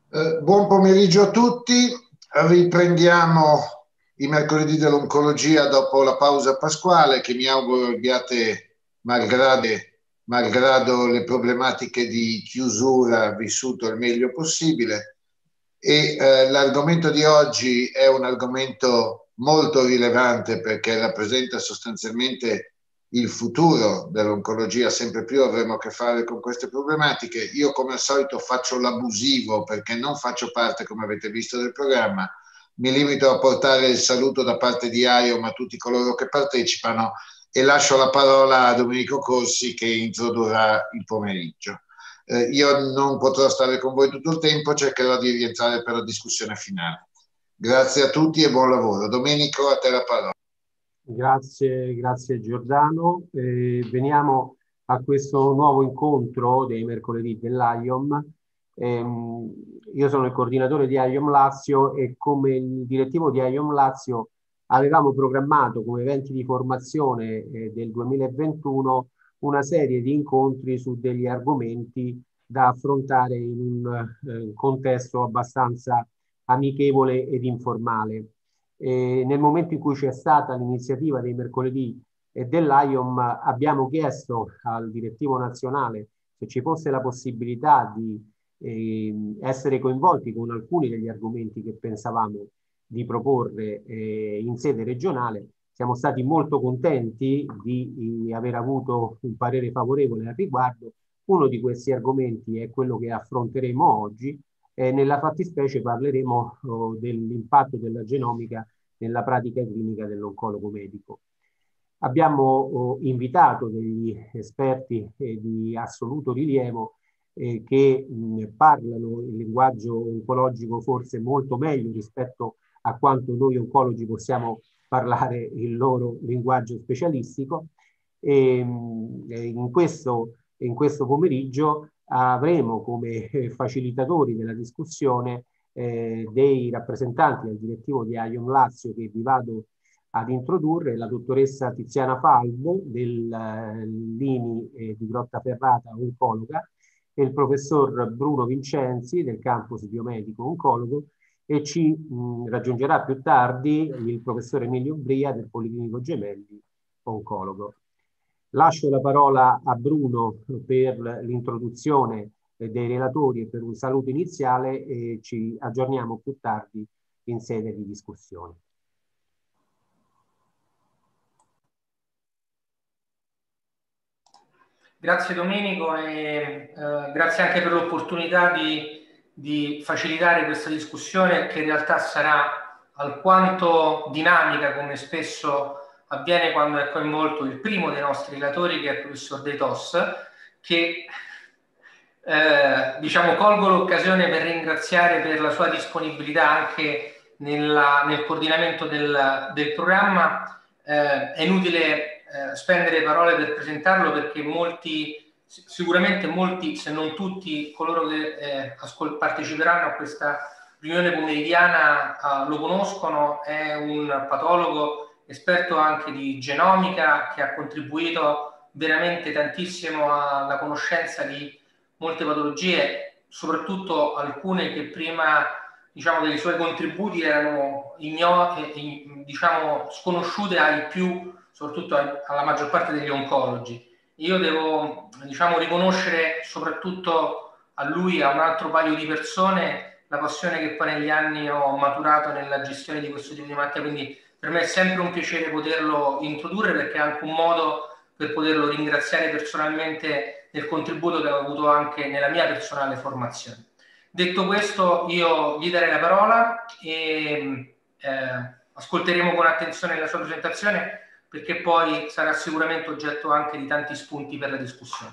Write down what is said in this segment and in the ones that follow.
Buon pomeriggio a tutti. Riprendiamo i mercoledì dell'oncologia dopo la pausa pasquale che mi auguro abbiate, malgrado le problematiche di chiusura, vissuto il meglio possibile. L'argomento di oggi è un argomento molto rilevante perché rappresenta sostanzialmente il futuro dell'oncologia. Sempre più avremo a che fare con queste problematiche. Io come al solito faccio l'abusivo perché non faccio parte, come avete visto, del programma. Mi limito a portare il saluto da parte di IOM a tutti coloro che partecipano e lascio la parola a Domenico Corsi che introdurrà il pomeriggio. Io non potrò stare con voi tutto il tempo, cercherò di rientrare per la discussione finale. Grazie a tutti e buon lavoro. Domenico, a te la parola. Grazie Giordano. Veniamo a questo nuovo incontro dei mercoledì dell'AIOM. Io sono il coordinatore di AIOM Lazio e come il direttivo di AIOM Lazio avevamo programmato come eventi di formazione del 2021 una serie di incontri su degli argomenti da affrontare in un contesto abbastanza amichevole ed informale. Nel momento in cui c'è stata l'iniziativa dei mercoledì dell'AIOM abbiamo chiesto al direttivo nazionale se ci fosse la possibilità di essere coinvolti con alcuni degli argomenti che pensavamo di proporre in sede regionale. Siamo stati molto contenti di aver avuto un parere favorevole al riguardo. Uno di questi argomenti è quello che affronteremo oggi. Nella fattispecie parleremo dell'impatto della genomica nella pratica clinica dell'oncologo medico. Abbiamo invitato degli esperti di assoluto rilievo che parlano il linguaggio oncologico forse molto meglio rispetto a quanto noi oncologi possiamo parlare il loro linguaggio specialistico. In questo pomeriggio avremo come facilitatori della discussione dei rappresentanti del direttivo di AIOM Lazio che vi vado ad introdurre, la dottoressa Tiziana Falvo dell'INI di Grottaferrata, oncologa, e il professor Bruno Vincenzi del campus biomedico oncologo, e ci raggiungerà più tardi il professor Emilio Bria del Policlinico Gemelli, oncologo. Lascio la parola a Bruno per l'introduzione dei relatori e per un saluto iniziale e ci aggiorniamo più tardi in sede di discussione. Grazie Domenico e grazie anche per l'opportunità di facilitare questa discussione che in realtà sarà alquanto dinamica, come spesso avviene quando è coinvolto il primo dei nostri relatori, che è il professor De Tos, che diciamo colgo l'occasione per ringraziare per la sua disponibilità anche nel coordinamento del programma. È inutile spendere parole per presentarlo perché sicuramente molti, se non tutti, coloro che parteciperanno a questa riunione pomeridiana lo conoscono. È un patologo esperto anche di genomica che ha contribuito veramente tantissimo alla conoscenza di molte patologie, soprattutto alcune che prima, diciamo, dei suoi contributi erano diciamo, sconosciute ai più, soprattutto alla maggior parte degli oncologi. Io devo, diciamo, riconoscere soprattutto a lui e a un altro paio di persone la passione che poi negli anni ho maturato nella gestione di questo tipo di malattia, quindi per me è sempre un piacere poterlo introdurre perché è anche un modo per poterlo ringraziare personalmente del contributo che ho avuto anche nella mia personale formazione. Detto questo, io gli darei la parola e ascolteremo con attenzione la sua presentazione perché poi sarà sicuramente oggetto anche di tanti spunti per la discussione.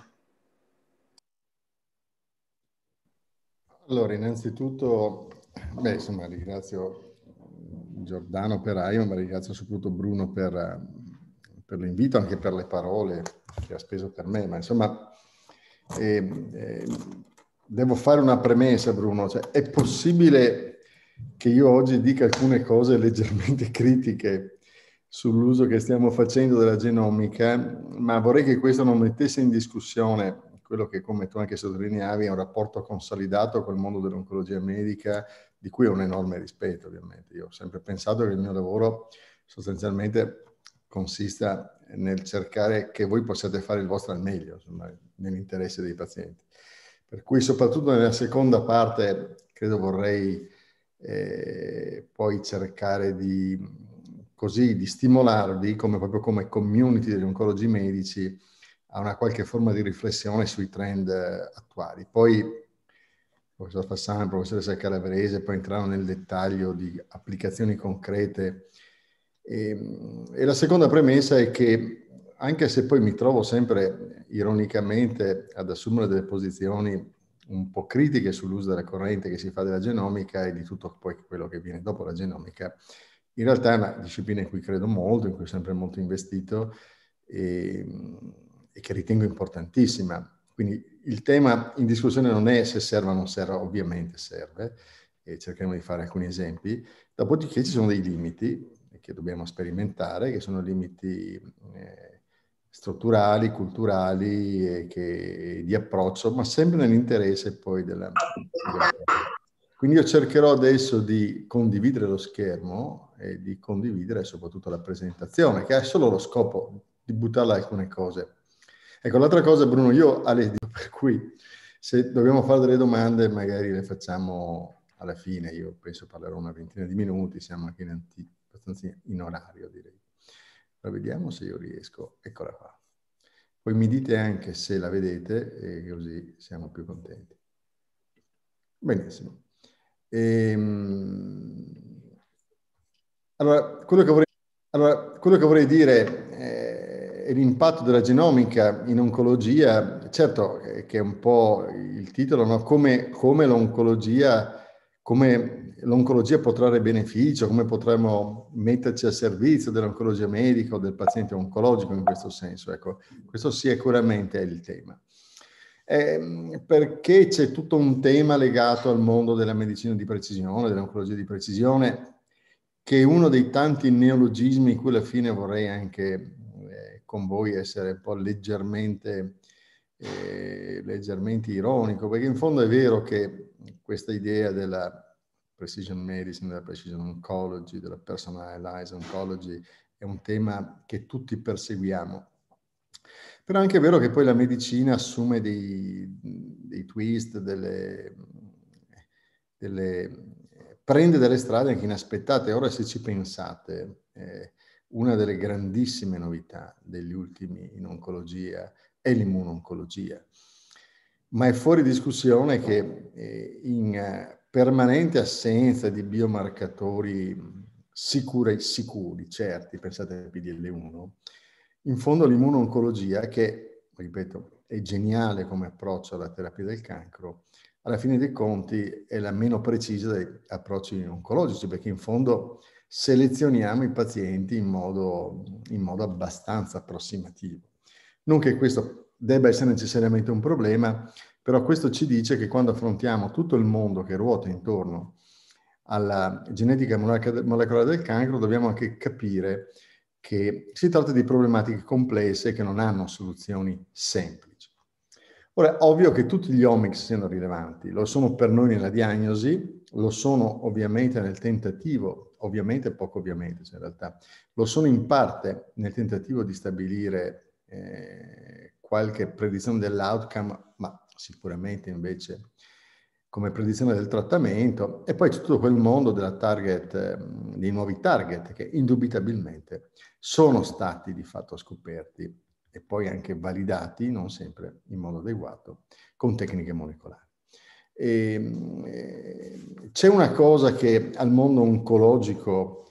Allora, innanzitutto, insomma, ringrazio Giordano per AIOM, ma ringrazio soprattutto Bruno per l'invito, anche per le parole che ha speso per me, ma insomma devo fare una premessa, Bruno, cioè, è possibile che io oggi dica alcune cose leggermente critiche sull'uso che stiamo facendo della genomica, ma vorrei che questo non mettesse in discussione quello che, come tu anche sottolineavi, è un rapporto consolidato col mondo dell'oncologia medica, di cui ho un enorme rispetto, ovviamente. Io ho sempre pensato che il mio lavoro sostanzialmente consista nel cercare che voi possiate fare il vostro al meglio, insomma, nell'interesse dei pazienti. Per cui, soprattutto nella seconda parte, credo vorrei poi cercare di stimolarvi, proprio come community degli oncologi medici, a una qualche forma di riflessione sui trend attuali. Poi il professor Fassano e il professoressa Calabrese poi entrano nel dettaglio di applicazioni concrete. E la seconda premessa è che, anche se poi mi trovo sempre ironicamente ad assumere delle posizioni un po' critiche sull'uso della corrente che si fa della genomica e di tutto poi quello che viene dopo la genomica, in realtà è una disciplina in cui credo molto, in cui ho sempre molto investito e che ritengo importantissima. Quindi il tema in discussione non è se serve o non serve, ovviamente serve, e cercheremo di fare alcuni esempi. Dopodiché ci sono dei limiti che dobbiamo sperimentare, che sono limiti strutturali, culturali, di approccio, ma sempre nell'interesse poi della... Quindi io cercherò adesso di condividere lo schermo e di condividere soprattutto la presentazione, che ha solo lo scopo di buttarla alcune cose. Ecco, l'altra cosa, Bruno, io alle dico, per cui se dobbiamo fare delle domande magari le facciamo alla fine, io penso parlerò una ventina di minuti, siamo anche abbastanza in orario, direi. Ma vediamo se io riesco, eccola qua. Poi mi dite anche se la vedete e così siamo più contenti. Benissimo. Allora, quello che vorrei dire è l'impatto della genomica in oncologia. Certo che è un po' il titolo, no? Come l'oncologia può trarre beneficio, come potremmo metterci a servizio dell'oncologia medica o del paziente oncologico in questo senso. Ecco, questo sicuramente è il tema. Perché c'è tutto un tema legato al mondo della medicina di precisione, dell'oncologia di precisione, che è uno dei tanti neologismi in cui alla fine vorrei anche con voi essere un po' leggermente ironico, perché in fondo è vero che questa idea della precision medicine, della precision oncology, della personalized oncology è un tema che tutti perseguiamo. Però è anche vero che poi la medicina assume dei twist, prende delle strade anche inaspettate. Ora, se ci pensate, una delle grandissime novità degli ultimi in oncologia è l'immuno-oncologia. Ma è fuori discussione che in permanente assenza di biomarcatori sicuri, certi, pensate al PDL1, in fondo l'immuno-oncologia, che, ripeto, è geniale come approccio alla terapia del cancro, alla fine dei conti è la meno precisa degli approcci oncologici, perché in fondo selezioniamo i pazienti in modo abbastanza approssimativo. Non che questo debba essere necessariamente un problema, però questo ci dice che quando affrontiamo tutto il mondo che ruota intorno alla genetica molecolare del cancro, dobbiamo anche capire che si tratta di problematiche complesse che non hanno soluzioni semplici. Ora, è ovvio che tutti gli omics siano rilevanti, lo sono per noi nella diagnosi, lo sono ovviamente nel tentativo, ovviamente poco ovviamente, cioè in realtà, lo sono in parte nel tentativo di stabilire qualche predizione dell'outcome, ma sicuramente invece come predizione del trattamento, e poi c'è tutto quel mondo della dei nuovi target che indubitabilmente sono stati di fatto scoperti e poi anche validati, non sempre in modo adeguato, con tecniche molecolari. C'è una cosa che al mondo oncologico,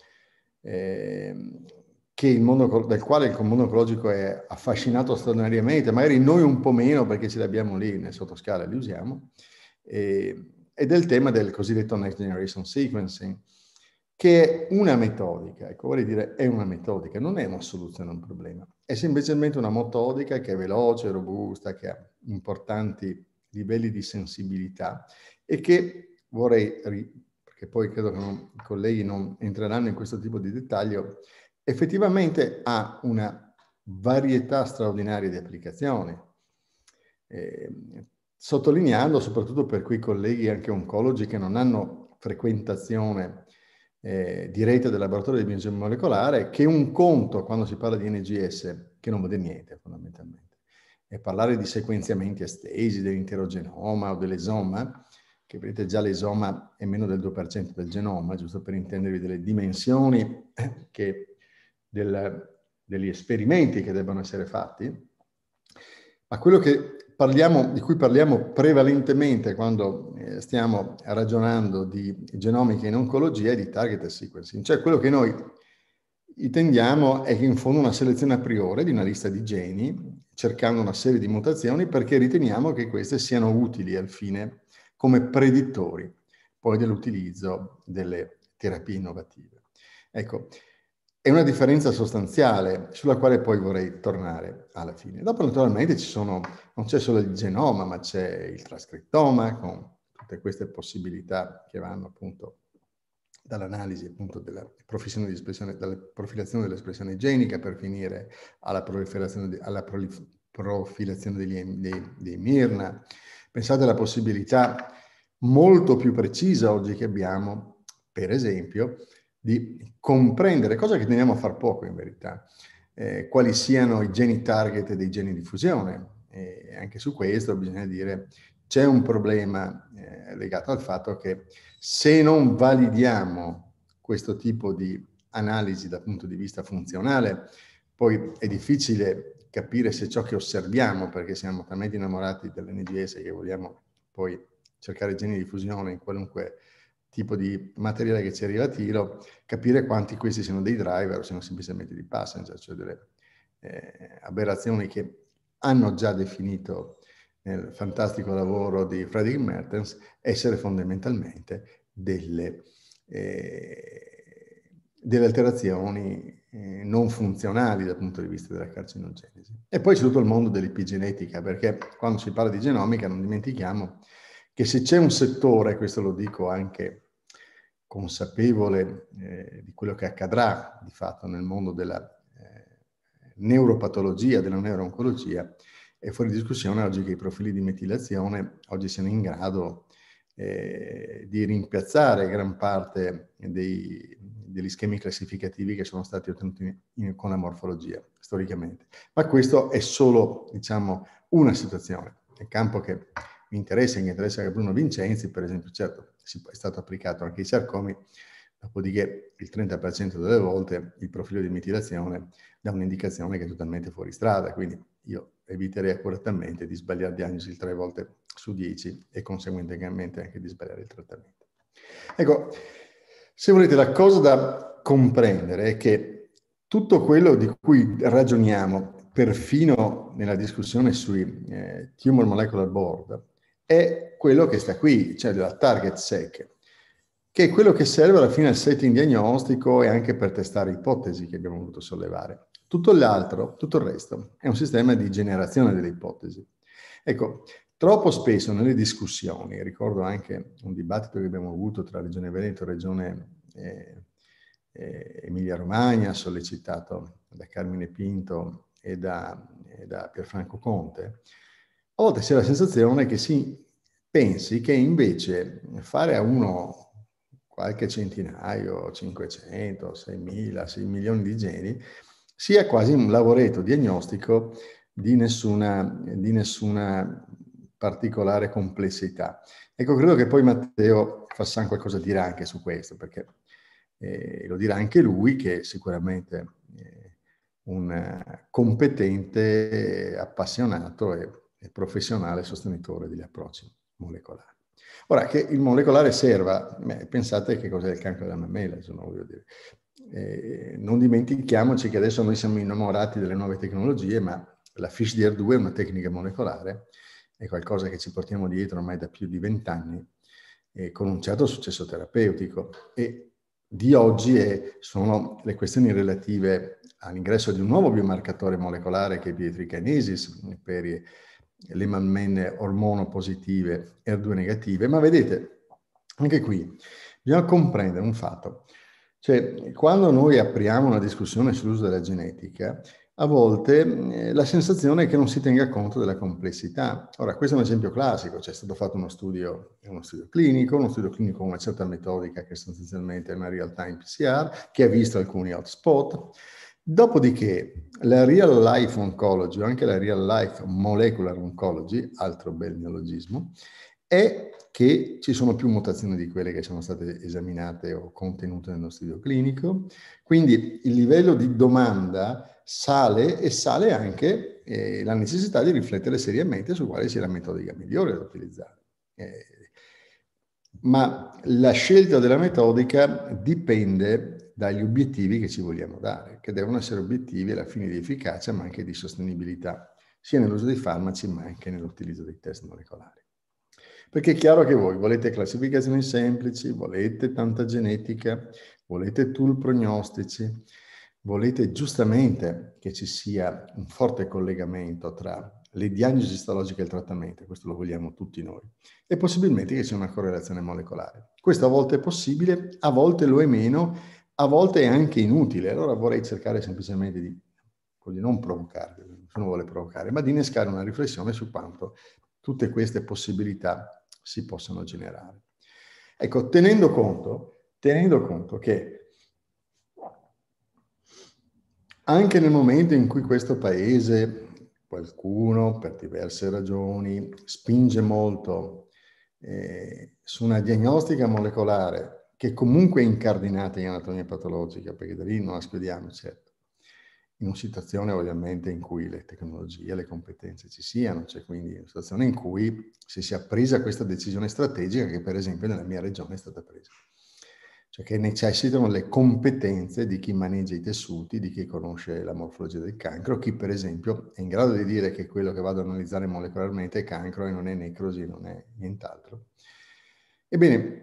del quale il mondo oncologico è affascinato straordinariamente, magari noi un po' meno perché ce li abbiamo lì nel sottoscala, li usiamo, ed è il tema del cosiddetto Next Generation Sequencing, che è una metodica, ecco, vorrei dire è una metodica, non è una soluzione a un problema, è semplicemente una metodica che è veloce, robusta, che ha importanti livelli di sensibilità e che vorrei, perché poi credo che i colleghi non entreranno in questo tipo di dettaglio, effettivamente ha una varietà straordinaria di applicazioni. sottolineando soprattutto per quei colleghi anche oncologi che non hanno frequentazione diretta del laboratorio di biologia molecolare, che un conto quando si parla di NGS, che non vuol dire niente fondamentalmente, e parlare di sequenziamenti estesi dell'intero genoma o dell'esoma, che vedete già l'esoma è meno del 2% del genoma, giusto per intendervi delle dimensioni degli esperimenti che debbano essere fatti, ma quello di cui parliamo prevalentemente quando stiamo ragionando di genomica in oncologia è di targeted sequencing, cioè quello che noi intendiamo è che in fondo una selezione a priori di una lista di geni, cercando una serie di mutazioni perché riteniamo che queste siano utili al fine come predittori poi dell'utilizzo delle terapie innovative. Ecco, è una differenza sostanziale sulla quale poi vorrei tornare alla fine. Dopo naturalmente non c'è solo il genoma, ma c'è il trascrittoma con tutte queste possibilità che vanno appunto dall'analisi appunto della profilazione dell'espressione genica per finire alla profilazione dei Mirna. Pensate alla possibilità molto più precisa oggi che abbiamo, per esempio, di comprendere, cosa che teniamo a far poco in verità, quali siano i geni target dei geni di fusione. E anche su questo bisogna dire c'è un problema legato al fatto che se non validiamo questo tipo di analisi dal punto di vista funzionale, poi è difficile capire se ciò che osserviamo, perché siamo talmente innamorati dell'NGS che vogliamo poi cercare geni di fusione in qualunque tipo di materiale che ci arriva a tiro, capire quanti questi siano dei driver o siano semplicemente dei passenger, cioè delle aberrazioni che hanno già definito nel fantastico lavoro di Frederick Mertens essere fondamentalmente delle alterazioni non funzionali dal punto di vista della carcinogenesi. E poi c'è tutto il mondo dell'epigenetica, perché quando si parla di genomica non dimentichiamo che se c'è un settore, questo lo dico anche consapevole di quello che accadrà di fatto nel mondo della neuropatologia, della neurooncologia, è fuori discussione oggi che i profili di metilazione oggi siano in grado di rimpiazzare gran parte degli schemi classificativi che sono stati ottenuti con la morfologia storicamente. Ma questo è solo, diciamo, una situazione. Nel campo che mi interessa, che interessa a Bruno Vincenzi, per esempio, certo, è stato applicato anche ai sarcomi, dopodiché il 30% delle volte il profilo di metilazione dà un'indicazione che è totalmente fuori strada, quindi io eviterei accuratamente di sbagliare diagnosi 3 volte su 10 e conseguentemente anche di sbagliare il trattamento. Ecco, se volete, la cosa da comprendere è che tutto quello di cui ragioniamo, perfino nella discussione sui Tumor Molecular Board, è quello che sta qui, cioè la target seq, che è quello che serve alla fine al setting diagnostico e anche per testare ipotesi che abbiamo voluto sollevare. Tutto l'altro, tutto il resto, è un sistema di generazione delle ipotesi. Ecco, troppo spesso nelle discussioni, ricordo anche un dibattito che abbiamo avuto tra Regione Veneto e Regione Emilia-Romagna, sollecitato da Carmine Pinto e da Pierfranco Conte, a volte c'è la sensazione che si pensi che invece fare a uno qualche centinaio, 500, 6.000, 6 milioni di geni, sia quasi un lavoretto diagnostico di nessuna particolare complessità. Ecco, credo che poi Matteo Fassan qualcosa dirà anche su questo, perché lo dirà anche lui, che è sicuramente un competente, appassionato e professionale sostenitore degli approcci molecolari. Ora, che il molecolare serva, pensate che cos'è il cancro della mammella, insomma, voglio dire. Non dimentichiamoci che adesso noi siamo innamorati delle nuove tecnologie, ma la FISH-DR2 è una tecnica molecolare, è qualcosa che ci portiamo dietro ormai da più di 20 anni, con un certo successo terapeutico. E di oggi sono le questioni relative all'ingresso di un nuovo biomarcatore molecolare che è PI3 per le mammelle ormonopositive ER2 negative, ma vedete, anche qui bisogna comprendere un fatto. Cioè, quando noi apriamo una discussione sull'uso della genetica, a volte la sensazione è che non si tenga conto della complessità. Ora, questo è un esempio classico, c'è stato fatto uno studio clinico con una certa metodica che sostanzialmente è una real-time PCR, che ha visto alcuni hotspot. Dopodiché la real life oncology, o anche la real life molecular oncology, altro bel neologismo, è che ci sono più mutazioni di quelle che sono state esaminate o contenute nello studio clinico, quindi il livello di domanda sale e sale anche la necessità di riflettere seriamente su quale sia la metodica migliore da utilizzare. Ma la scelta della metodica dipende dagli obiettivi che ci vogliamo dare, che devono essere obiettivi alla fine di efficacia ma anche di sostenibilità, sia nell'uso dei farmaci ma anche nell'utilizzo dei test molecolari. Perché è chiaro che voi volete classificazioni semplici, volete tanta genetica, volete tool prognostici, volete giustamente che ci sia un forte collegamento tra le diagnosi istologiche e il trattamento, questo lo vogliamo tutti noi, e possibilmente che sia una correlazione molecolare. Questo a volte è possibile, a volte lo è meno, a volte è anche inutile. Allora vorrei cercare semplicemente di non provocare, nessuno vuole provocare, ma di innescare una riflessione su quanto tutte queste possibilità si possono generare. Ecco, tenendo conto che anche nel momento in cui questo paese, qualcuno per diverse ragioni, spinge molto su una diagnostica molecolare che comunque è incardinata in anatomia patologica, perché da lì non la escludiamo, certo, in una situazione ovviamente in cui le tecnologie, le competenze ci siano, cioè quindi in una situazione in cui si sia presa questa decisione strategica che per esempio nella mia regione è stata presa. Cioè che necessitano le competenze di chi maneggia i tessuti, di chi conosce la morfologia del cancro, chi per esempio è in grado di dire che quello che vado ad analizzare molecolarmente è cancro e non è necrosi, non è nient'altro. Ebbene,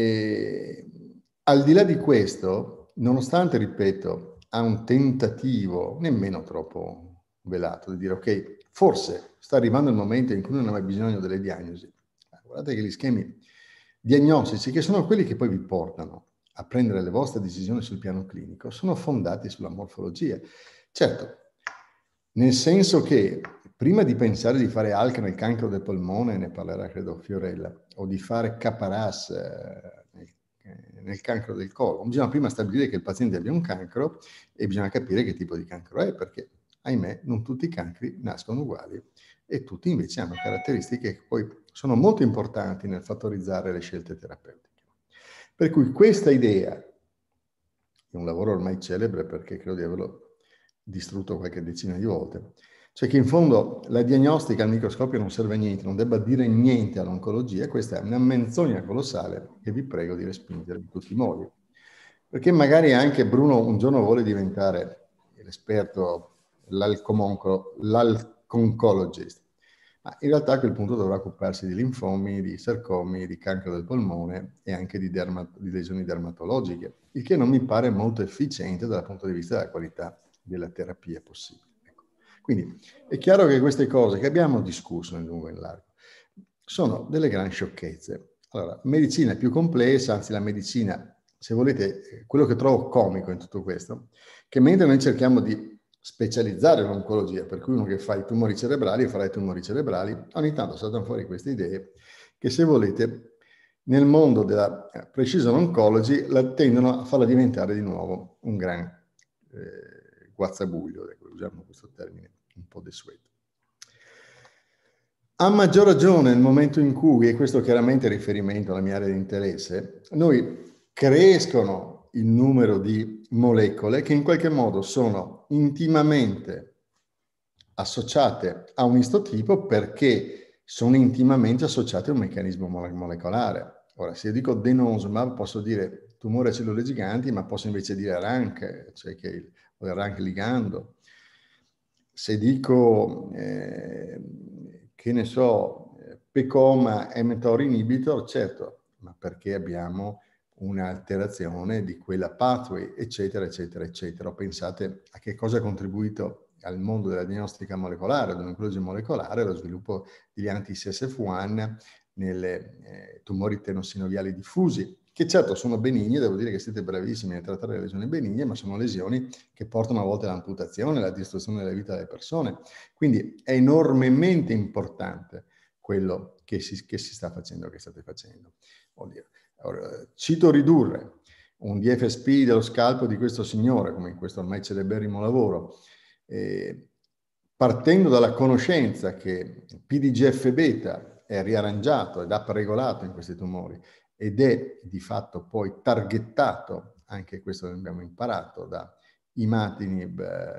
al di là di questo, nonostante, ripeto, a un tentativo nemmeno troppo velato di dire ok, forse sta arrivando il momento in cui non hai bisogno delle diagnosi. Guardate che gli schemi diagnostici, che sono quelli che poi vi portano a prendere le vostre decisioni sul piano clinico, sono fondati sulla morfologia. Certo, nel senso che prima di pensare di fare ALK nel cancro del polmone, ne parlerà credo Fiorella, o di fare Caparas nel cancro del colon, bisogna prima stabilire che il paziente abbia un cancro e bisogna capire che tipo di cancro è, perché ahimè non tutti i cancri nascono uguali e tutti invece hanno caratteristiche che poi sono molto importanti nel fattorizzare le scelte terapeutiche. Per cui questa idea, è un lavoro ormai celebre perché credo di averlo distrutto qualche decina di volte, cioè che in fondo la diagnostica al microscopio non serve a niente, non debba dire niente all'oncologia, questa è una menzogna colossale che vi prego di respingere in tutti i modi. Perché magari anche Bruno un giorno vuole diventare l'esperto, l'alconcologist, ma in realtà a quel punto dovrà occuparsi di linfomi, di sarcomi, di cancro del polmone e anche di lesioni dermatologiche, il che non mi pare molto efficiente dal punto di vista della qualità della terapia possibile. Ecco. Quindi è chiaro che queste cose che abbiamo discusso in lungo e in largo sono delle grandi sciocchezze. Allora, medicina è più complessa, anzi la medicina, se volete, quello che trovo comico in tutto questo, che mentre noi cerchiamo di specializzare l'oncologia, per cui uno che fa i tumori cerebrali farà i tumori cerebrali, ogni tanto saltano fuori queste idee che, se volete, nel mondo della precision oncology tendono a farla diventare di nuovo un gran guazzabuglio, ecco, usiamo questo termine un po' desueto. A maggior ragione nel momento in cui, e questo chiaramente è riferimento alla mia area di interesse, noi crescono il numero di molecole che in qualche modo sono intimamente associate a un istotipo perché sono intimamente associate a un meccanismo molecolare. Ora, se io dico denosumab, posso dire tumore a cellule giganti, ma posso invece dire RANK, cioè che il RANK ligando. Se dico, che ne so, PEComa mTOR inhibitor, certo, ma perché abbiamo un'alterazione di quella pathway, eccetera, eccetera, eccetera. Pensate a che cosa ha contribuito al mondo della diagnostica molecolare, dell'oncologia molecolare, lo sviluppo degli anti-CSF1 nelle tumori tenossinoviali diffusi, che certo sono benigne, devo dire che siete bravissimi a trattare le lesioni benigne, ma sono lesioni che portano a volte all'amputazione, alla distruzione della vita delle persone. Quindi è enormemente importante quello che si sta facendo, che state facendo. Cito ridurre un DFSP dello scalpo di questo signore, come in questo ormai celeberrimo lavoro, partendo dalla conoscenza che PDGF-beta è riarrangiato ed upregolato in questi tumori ed è di fatto poi targettato, anche questo l'abbiamo imparato da imatinib,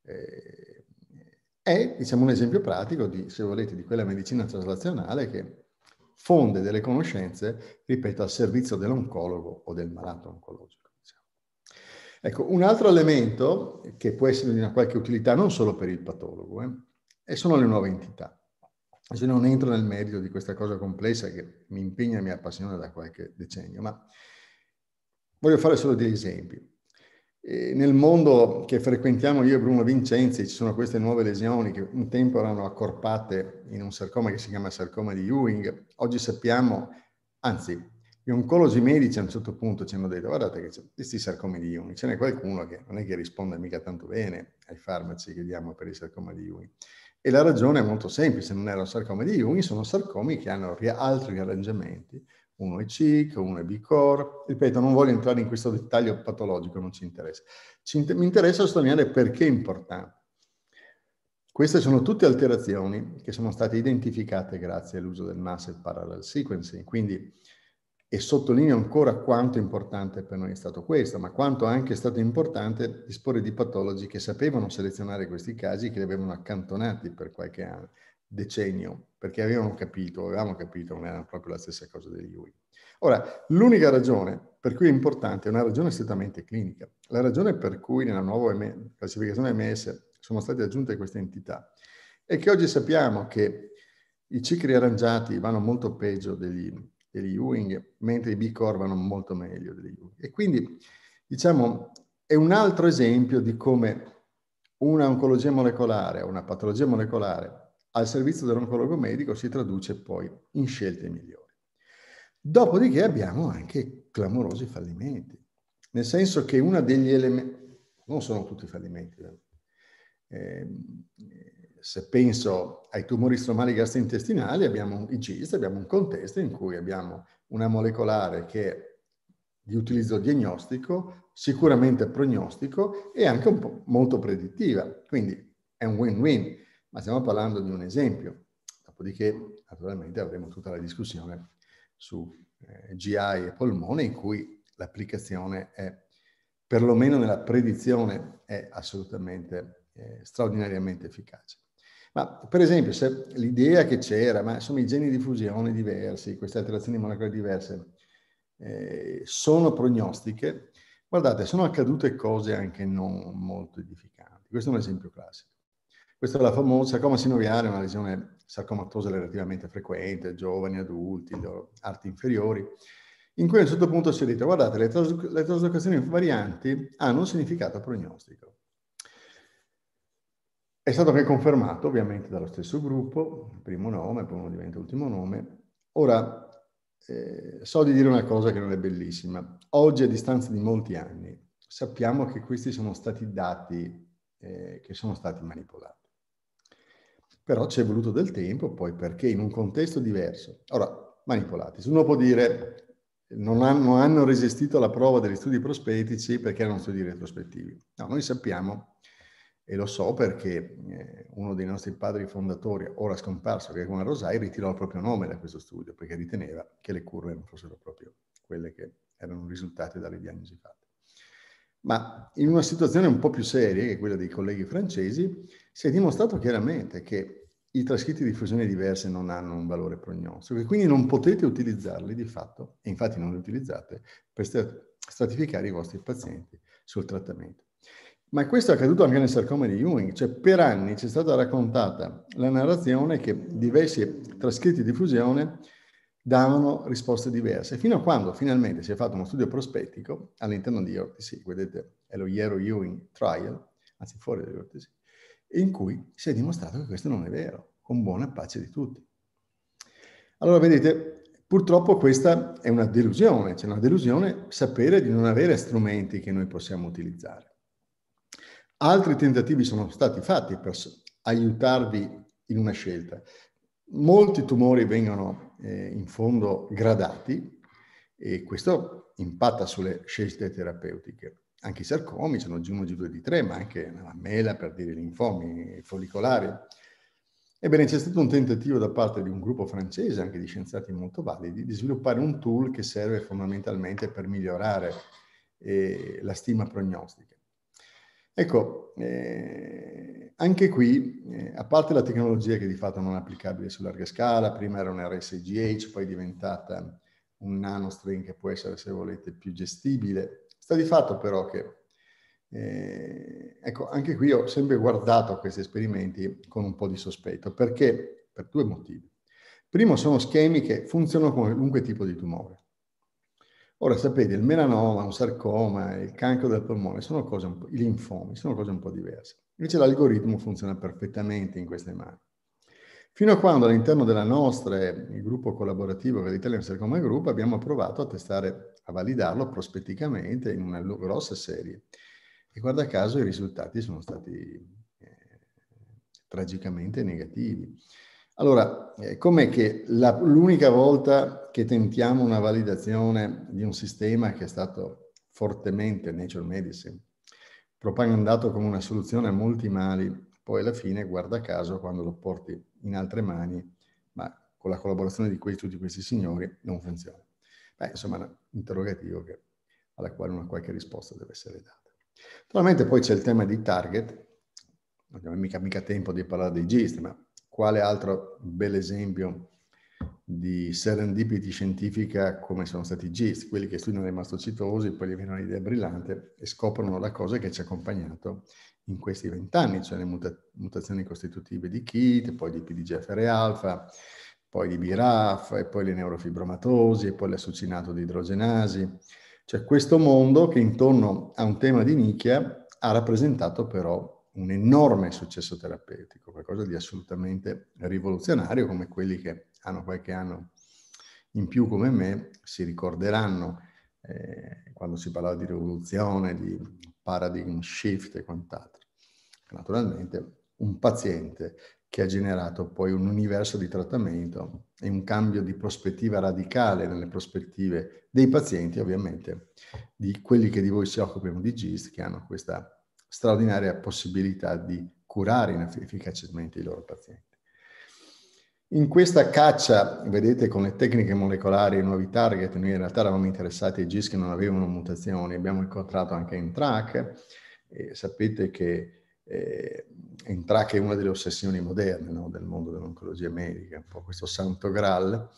è diciamo un esempio pratico di, se volete, di quella medicina traslazionale che fonde delle conoscenze, ripeto, al servizio dell'oncologo o del malato oncologico. Diciamo. Ecco, un altro elemento che può essere di una qualche utilità non solo per il patologo, e sono le nuove entità. Adesso non entro nel merito di questa cosa complessa che mi impegna e mi appassiona da qualche decennio, ma voglio fare solo degli esempi. Nel mondo che frequentiamo io e Bruno Vincenzi ci sono queste nuove lesioni che un tempo erano accorpate in un sarcoma che si chiama sarcoma di Ewing. Oggi sappiamo, anzi, gli oncologi medici a un certo punto ci hanno detto guardate che questi sarcomi di Ewing, ce n'è qualcuno che non è che risponde mica tanto bene ai farmaci che diamo per il sarcoma di Ewing. E la ragione è molto semplice, non erano sarcomi di Ewing, sono sarcomi che hanno altri riarrangiamenti. Uno è CIC, uno è B-Core. Ripeto, non voglio entrare in questo dettaglio patologico, non ci interessa. Mi interessa sottolineare perché è importante. Queste sono tutte alterazioni che sono state identificate grazie all'uso del massive parallel sequencing, quindi, e sottolineo ancora quanto importante per noi è stato questo, ma quanto anche è stato importante disporre di patologi che sapevano selezionare questi casi, che li avevano accantonati per qualche anno, decennio, perché avevamo capito non era proprio la stessa cosa degli Ewing. Ora, l'unica ragione per cui è importante è una ragione strettamente clinica. La ragione per cui nella nuova classificazione MS sono state aggiunte queste entità è che oggi sappiamo che i cicli arrangiati vanno molto peggio degli Ewing, mentre i B-Core vanno molto meglio degli Ewing. E quindi, diciamo, è un altro esempio di come una oncologia molecolare o una patologia molecolare al servizio dell'oncologo medico si traduce poi in scelte migliori. Dopodiché abbiamo anche clamorosi fallimenti, nel senso che uno degli elementi, non sono tutti fallimenti, se penso ai tumori stromali gastrointestinali abbiamo i GIST, abbiamo un contesto in cui abbiamo una molecolare che è di utilizzo diagnostico, sicuramente prognostico e anche un po' molto predittiva, quindi è un win-win. Ma stiamo parlando di un esempio, dopodiché naturalmente avremo tutta la discussione su GI e polmone in cui l'applicazione è, perlomeno nella predizione, è assolutamente straordinariamente efficace. Ma per esempio se l'idea che c'era, ma insomma i geni di fusione diversi, queste alterazioni molecolari diverse sono prognostiche, guardate, sono accadute cose anche non molto edificanti. Questo è un esempio classico. Questa è la famosa sarcoma sinoviale, una lesione sarcomatosa relativamente frequente, giovani, adulti, arti inferiori, in cui a un certo punto si è detto, guardate, le traslocazioni varianti hanno un significato prognostico. È stato anche confermato ovviamente dallo stesso gruppo, primo nome, poi uno diventa ultimo nome. Ora, so di dire una cosa che non è bellissima. Oggi, a distanza di molti anni, sappiamo che questi sono stati dati che sono stati manipolati. Però ci è voluto del tempo, poi perché in un contesto diverso. Ora, manipolati. Uno può dire non hanno resistito alla prova degli studi prospettici perché erano studi retrospettivi. No, noi sappiamo, e lo so perché uno dei nostri padri fondatori, ora scomparso, che è Juan Rosai, ritirò il proprio nome da questo studio perché riteneva che le curve non fossero proprio quelle che erano risultate dalle diagnosi fatte. Ma in una situazione un po' più seria, che è quella dei colleghi francesi, si è dimostrato chiaramente che i trascritti di fusione diverse non hanno un valore prognostico e quindi non potete utilizzarli di fatto, e infatti non li utilizzate, per stratificare i vostri pazienti sul trattamento. Ma questo è accaduto anche nel sarcoma di Ewing, cioè per anni ci è stata raccontata la narrazione che diversi trascritti di fusione davano risposte diverse, fino a quando finalmente si è fatto uno studio prospettico all'interno di ORTC, vedete, è lo Yarrow-Ewing Trial, anzi fuori dall'ORTC, in cui si è dimostrato che questo non è vero, con buona pace di tutti. Allora, vedete, Purtroppo questa è una delusione, c'è una delusione sapere di non avere strumenti che noi possiamo utilizzare. Altri tentativi sono stati fatti per aiutarvi in una scelta. Molti tumori vengono in fondo gradati e questo impatta sulle scelte terapeutiche. Anche i sarcomi, sono G1, G2, D3, ma anche la mela, per dire i linfomi follicolari. Ebbene, c'è stato un tentativo da parte di un gruppo francese, anche di scienziati molto validi, di sviluppare un tool che serve fondamentalmente per migliorare la stima prognostica. Ecco, anche qui, a parte la tecnologia che di fatto non è applicabile su larga scala, prima era un RSGH, poi è diventata un nanostring che può essere, se volete, più gestibile. Sta di fatto però che, ecco, anche qui ho sempre guardato a questi esperimenti con un po' di sospetto, perché? Per due motivi. Primo, sono schemi che funzionano con qualunque tipo di tumore. Ora sapete, il melanoma, un sarcoma, il cancro del polmone sono cose un po', i linfomi sono cose un po' diverse. Invece l'algoritmo funziona perfettamente in queste mani. Fino a quando all'interno della nostra, il gruppo collaborativo dell'Italian Sarcoma Group, abbiamo provato a testare, a validarlo prospetticamente in una grossa serie. E guarda caso i risultati sono stati tragicamente negativi. Allora, com'è che l'unica volta che tentiamo una validazione di un sistema che è stato fortemente, Nature Medicine, propagandato come una soluzione a molti mali, poi alla fine, guarda caso, quando lo porti in altre mani, ma con la collaborazione di tutti questi signori, non funziona. Beh, insomma, è un interrogativo alla quale una qualche risposta deve essere data. Naturalmente poi c'è il tema di target, non abbiamo mica tempo di parlare dei GIST, ma quale altro bel esempio di serendipity scientifica come sono stati i GIST, quelli che studiano i mastocitosi, poi gli viene un'idea brillante e scoprono la cosa che ci ha accompagnato in questi 20 anni, cioè le mutazioni costitutive di KIT, poi di PDGFR-alfa, poi di BRAF, e poi le neurofibromatosi, e poi l'assuccinato di idrogenasi. Cioè questo mondo che intorno a un tema di nicchia ha rappresentato però un enorme successo terapeutico, qualcosa di assolutamente rivoluzionario, come quelli che hanno qualche anno in più come me si ricorderanno quando si parlava di rivoluzione, di paradigm shift e quant'altro. Naturalmente un paziente che ha generato poi un universo di trattamento e un cambio di prospettiva radicale nelle prospettive dei pazienti, ovviamente, di quelli che di voi si occupano di GIST, che hanno questa straordinaria possibilità di curare efficacemente i loro pazienti. In questa caccia, vedete, con le tecniche molecolari e i nuovi target, noi in realtà eravamo interessati ai GIST che non avevano mutazioni, abbiamo incontrato anche NTRK, e sapete che NTRK è una delle ossessioni moderne, no, del mondo dell'oncologia medica, un po' questo santo graal,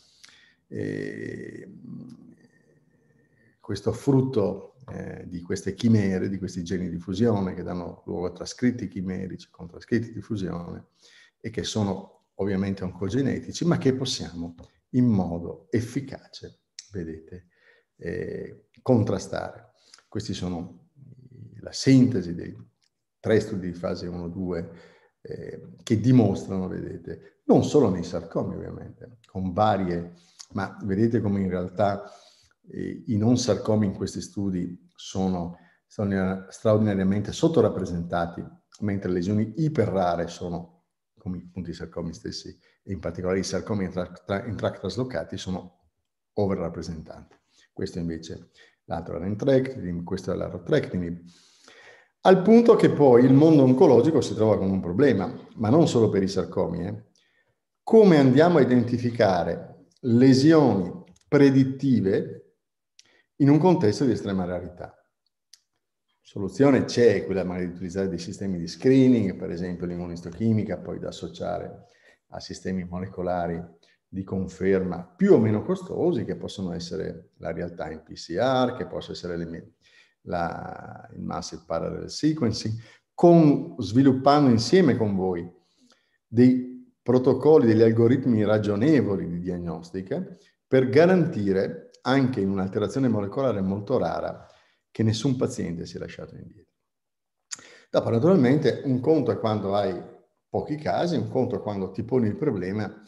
questo frutto di queste chimere, di questi geni di fusione che danno luogo a trascritti chimerici con trascritti di fusione e che sono ovviamente oncogenetici, ma che possiamo in modo efficace, vedete, contrastare. Questi sono la sintesi dei 3 studi di fase 1-2 che dimostrano, vedete, non solo nei sarcomi ovviamente, con varie, ma vedete come in realtà i non sarcomi in questi studi sono straordinariamente sottorappresentati, mentre le lesioni iperrare sono, come appunto i sarcomi stessi, e in particolare i sarcomi in tract traslocati, sono overrappresentanti. Questo invece, l'altro era entrectinib, questo è l'arotrectinib. Al punto che poi il mondo oncologico si trova con un problema, ma non solo per i sarcomi. Come andiamo a identificare lesioni predittive in un contesto di estrema rarità? Soluzione c'è, quella magari di utilizzare dei sistemi di screening, per esempio l'immunistochimica, poi da associare a sistemi molecolari di conferma più o meno costosi, che possono essere la real-time PCR, che possono essere il massive parallel sequencing, sviluppando insieme con voi dei protocolli, degli algoritmi ragionevoli di diagnostica per garantire, anche in un'alterazione molecolare molto rara, che nessun paziente sia lasciato indietro. Dopo, naturalmente, un conto è quando hai pochi casi, un conto è quando ti poni il problema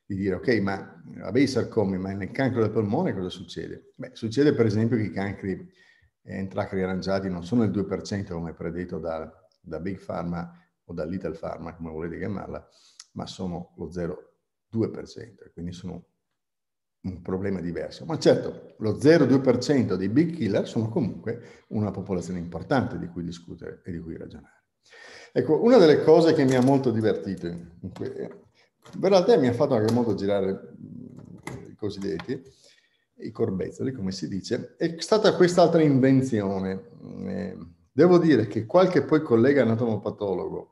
di dire, ok, ma vabbè, i sarcomi, ma nel cancro del polmone cosa succede? Beh, succede per esempio che i cancri intracrei arrangiati non sono il 2% come predetto da Big Pharma o da Little Pharma, come volete chiamarla, ma sono lo 0,2%, quindi sono un problema diverso. Ma certo, lo 0,2% dei big killer sono comunque una popolazione importante di cui discutere e di cui ragionare. Ecco, una delle cose che mi ha molto divertito, in realtà mi ha fatto anche molto girare i cosiddetti, i corbezzoli, come si dice, è stata quest'altra invenzione. Devo dire che qualche poi collega anatomopatologo,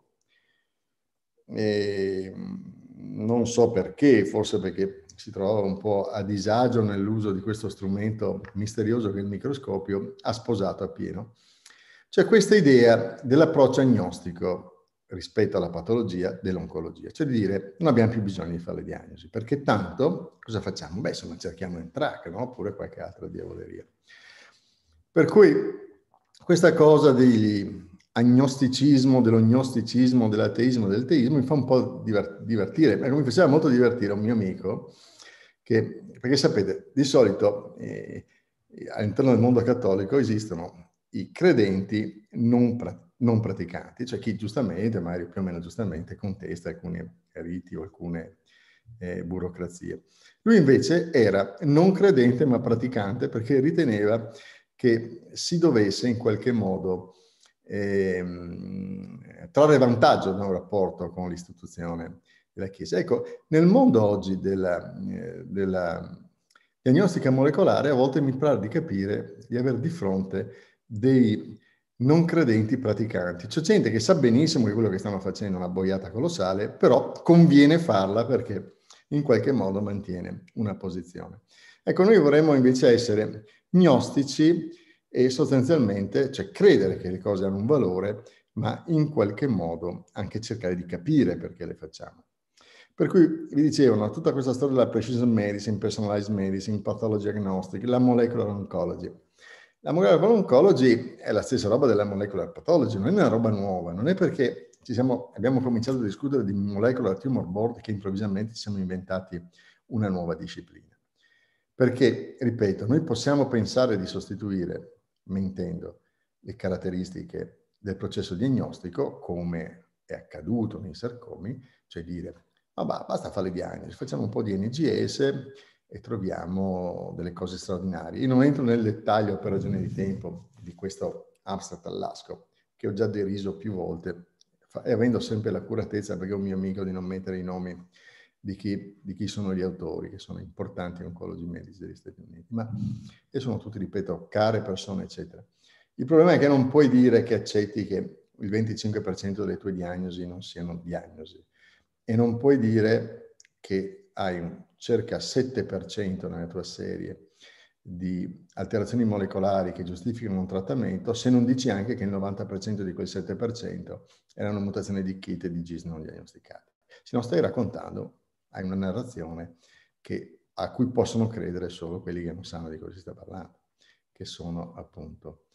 non so perché, forse perché si trovava un po' a disagio nell'uso di questo strumento misterioso che è il microscopio, ha sposato appieno. C'è questa idea dell'approccio agnostico rispetto alla patologia dell'oncologia, cioè di dire non abbiamo più bisogno di fare le diagnosi, perché tanto cosa facciamo? Beh, insomma, cerchiamo un track, no? Oppure qualche altra diavoleria. Per cui questa cosa dell'agnosticismo, dell'ateismo, del teismo mi fa un po' divertire, mi faceva molto divertire un mio amico, perché sapete, di solito all'interno del mondo cattolico esistono i credenti non praticanti, cioè chi giustamente, magari più o meno giustamente, contesta alcuni riti o alcune burocrazie. Lui invece era non credente ma praticante perché riteneva che si dovesse in qualche modo trarre vantaggio da un rapporto con l'istituzione della Chiesa. Ecco, nel mondo oggi della diagnostica molecolare a volte mi pare di capire di avere di fronte dei non credenti praticanti. C'è gente che sa benissimo che quello che stanno facendo è una boiata colossale, però conviene farla perché in qualche modo mantiene una posizione. Ecco, noi vorremmo invece essere gnostici e sostanzialmente, cioè credere che le cose hanno un valore, ma in qualche modo anche cercare di capire perché le facciamo. Per cui vi dicevano tutta questa storia della precision medicine, personalized medicine, pathology agnostic, la molecular oncology. La molecular oncology è la stessa roba della molecular pathology, non è una roba nuova, non è perché abbiamo cominciato a discutere di molecular tumor board che improvvisamente ci siamo inventati una nuova disciplina. Perché, ripeto, noi possiamo pensare di sostituire, mentendo, le caratteristiche del processo diagnostico, come è accaduto nei sarcomi, cioè dire, basta fare le diagnosi, facciamo un po' di NGS e troviamo delle cose straordinarie. Io non entro nel dettaglio per ragione di tempo di questo abstract all'ASCO, che ho già deriso più volte, e avendo sempre l'accuratezza, perché è un mio amico, di non mettere i nomi di chi sono gli autori, che sono importanti oncologi medici degli Stati Uniti, e sono tutti, ripeto, care persone, eccetera. Il problema è che non puoi dire che accetti che il 25% delle tue diagnosi non siano diagnosi, e non puoi dire che hai circa 7% nella tua serie di alterazioni molecolari che giustificano un trattamento, se non dici anche che il 90% di quel 7% erano mutazioni di KIT e di GIS non diagnosticate. Se non stai raccontando, hai una narrazione a cui possono credere solo quelli che non sanno di cosa si sta parlando, che sono appunto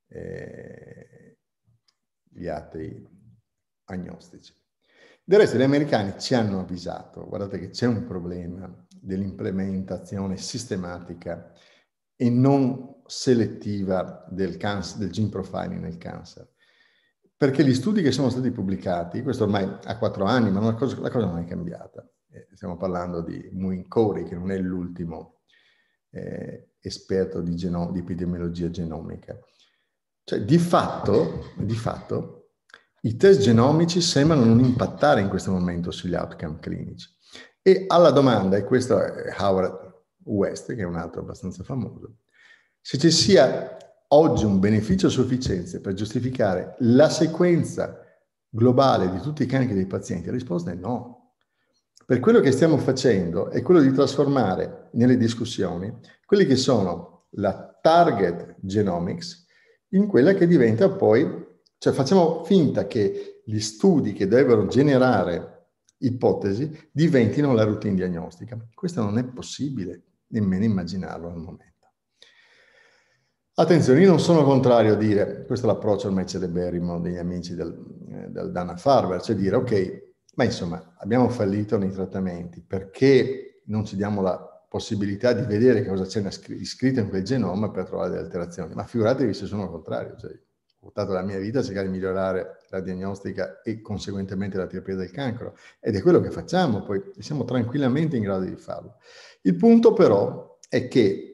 gli atei agnostici. Del resto gli americani ci hanno avvisato, guardate che c'è un problema dell'implementazione sistematica e non selettiva del gene profiling nel cancer. Perché gli studi che sono stati pubblicati, questo ormai ha 4 anni, ma la cosa non è cambiata. Stiamo parlando di Muin Corey, che non è l'ultimo esperto di epidemiologia genomica. Cioè, di fatto, i test genomici sembrano non impattare in questo momento sugli outcome clinici. E alla domanda, e questo è Howard West, che è un altro abbastanza famoso, se ci sia oggi un beneficio sufficiente per giustificare la sequenza globale di tutti i carichi dei pazienti, la risposta è no. Per quello che stiamo facendo è quello di trasformare nelle discussioni quelli che sono la target genomics in quella che diventa poi, cioè facciamo finta che gli studi che devono generare ipotesi diventino la routine diagnostica. Questo non è possibile nemmeno immaginarlo al momento. Attenzione, io non sono contrario a dire, questo è l'approccio ormai celeberrimo degli amici del Dana-Farber, cioè dire ok, Ma insomma, abbiamo fallito nei trattamenti perché non ci diamo la possibilità di vedere cosa c'è scritto in quel genoma per trovare delle alterazioni. Ma figuratevi se sono al contrario, cioè, ho portato la mia vita a cercare di migliorare la diagnostica e conseguentemente la terapia del cancro, ed è quello che facciamo, poi siamo tranquillamente in grado di farlo. Il punto però è che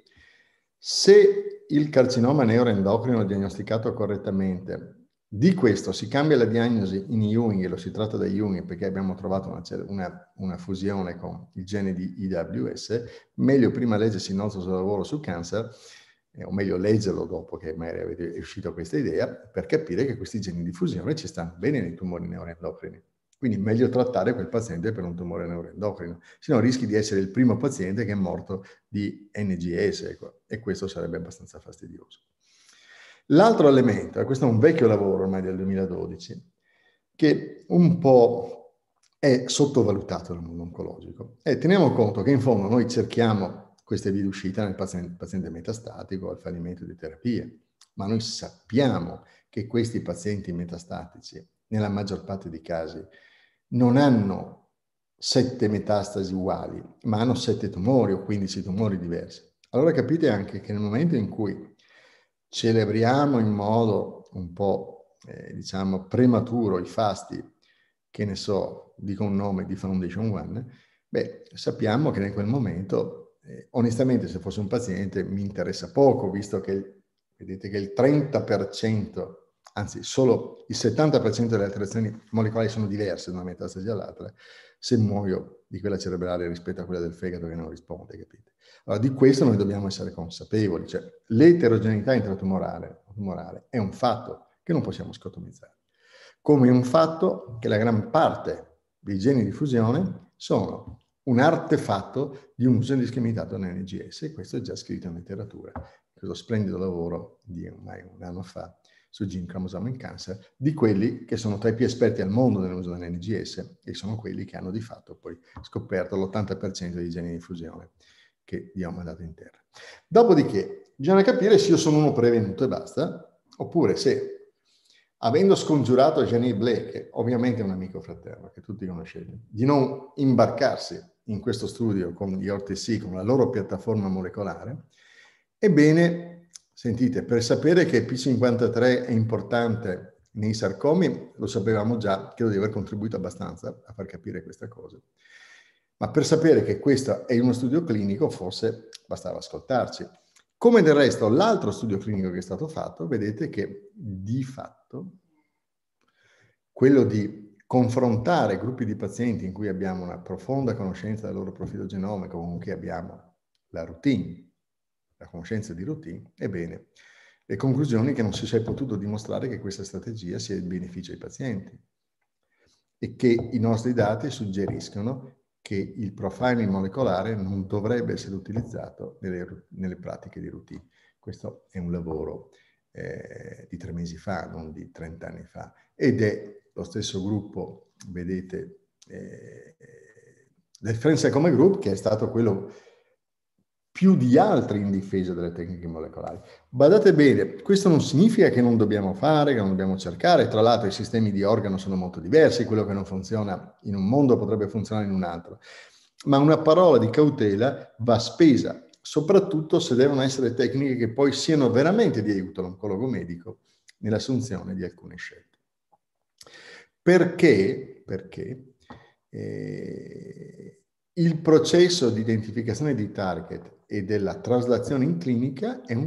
se il carcinoma neuroendocrino diagnosticato correttamente, di questo si cambia la diagnosi in Ewing, e lo si tratta da Ewing perché abbiamo trovato una fusione con il gene di IWS, meglio prima leggersi il nostro lavoro su cancer, o meglio leggerlo dopo che magari è uscita questa idea, per capire che questi geni di fusione ci stanno bene nei tumori neuroendocrini. Quindi meglio trattare quel paziente per un tumore neuroendocrino, se no rischi di essere il primo paziente che è morto di NGS, ecco, e questo sarebbe abbastanza fastidioso. L'altro elemento, e questo è un vecchio lavoro ormai del 2012, che un po' è sottovalutato nel mondo oncologico. E teniamo conto che in fondo noi cerchiamo queste vie d'uscita nel paziente metastatico al fallimento di terapie, ma noi sappiamo che questi pazienti metastatici, nella maggior parte dei casi, non hanno 7 metastasi uguali, ma hanno 7 tumori o 15 tumori diversi. Allora capite anche che nel momento in cui celebriamo in modo un po', diciamo, prematuro i fasti, che ne so, dico un nome di Foundation One, beh, sappiamo che in quel momento, onestamente, se fosse un paziente mi interessa poco, visto che vedete che il 30%, anzi solo il 70% delle alterazioni molecolari sono diverse da una metastasi all'altra, se muoio di quella cerebrale rispetto a quella del fegato che non risponde, capite? Allora, di questo noi dobbiamo essere consapevoli, cioè l'eterogeneità intratumorale è un fatto che non possiamo scotomizzare, come è un fatto che la gran parte dei geni di fusione sono un artefatto di un uso indiscriminato nell'NGS, e questo è già scritto in letteratura, questo splendido lavoro di ormai un anno fa su Gene Chromosome in Cancer, di quelli che sono tra i più esperti al mondo nell'uso dell'NGS, e sono quelli che hanno di fatto poi scoperto l'80% dei geni di fusione che vi ho mandato in terra. Dopodiché bisogna capire se io sono uno prevenuto e basta, oppure se, avendo scongiurato Jenny Blake, che ovviamente è un amico fraterno che tutti conoscete, di non imbarcarsi in questo studio con gli ORTC, con la loro piattaforma molecolare, ebbene, sentite, per sapere che P53 è importante nei sarcomi, lo sapevamo già, credo di aver contribuito abbastanza a far capire questa cosa. Ma per sapere che questo è uno studio clinico, forse bastava ascoltarci. Come del resto l'altro studio clinico che è stato fatto, vedete che di fatto quello di confrontare gruppi di pazienti in cui abbiamo una profonda conoscenza del loro profilo genomico, con cui abbiamo la routine, la conoscenza di routine, ebbene, le conclusioni che non si sia potuto dimostrare che questa strategia sia di beneficio ai pazienti e che i nostri dati suggeriscono che il profiling molecolare non dovrebbe essere utilizzato nelle pratiche di routine. Questo è un lavoro di 3 mesi fa, non di 30 anni fa, ed è lo stesso gruppo, vedete, del Friends Come Group, che è stato quello più di altri in difesa delle tecniche molecolari. Badate bene, questo non significa che non dobbiamo fare, che non dobbiamo cercare. Tra l'altro i sistemi di organo sono molto diversi, quello che non funziona in un mondo potrebbe funzionare in un altro. Ma una parola di cautela va spesa, soprattutto se devono essere tecniche che poi siano veramente di aiuto all'oncologo medico nell'assunzione di alcune scelte. Perché? Perché il processo di identificazione di target e della traslazione in clinica è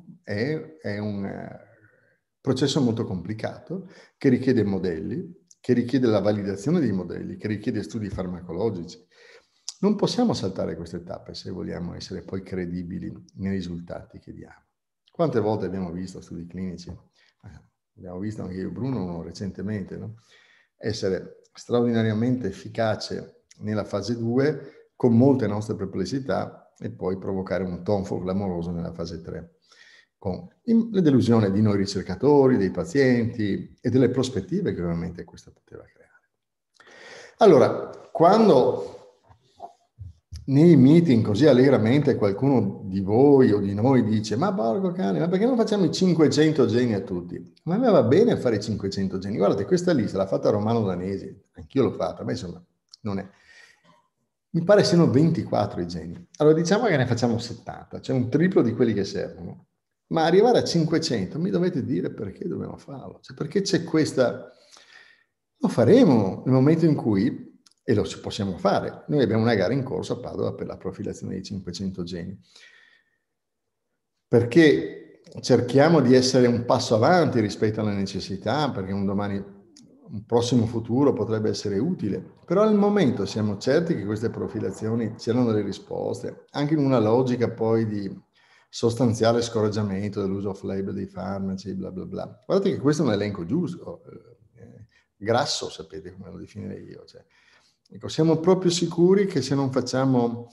un processo molto complicato, che richiede modelli, che richiede la validazione dei modelli, che richiede studi farmacologici. Non possiamo saltare queste tappe se vogliamo essere poi credibili nei risultati che diamo. Quante volte abbiamo visto studi clinici? Abbiamo visto anche io e Bruno recentemente, no? Essere straordinariamente efficace nella fase 2 con molte nostre perplessità e poi provocare un tonfo clamoroso nella fase 3, con le delusioni di noi ricercatori, dei pazienti e delle prospettive che ovviamente questo poteva creare. Allora, quando nei meeting così allegramente qualcuno di voi o di noi dice: ma porco cane, ma perché non facciamo i 500 geni a tutti? Ma a me va bene fare i 500 geni. Guardate, questa lista l'ha fatta Romano Danesi, anch'io l'ho fatto, ma insomma non è. Mi pare siano 24 i geni. Allora diciamo che ne facciamo 70, cioè un triplo di quelli che servono. Ma arrivare a 500 mi dovete dire perché dobbiamo farlo. Cioè perché c'è questa... Lo faremo nel momento in cui, e lo possiamo fare, noi abbiamo una gara in corso a Padova per la profilazione di 500 geni. Perché cerchiamo di essere un passo avanti rispetto alle necessità, perché un prossimo futuro potrebbe essere utile, però al momento siamo certi che queste profilazioni siano delle risposte, anche in una logica poi di sostanziale scoraggiamento dell'uso off-label dei farmaci, bla bla bla. Guardate che questo è un elenco giusto, grasso, sapete come lo definirei io. Cioè, ecco, siamo proprio sicuri che se non facciamo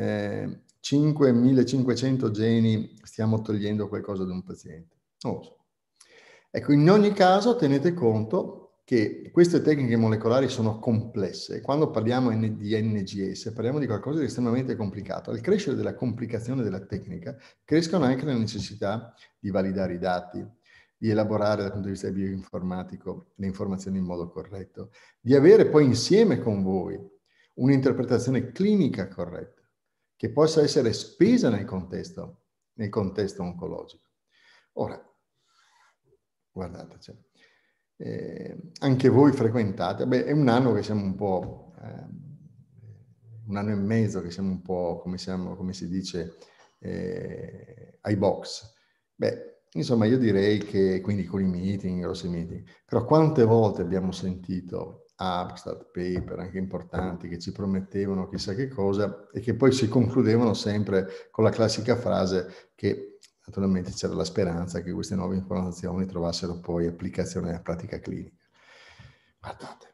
5.500 geni stiamo togliendo qualcosa da un paziente? Non lo so. Ecco, in ogni caso tenete conto che queste tecniche molecolari sono complesse. Quando parliamo di NGS parliamo di qualcosa di estremamente complicato. Al crescere della complicazione della tecnica crescono anche le necessità di validare i dati, di elaborare dal punto di vista bioinformatico le informazioni in modo corretto, di avere poi insieme con voi un'interpretazione clinica corretta che possa essere spesa nel contesto oncologico. Ora, guardate, cioè, anche voi frequentate, beh, è un anno che siamo un po', un anno e mezzo che siamo un po', come si dice, ai box. Beh, insomma, io direi che, quindi con i meeting, grossi meeting, però quante volte abbiamo sentito abstract, paper, anche importanti, che ci promettevano chissà che cosa e che poi si concludevano sempre con la classica frase che naturalmente c'era la speranza che queste nuove informazioni trovassero poi applicazione nella pratica clinica. Guardate,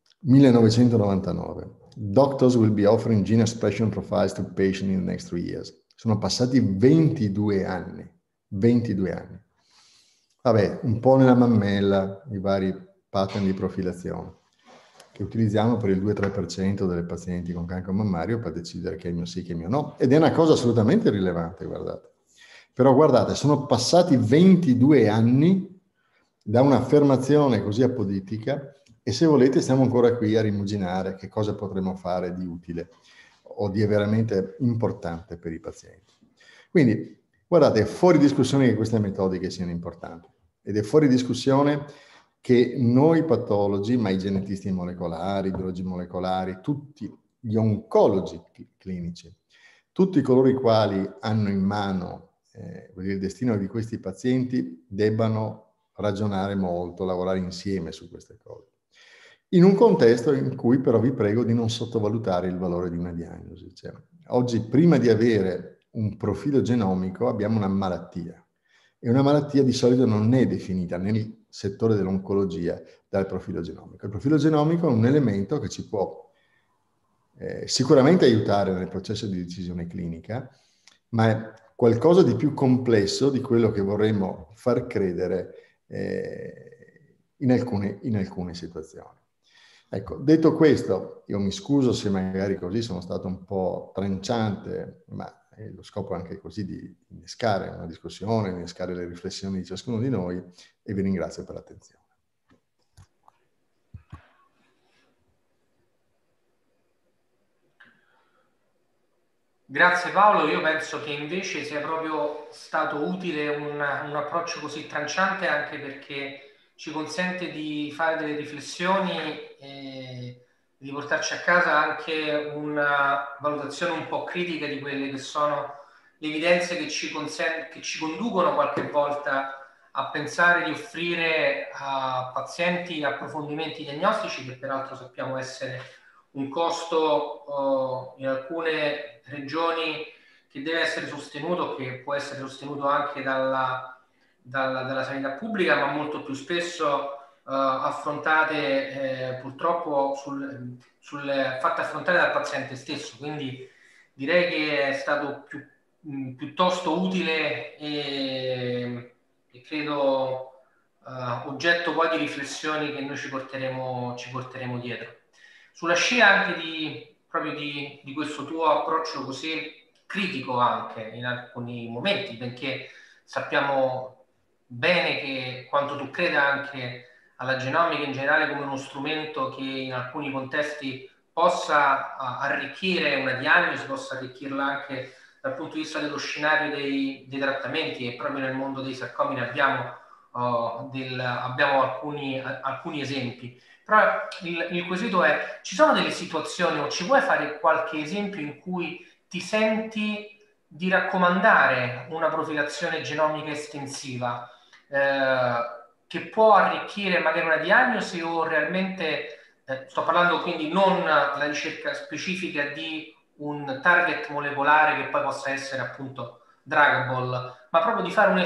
1999. Doctors will be offering gene expression profiles to patients in the next 3 years. Sono passati 22 anni. 22 anni. Vabbè, un po' nella mammella, i vari pattern di profilazione che utilizziamo per il 2-3% delle pazienti con cancro mammario per decidere che è il mio sì, che è il mio no. Ed è una cosa assolutamente rilevante, guardate. Però guardate, sono passati 22 anni da un'affermazione così apodittica e se volete stiamo ancora qui a rimuginare che cosa potremmo fare di utile o di veramente importante per i pazienti. Quindi, guardate, è fuori discussione che queste metodiche siano importanti ed è fuori discussione che noi patologi, ma i genetisti molecolari, i biologi molecolari, tutti gli oncologi clinici, tutti coloro i quali hanno in mano il destino di questi pazienti debbano ragionare molto, lavorare insieme su queste cose. In un contesto in cui però vi prego di non sottovalutare il valore di una diagnosi. Cioè, oggi, prima di avere un profilo genomico, abbiamo una malattia. E una malattia di solito non è definita nel settore dell'oncologia dal profilo genomico. Il profilo genomico è un elemento che ci può sicuramente aiutare nel processo di decisione clinica, ma è qualcosa di più complesso di quello che vorremmo far credere in alcune situazioni. Ecco, detto questo, io mi scuso se magari così sono stato un po' tranciante, ma lo scopo è anche così di innescare una discussione, innescare le riflessioni di ciascuno di noi e vi ringrazio per l'attenzione. Grazie Paolo, io penso che invece sia proprio stato utile un approccio così tranciante anche perché ci consente di fare delle riflessioni e di portarci a casa anche una valutazione un po' critica di quelle che sono le evidenze che ci conducono qualche volta a pensare di offrire a pazienti approfondimenti diagnostici che peraltro sappiamo essere un costo in alcune regioni che deve essere sostenuto, che può essere sostenuto anche dalla sanità pubblica, ma molto più spesso affrontate purtroppo fatte affrontare dal paziente stesso. Quindi direi che è stato piuttosto utile e credo oggetto poi di riflessioni che noi ci porteremo dietro. Sulla scia anche proprio di questo tuo approccio così critico anche in alcuni momenti, benché sappiamo bene che quanto tu creda anche alla genomica in generale come uno strumento che in alcuni contesti possa arricchire una diagnosi, possa arricchirla anche dal punto di vista dello scenario dei trattamenti, e proprio nel mondo dei sarcomi abbiamo alcuni esempi. Però il quesito è: ci sono delle situazioni, o ci puoi fare qualche esempio in cui ti senti di raccomandare una profilazione genomica estensiva che può arricchire magari una diagnosi, o realmente sto parlando quindi non la ricerca specifica di un target molecolare che poi possa essere appunto druggable, ma proprio di fare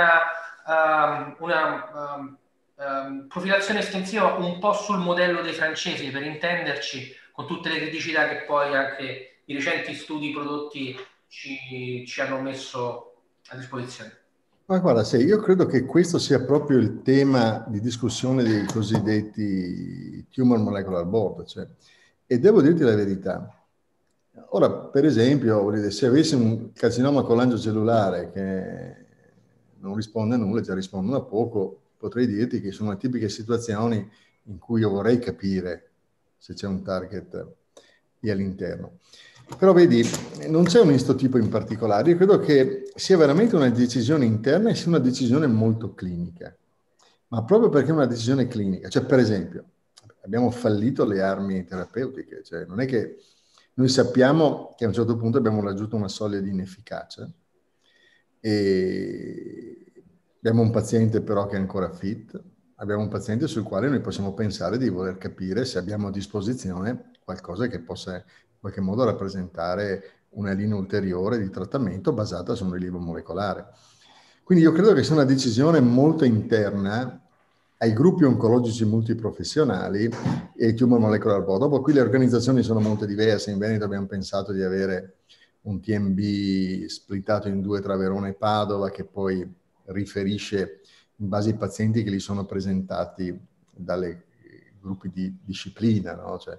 una profilazione estensiva un po' sul modello dei francesi, per intenderci, con tutte le criticità che poi anche i recenti studi prodotti ci hanno messo a disposizione. Ma guarda, sì, io credo che questo sia proprio il tema di discussione dei cosiddetti tumor molecular board, cioè, e devo dirti la verità. Ora, per esempio, se avessi un carcinoma colangio-cellulare che non risponde a nulla, già rispondono a poco, potrei dirti che sono le tipiche situazioni in cui io vorrei capire se c'è un target lì all'interno. Però vedi, non c'è un istotipo in particolare. Io credo che sia veramente una decisione interna e sia una decisione molto clinica. Ma proprio perché è una decisione clinica, cioè per esempio, abbiamo fallito le armi terapeutiche, cioè non è che noi sappiamo che a un certo punto abbiamo raggiunto una soglia di inefficacia e abbiamo un paziente però che è ancora fit, abbiamo un paziente sul quale noi possiamo pensare di voler capire se abbiamo a disposizione qualcosa che possa in qualche modo rappresentare una linea ulteriore di trattamento basata su un rilievo molecolare. Quindi io credo che sia una decisione molto interna ai gruppi oncologici multiprofessionali e ai tumor molecular board. Dopo qui le organizzazioni sono molto diverse. In Veneto abbiamo pensato di avere un TMB splittato in due tra Verona e Padova, che poi riferisce in base ai pazienti che li sono presentati dalle gruppi di disciplina, no? Cioè,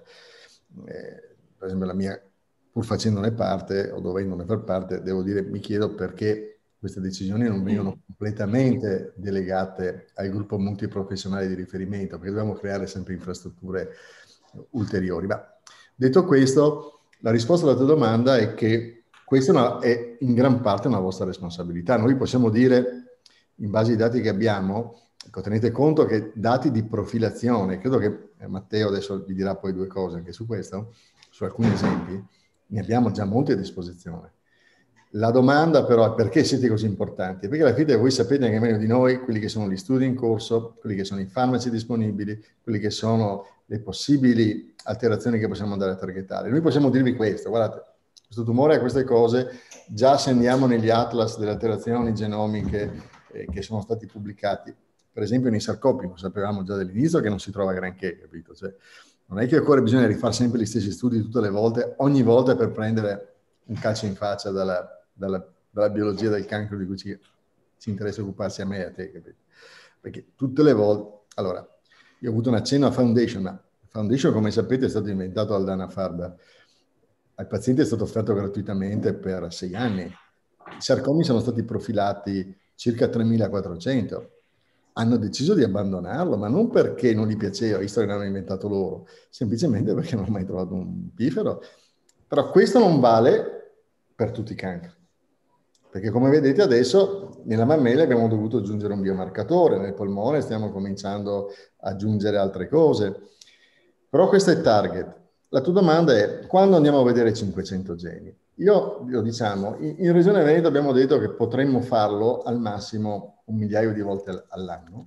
per esempio la mia, pur facendone parte o dovendone far parte, devo dire, mi chiedo perché queste decisioni non vengono completamente delegate al gruppo multiprofessionale di riferimento, perché dobbiamo creare sempre infrastrutture ulteriori. Ma detto questo, la risposta alla tua domanda è che questa è in gran parte una vostra responsabilità. Noi possiamo dire, in base ai dati che abbiamo, ecco, tenete conto che dati di profilazione, credo che Matteo adesso vi dirà poi due cose anche su questo, su alcuni esempi, ne abbiamo già molti a disposizione. La domanda però è: perché siete così importanti? Perché alla fine voi sapete anche meglio di noi quelli che sono gli studi in corso, quelli che sono i farmaci disponibili, quelli che sono le possibili alterazioni che possiamo andare a targetare. Noi possiamo dirvi questo: guardate, questo tumore ha queste cose, già se andiamo negli atlas delle alterazioni genomiche che sono stati pubblicati, per esempio nei sarcopi, lo sapevamo già dall'inizio che non si trova granché, capito? Cioè, non è che occorre bisogna rifare sempre gli stessi studi tutte le volte, ogni volta, per prendere un calcio in faccia dalla biologia del cancro di cui ci interessa occuparsi a me e a te, capito? Perché tutte le volte... Allora, io ho avuto un accenno a Foundation, ma Foundation, come sapete, è stato inventato dal Dana-Farber. Al paziente è stato offerto gratuitamente per 6 anni. I sarcomi sono stati profilati circa 3.400. Hanno deciso di abbandonarlo, ma non perché non gli piaceva, visto che l'hanno inventato loro, semplicemente perché non hanno mai trovato un pifero. Però questo non vale per tutti i cancri, perché come vedete adesso nella mammella abbiamo dovuto aggiungere un biomarcatore, nel polmone stiamo cominciando ad aggiungere altre cose, però questo è target. La tua domanda è: quando andiamo a vedere 500 geni? Io diciamo, in Regione Veneto abbiamo detto che potremmo farlo al massimo 1 migliaio di volte all'anno,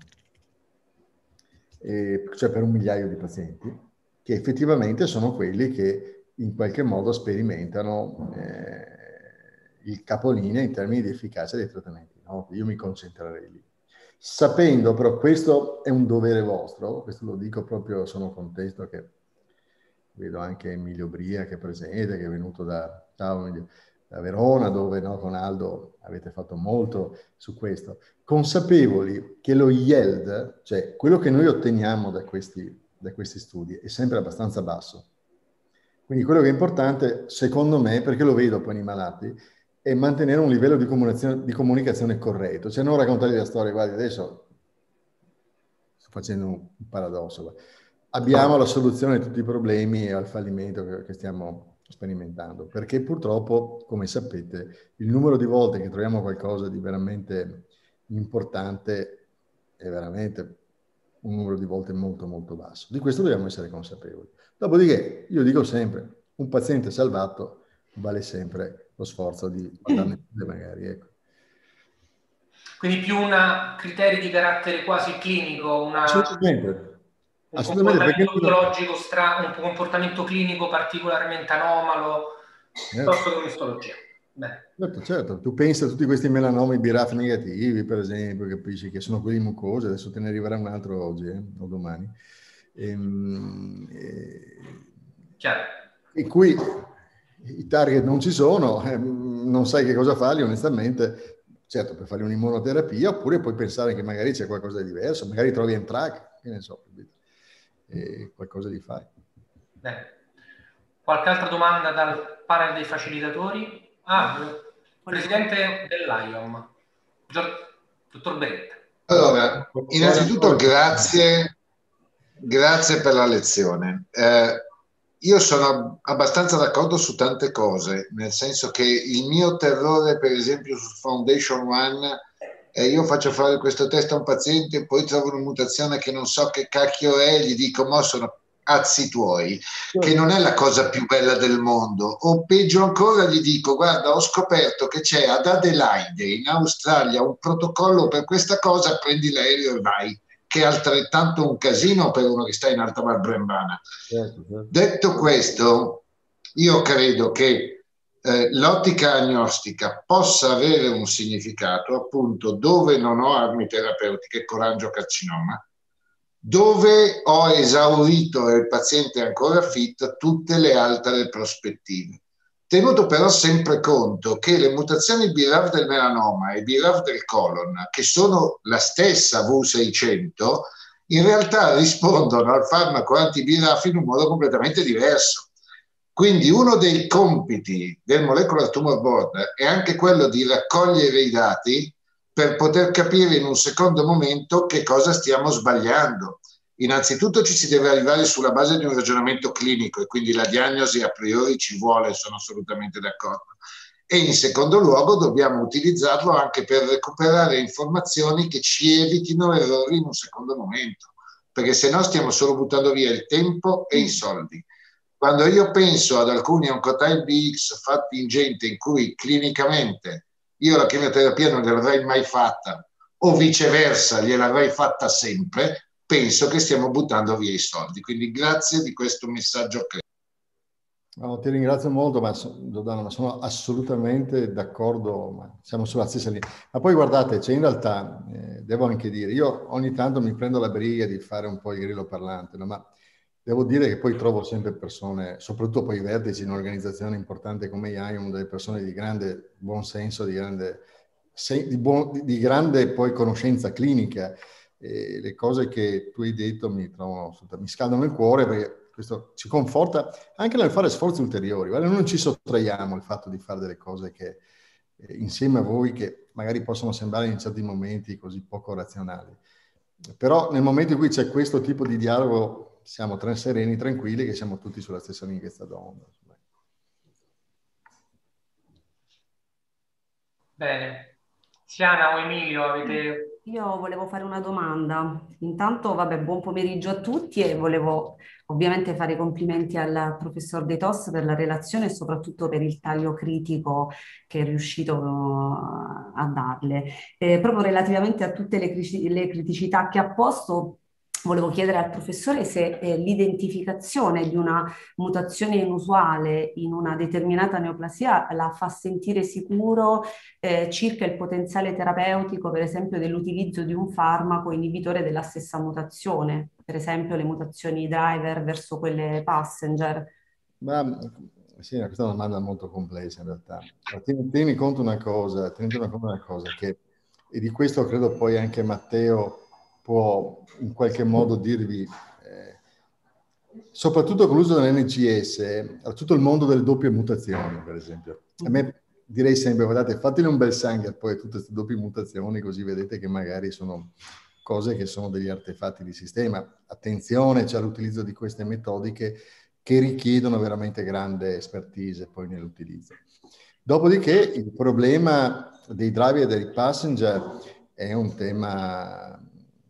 cioè per 1 migliaio di pazienti, che effettivamente sono quelli che in qualche modo sperimentano il capolinea in termini di efficacia dei trattamenti. No? Io mi concentrerei lì. Sapendo, però questo è un dovere vostro, questo lo dico proprio, sono contento che vedo anche Emilio Bria che è presente, che è venuto da Verona, dove no, con Aldo avete fatto molto su questo, consapevoli che lo yield, cioè quello che noi otteniamo da questi studi, è sempre abbastanza basso. Quindi quello che è importante, secondo me, perché lo vedo poi nei malati, è mantenere un livello di comunicazione corretto, cioè non raccontargli la storia: guardi, adesso sto facendo un paradosso. Abbiamo la soluzione a tutti i problemi e al fallimento che stiamo sperimentando, perché purtroppo, come sapete, il numero di volte che troviamo qualcosa di veramente importante è veramente un numero di volte molto molto basso. Di questo dobbiamo essere consapevoli. Dopodiché, io dico sempre, un paziente salvato vale sempre lo sforzo di darne più magari, ecco. Quindi più criteri di carattere quasi clinico, Assolutamente. un Assolutamente, comportamento biologico un comportamento clinico particolarmente anomalo, piuttosto che un'istologia. Certo, tu pensi a tutti questi melanomi BRAF negativi, per esempio, capisci che sono quelli mucosi, adesso te ne arriverà un altro oggi o domani, in cui i target non ci sono, non sai che cosa farli onestamente, certo per fare un'immunoterapia, oppure puoi pensare che magari c'è qualcosa di diverso, magari trovi un track, che ne so, e qualcosa di fai. Bene. Qualche altra domanda dal panel dei facilitatori? Presidente dell'IOM, dottor Beretta. Allora, innanzitutto grazie per la lezione. Io sono abbastanza d'accordo su tante cose, nel senso che il mio terrore, per esempio, su Foundation One, è io faccio fare questo test a un paziente, poi trovo una mutazione che non so che cacchio è, gli dico, mo sono cazzi tuoi, che non è la cosa più bella del mondo. O peggio ancora gli dico, guarda, ho scoperto che c'è ad Adelaide, in Australia, un protocollo per questa cosa, prendi l'aereo e vai, che è altrettanto un casino per uno che sta in Alta Val Brembana. Detto questo, io credo che l'ottica agnostica possa avere un significato appunto dove non ho armi terapeutiche, colangiocarcinoma, dove ho esaurito e il paziente è ancora fit tutte le altre prospettive. Tenuto però sempre conto che le mutazioni BRAF del melanoma e BRAF del colon, che sono la stessa V600, in realtà rispondono al farmaco anti-BRAF in un modo completamente diverso. Quindi uno dei compiti del Molecular Tumor Board è anche quello di raccogliere i dati per poter capire in un secondo momento che cosa stiamo sbagliando. Innanzitutto ci si deve arrivare sulla base di un ragionamento clinico e quindi la diagnosi a priori ci vuole, sono assolutamente d'accordo. E in secondo luogo dobbiamo utilizzarlo anche per recuperare informazioni che ci evitino errori in un secondo momento, perché se no stiamo solo buttando via il tempo e i soldi. Quando io penso ad alcuni Oncotype DX fatti in gente in cui clinicamente io la chemioterapia non gliel'avrei mai fatta o viceversa gliel'avrei fatta sempre, penso che stiamo buttando via i soldi. Quindi grazie di questo messaggio. No, ti ringrazio molto, Giordano, ma sono assolutamente d'accordo, siamo sulla stessa linea. Ma poi guardate, in realtà, devo anche dire, io ogni tanto mi prendo la briga di fare un po' il grillo parlante, no? Ma devo dire che poi trovo sempre persone, soprattutto poi i vertici in un'organizzazione importante come IOM, delle persone di grande buon senso, di grande poi conoscenza clinica. E le cose che tu hai detto mi scaldano il cuore, perché questo ci conforta anche nel fare sforzi ulteriori. Noi non ci sottraiamo il fatto di fare delle cose che insieme a voi, che magari possono sembrare in certi momenti così poco razionali. Però nel momento in cui c'è questo tipo di dialogo siamo sereni, tranquilli, che siamo tutti sulla stessa lunghezza d'onda. Bene. Siana o Emilio, avete... Io volevo fare una domanda. Intanto, buon pomeriggio a tutti e volevo ovviamente fare i complimenti al professor De Tos per la relazione e soprattutto per il taglio critico che è riuscito a darle. Proprio relativamente a tutte le criticità che ha posto, volevo chiedere al professore se l'identificazione di una mutazione inusuale in una determinata neoplasia la fa sentire sicuro circa il potenziale terapeutico, per esempio, dell'utilizzo di un farmaco inibitore della stessa mutazione, per esempio le mutazioni driver verso quelle passenger. Sì, questa è una domanda molto complessa in realtà. Tieni conto una cosa, che, e di questo credo poi anche Matteo può in qualche modo dirvi, soprattutto con l'uso dell'NCS, a tutto il mondo delle doppie mutazioni, per esempio. A me direi sempre, guardate, fateli un bel sangue poi tutte queste doppie mutazioni, così vedete che magari sono cose che sono degli artefatti di sistema. Attenzione, c'è l'utilizzo di queste metodiche che richiedono veramente grande expertise poi nell'utilizzo. Dopodiché il problema dei driver e dei passenger è un tema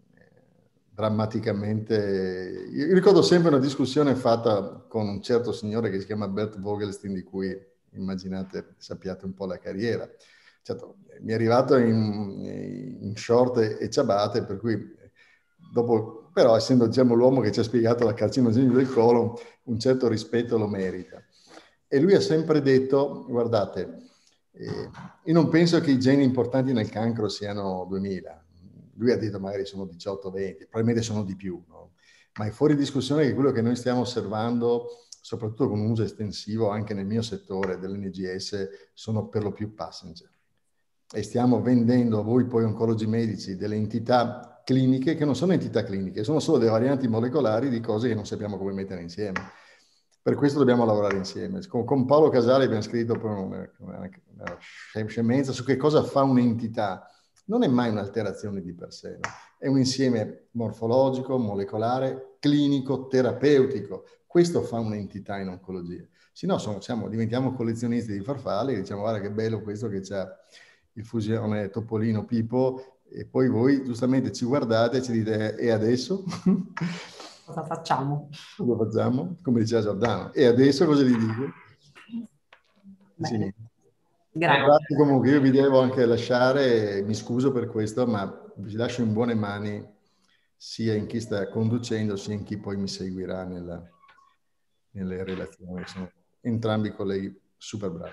drammaticamente... Io ricordo sempre una discussione fatta con un certo signore che si chiama Bert Vogelstein, di cui immaginate sappiate un po' la carriera. Certo, mi è arrivato in short e ciabatte, per cui dopo, però essendo diciamo, l'uomo che ci ha spiegato la carcinogenia del colon, un certo rispetto lo merita. E lui ha sempre detto, guardate, io non penso che i geni importanti nel cancro siano 2000. Lui ha detto magari sono 18-20, probabilmente sono di più, no? Ma è fuori discussione che quello che noi stiamo osservando, soprattutto con un uso estensivo anche nel mio settore dell'NGS, sono per lo più passenger. E stiamo vendendo a voi poi oncologi medici delle entità cliniche che non sono entità cliniche, sono solo delle varianti molecolari di cose che non sappiamo come mettere insieme. Per questo dobbiamo lavorare insieme. Con Paolo Casali abbiamo scritto una scemenza su che cosa fa un'entità. Non è mai un'alterazione di per sé, no? È un insieme morfologico, molecolare, clinico, terapeutico. Questo fa un'entità in oncologia. Se no diventiamo collezionisti di farfalle e diciamo guarda che bello questo che c'ha il fusione Topolino-Pipo, e poi voi giustamente ci guardate e ci dite e adesso? Cosa facciamo? Cosa facciamo? Come diceva Giordano. E adesso cosa gli dico? Bene. Grazie comunque, io vi devo anche lasciare, mi scuso per questo, ma vi lascio in buone mani sia in chi sta conducendo sia in chi poi mi seguirà nelle relazioni. Sono entrambi colleghi super bravi.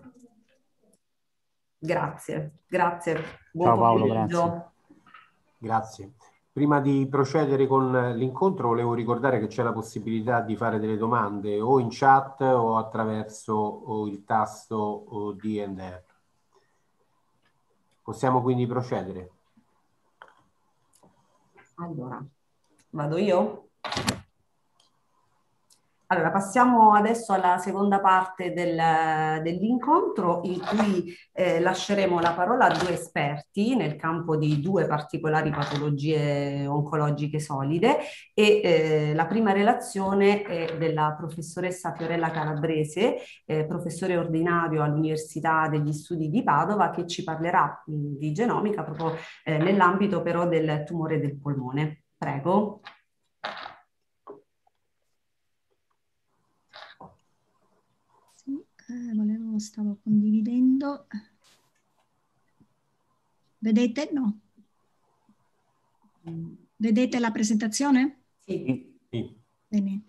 Grazie, grazie. Buon Ciao Paolo, pomeriggio. Grazie. Prima di procedere con l'incontro volevo ricordare che c'è la possibilità di fare delle domande o in chat o attraverso il tasto D&R. Possiamo quindi procedere. Allora, vado io? Allora, passiamo adesso alla seconda parte dell'incontro in cui lasceremo la parola a due esperti nel campo di due particolari patologie oncologiche solide e la prima relazione è della professoressa Fiorella Calabrese, professore ordinario all'Università degli Studi di Padova, che ci parlerà di genomica proprio nell'ambito però del tumore del polmone. Prego. Stavo condividendo. Vedete? No. Vedete la presentazione? Sì. Bene.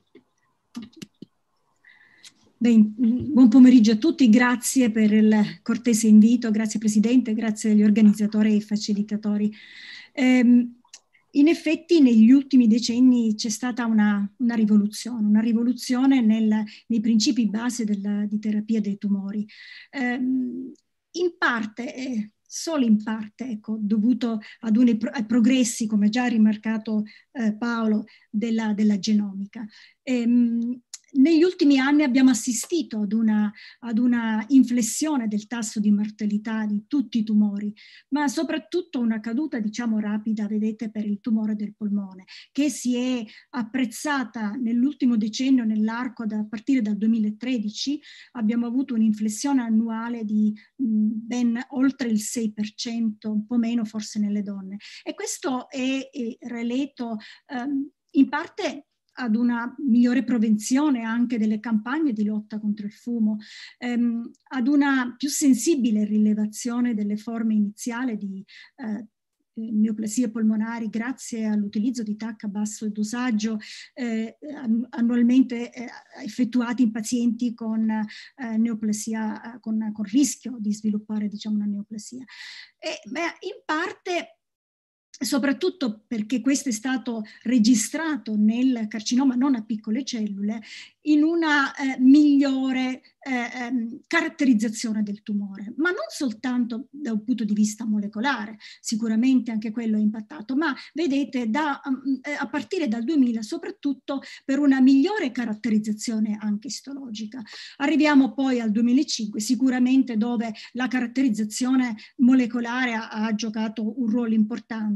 Buon pomeriggio a tutti, grazie per il cortese invito, grazie Presidente, grazie agli organizzatori e ai facilitatori. In effetti negli ultimi decenni c'è stata una rivoluzione nei principi base di terapia dei tumori, in parte, solo in parte, ecco, dovuto ai progressi, come già rimarcato Paolo, della genomica. Negli ultimi anni abbiamo assistito ad una inflessione del tasso di mortalità di tutti i tumori, ma soprattutto una caduta, diciamo, rapida, vedete, per il tumore del polmone, che si è apprezzata nell'ultimo decennio, nell'arco a partire dal 2013, abbiamo avuto un'inflessione annuale di ben oltre il 6%, un po' meno forse nelle donne. E questo è relegato in parte ad una migliore prevenzione anche delle campagne di lotta contro il fumo, ad una più sensibile rilevazione delle forme iniziali di neoplasie polmonari grazie all'utilizzo di TAC a basso dosaggio annualmente effettuati in pazienti con neoplasia, con rischio di sviluppare, diciamo, una neoplasia. In parte soprattutto perché questo è stato registrato nel carcinoma non a piccole cellule, in una migliore caratterizzazione del tumore, ma non soltanto da un punto di vista molecolare, sicuramente anche quello è impattato, ma vedete a partire dal 2000 soprattutto per una migliore caratterizzazione anche istologica. Arriviamo poi al 2005 sicuramente, dove la caratterizzazione molecolare ha giocato un ruolo importante,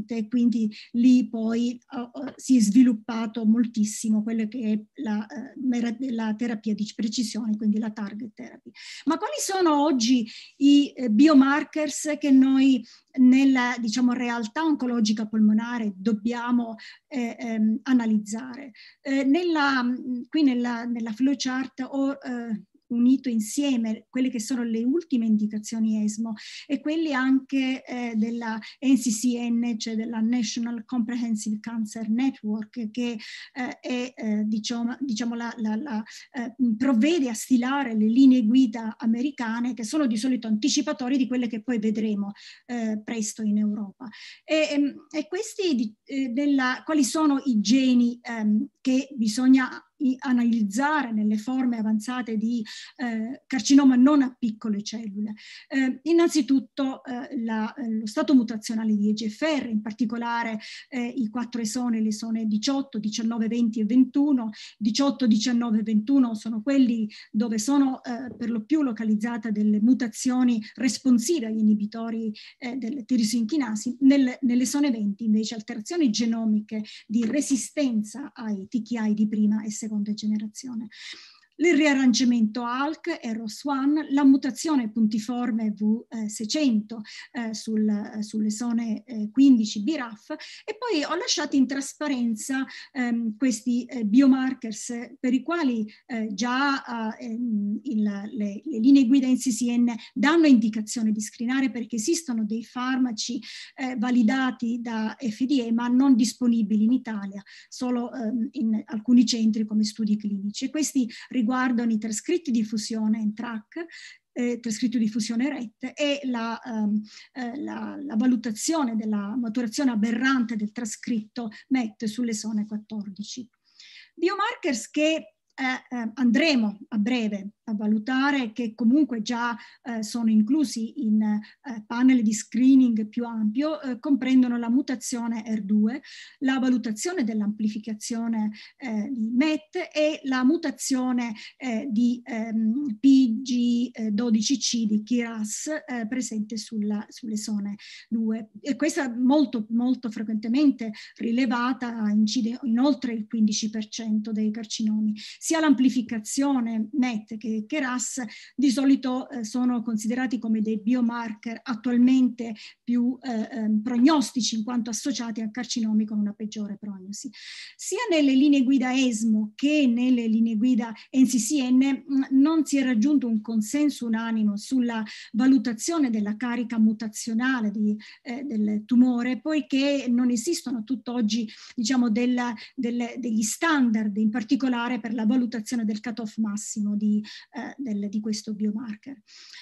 importante, quindi lì poi si è sviluppato moltissimo quello che è la terapia di precisione, quindi la target therapy. Ma quali sono oggi i biomarkers che noi nella, diciamo, realtà oncologica polmonare dobbiamo analizzare? Qui nella flowchart ho unito insieme quelle che sono le ultime indicazioni ESMO e quelle anche della NCCN, cioè della National Comprehensive Cancer Network, che provvede a stilare le linee guida americane, che sono di solito anticipatori di quelle che poi vedremo presto in Europa. E questi quali sono i geni che bisogna analizzare nelle forme avanzate di carcinoma non a piccole cellule. Innanzitutto lo stato mutazionale di EGFR, in particolare i 4 esoni, l'esone 18, 19, 20 e 21. 18, 19 e 21 sono quelli dove sono per lo più localizzate delle mutazioni responsive agli inibitori delle tyrosine kinasi. Nell'esone 20 invece alterazioni genomiche di resistenza ai TKI di prima e seconda generazione. Il riarrangiamento ALK e ROS1, la mutazione puntiforme V600 sull'esone 15 BRAF, e poi ho lasciato in trasparenza questi biomarkers per i quali già le linee guida NCCN danno indicazione di screenare, perché esistono dei farmaci validati da FDA ma non disponibili in Italia, solo in alcuni centri come studi clinici, e questi riguardano i trascritti di fusione NTRK, trascritto di fusione RET, e la valutazione della maturazione aberrante del trascritto MET sull'esone 14. Biomarkers che andremo a breve a valutare, che comunque già sono inclusi in panel di screening più ampio, comprendono la mutazione R2, la valutazione dell'amplificazione di MET e la mutazione di PG12C di KRAS presente sull'esone 2. E questa molto, molto frequentemente rilevata, incide in oltre il 15% dei carcinomi. Sia l'amplificazione MET che KRAS di solito sono considerati come dei biomarker attualmente più prognostici, in quanto associati a carcinomi con una peggiore prognosi. Sia nelle linee guida ESMO che nelle linee guida NCCN non si è raggiunto un consenso unanimo sulla valutazione della carica mutazionale del tumore, poiché non esistono tutt'oggi, diciamo, degli standard, in particolare per la valutazione del cutoff massimo di questo biomarker.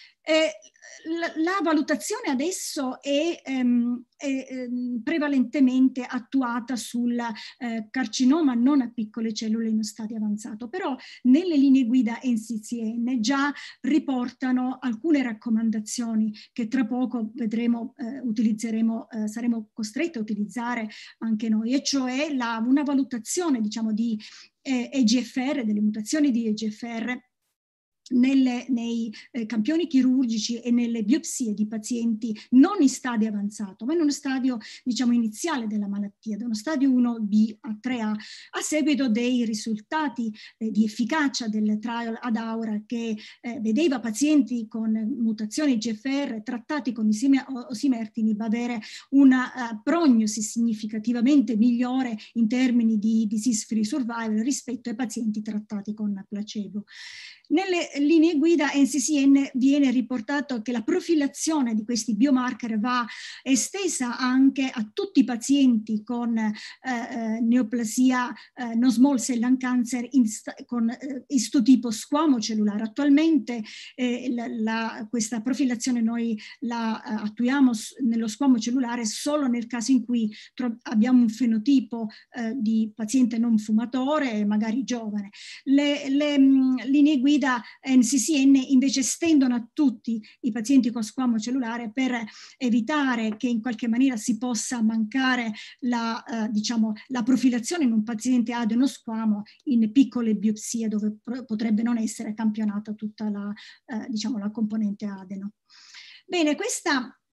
La valutazione adesso è prevalentemente attuata sul carcinoma non a piccole cellule in stadio avanzato, però nelle linee guida NCCN già riportano alcune raccomandazioni che tra poco vedremo, saremo costretti a utilizzare anche noi, e cioè una valutazione, diciamo, di EGFR, delle mutazioni di EGFR nei campioni chirurgici e nelle biopsie di pazienti non in stadio avanzato, ma in uno stadio, diciamo, iniziale della malattia, da uno stadio 1B a 3A, a seguito dei risultati di efficacia del trial ad Aura, che vedeva pazienti con mutazioni GFR trattati con osimertinib avere una prognosi significativamente migliore in termini di disease-free survival rispetto ai pazienti trattati con placebo. Nelle linee guida NCCN viene riportato che la profilazione di questi biomarker va estesa anche a tutti i pazienti con neoplasia non small cell lung cancer con istotipo squamo cellulare. Attualmente questa profilazione noi la attuiamo nello squamo cellulare solo nel caso in cui abbiamo un fenotipo di paziente non fumatore, magari giovane. Le linee guida NCCN invece estendono a tutti i pazienti con squamo cellulare per evitare che in qualche maniera si possa mancare la profilazione in un paziente adenosquamo in piccole biopsie dove potrebbe non essere campionata tutta la componente adeno. Bene, questa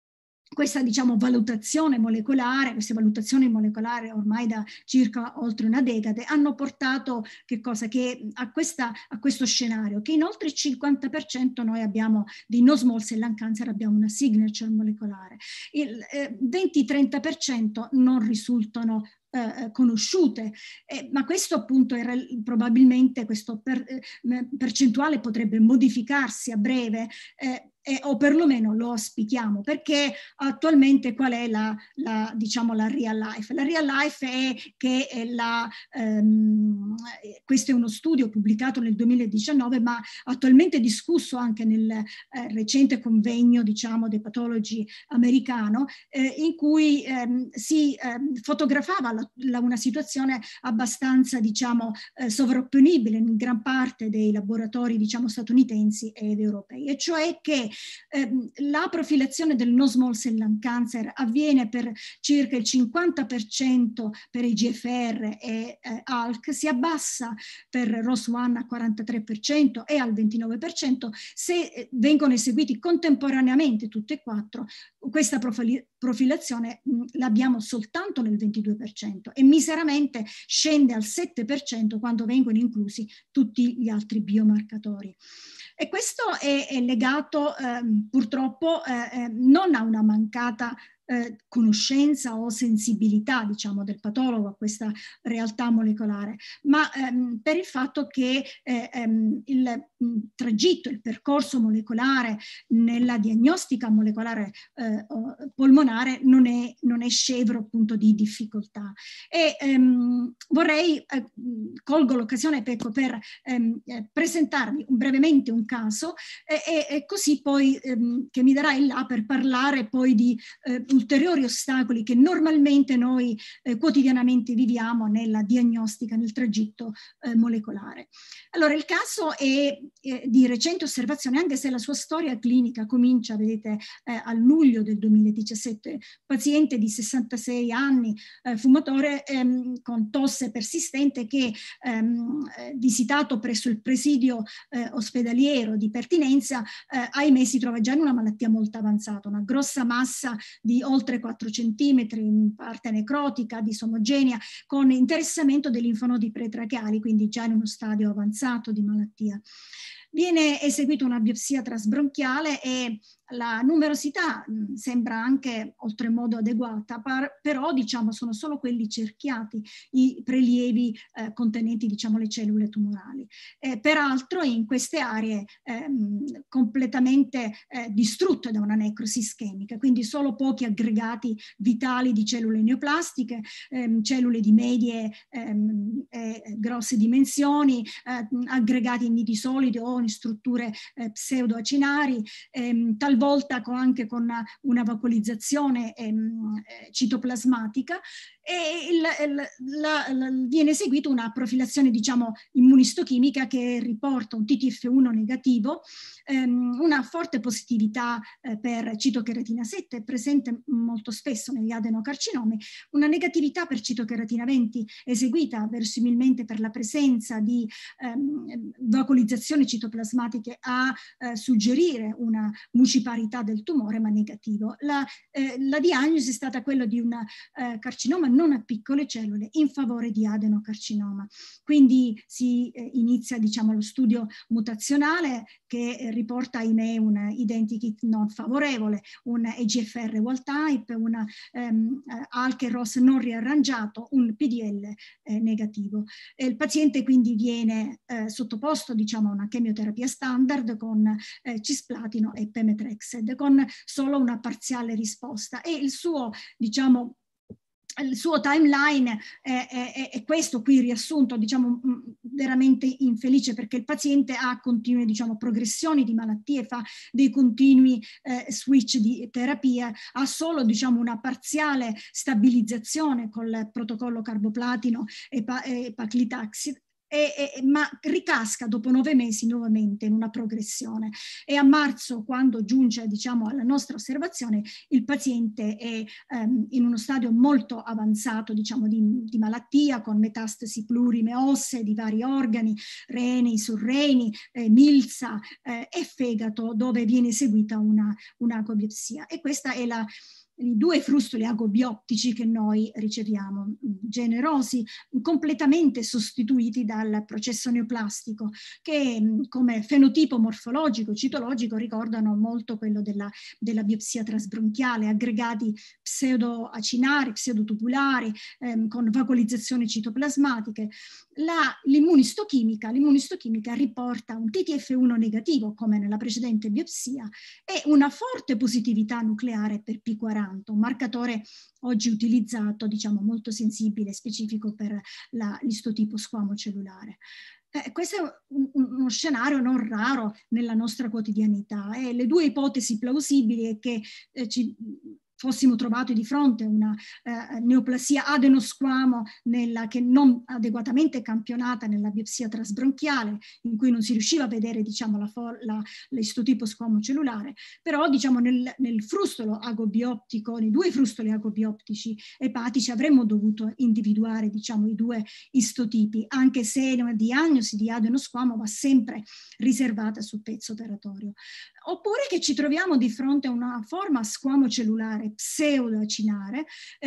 questa, diciamo, valutazione molecolare, queste valutazioni molecolari ormai da circa oltre una decade hanno portato che cosa? Che a questo scenario, che in oltre il 50% noi abbiamo di non small cell lung cancer, abbiamo una signature molecolare, il 20-30% non risultano conosciute, ma questo appunto era probabilmente questo percentuale potrebbe modificarsi a breve, o perlomeno lo auspichiamo, perché attualmente qual è diciamo la real life? La real life è che questo è uno studio pubblicato nel 2019, ma attualmente discusso anche nel recente convegno, diciamo, dei patologi americano, in cui si fotografava una situazione abbastanza, diciamo, sovrapponibile in gran parte dei laboratori, diciamo, statunitensi ed europei, e cioè che la profilazione del non small cell lung cancer avviene per circa il 50% per EGFR e ALK, si abbassa per ROS1 a 43% e al 29% se vengono eseguiti contemporaneamente tutte e quattro. Questa profilazione l'abbiamo soltanto nel 22% e miseramente scende al 7% quando vengono inclusi tutti gli altri biomarcatori. E questo è legato purtroppo non a una mancata conoscenza o sensibilità, diciamo, del patologo a questa realtà molecolare, ma per il fatto che il tragitto, il percorso molecolare nella diagnostica molecolare polmonare non è scevro appunto di difficoltà. E vorrei, colgo l'occasione per presentarvi brevemente un caso e così poi che mi darà il là per parlare poi di ulteriori ostacoli che normalmente noi quotidianamente viviamo nella diagnostica, nel tragitto molecolare. Allora, il caso è di recente osservazione, anche se la sua storia clinica comincia, vedete, a luglio del 2017, paziente di 66 anni, fumatore con tosse persistente che visitato presso il presidio ospedaliero di pertinenza, ahimè si trova già in una malattia molto avanzata, una grossa massa di oltre 4 centimetri, in parte necrotica, disomogenea, con interessamento dei linfonodi pretracheali, quindi già in uno stadio avanzato di malattia. Viene eseguita una biopsia trasbronchiale e la numerosità sembra anche oltremodo adeguata, però diciamo sono solo quelli cerchiati, i prelievi contenenti, diciamo, le cellule tumorali. Peraltro in queste aree completamente distrutte da una necrosi ischemica, quindi solo pochi aggregati vitali di cellule neoplastiche, cellule di medie e grosse dimensioni, aggregati in nidi solidi o in strutture pseudoacinari, talvolta anche con una vacuolizzazione citoplasmatica, e viene eseguita una profilazione, diciamo, immunistochimica che riporta un TTF1 negativo, una forte positività per citocheratina 7, presente molto spesso negli adenocarcinomi, una negatività per citocheratina 20 eseguita verosimilmente per la presenza di vacuolizzazioni citoplasmatiche a suggerire una muciparità del tumore, ma negativo. La diagnosi è stata quella di un carcinoma non a piccole cellule in favore di adenocarcinoma. Quindi si inizia, diciamo, lo studio mutazionale che riporta, ahimè, un identikit non favorevole, un EGFR wild type, un ALK e ROS non riarrangiato, un PDL negativo. Il paziente quindi viene sottoposto, diciamo, a una chemioterapia standard con cisplatino e pemetrexed, con solo una parziale risposta, e il suo, diciamo, il suo timeline è questo qui riassunto, diciamo, veramente infelice, perché il paziente ha continue, diciamo, progressioni di malattie, fa dei continui switch di terapia, ha solo, diciamo, una parziale stabilizzazione col protocollo carboplatino e paclitaxel, ma ricasca dopo 9 mesi nuovamente in una progressione, e a marzo, quando giunge, diciamo, alla nostra osservazione, il paziente è in uno stadio molto avanzato, diciamo, di malattia, con metastasi plurime ossee di vari organi, reni, surreni, milza e fegato, dove viene eseguita una biopsia. E questa è i 2 frustoli agobiottici che noi riceviamo, generosi, completamente sostituiti dal processo neoplastico, che come fenotipo morfologico, citologico, ricordano molto quello della biopsia trasbronchiale, aggregati pseudoacinari, pseudotubulari, con vacuolizzazioni citoplasmatiche. L'immunistochimica riporta un TTF1 negativo, come nella precedente biopsia, e una forte positività nucleare per P40, un marcatore oggi utilizzato, diciamo, molto sensibile e specifico per l'istotipo squamocellulare. Questo è uno scenario non raro nella nostra quotidianità, e le 2 ipotesi plausibili è che ci fossimo trovati di fronte a una neoplasia adenosquamo che non adeguatamente campionata nella biopsia trasbronchiale, in cui non si riusciva a vedere, diciamo, l'istotipo squamocellulare, però, diciamo, nel frustolo agobioptico, nei 2 frustoli agobioptici epatici, avremmo dovuto individuare, diciamo, i 2 istotipi, anche se una diagnosi di adenosquamo va sempre riservata sul pezzo operatorio. Oppure che ci troviamo di fronte a una forma squamocellulare pseudoacinare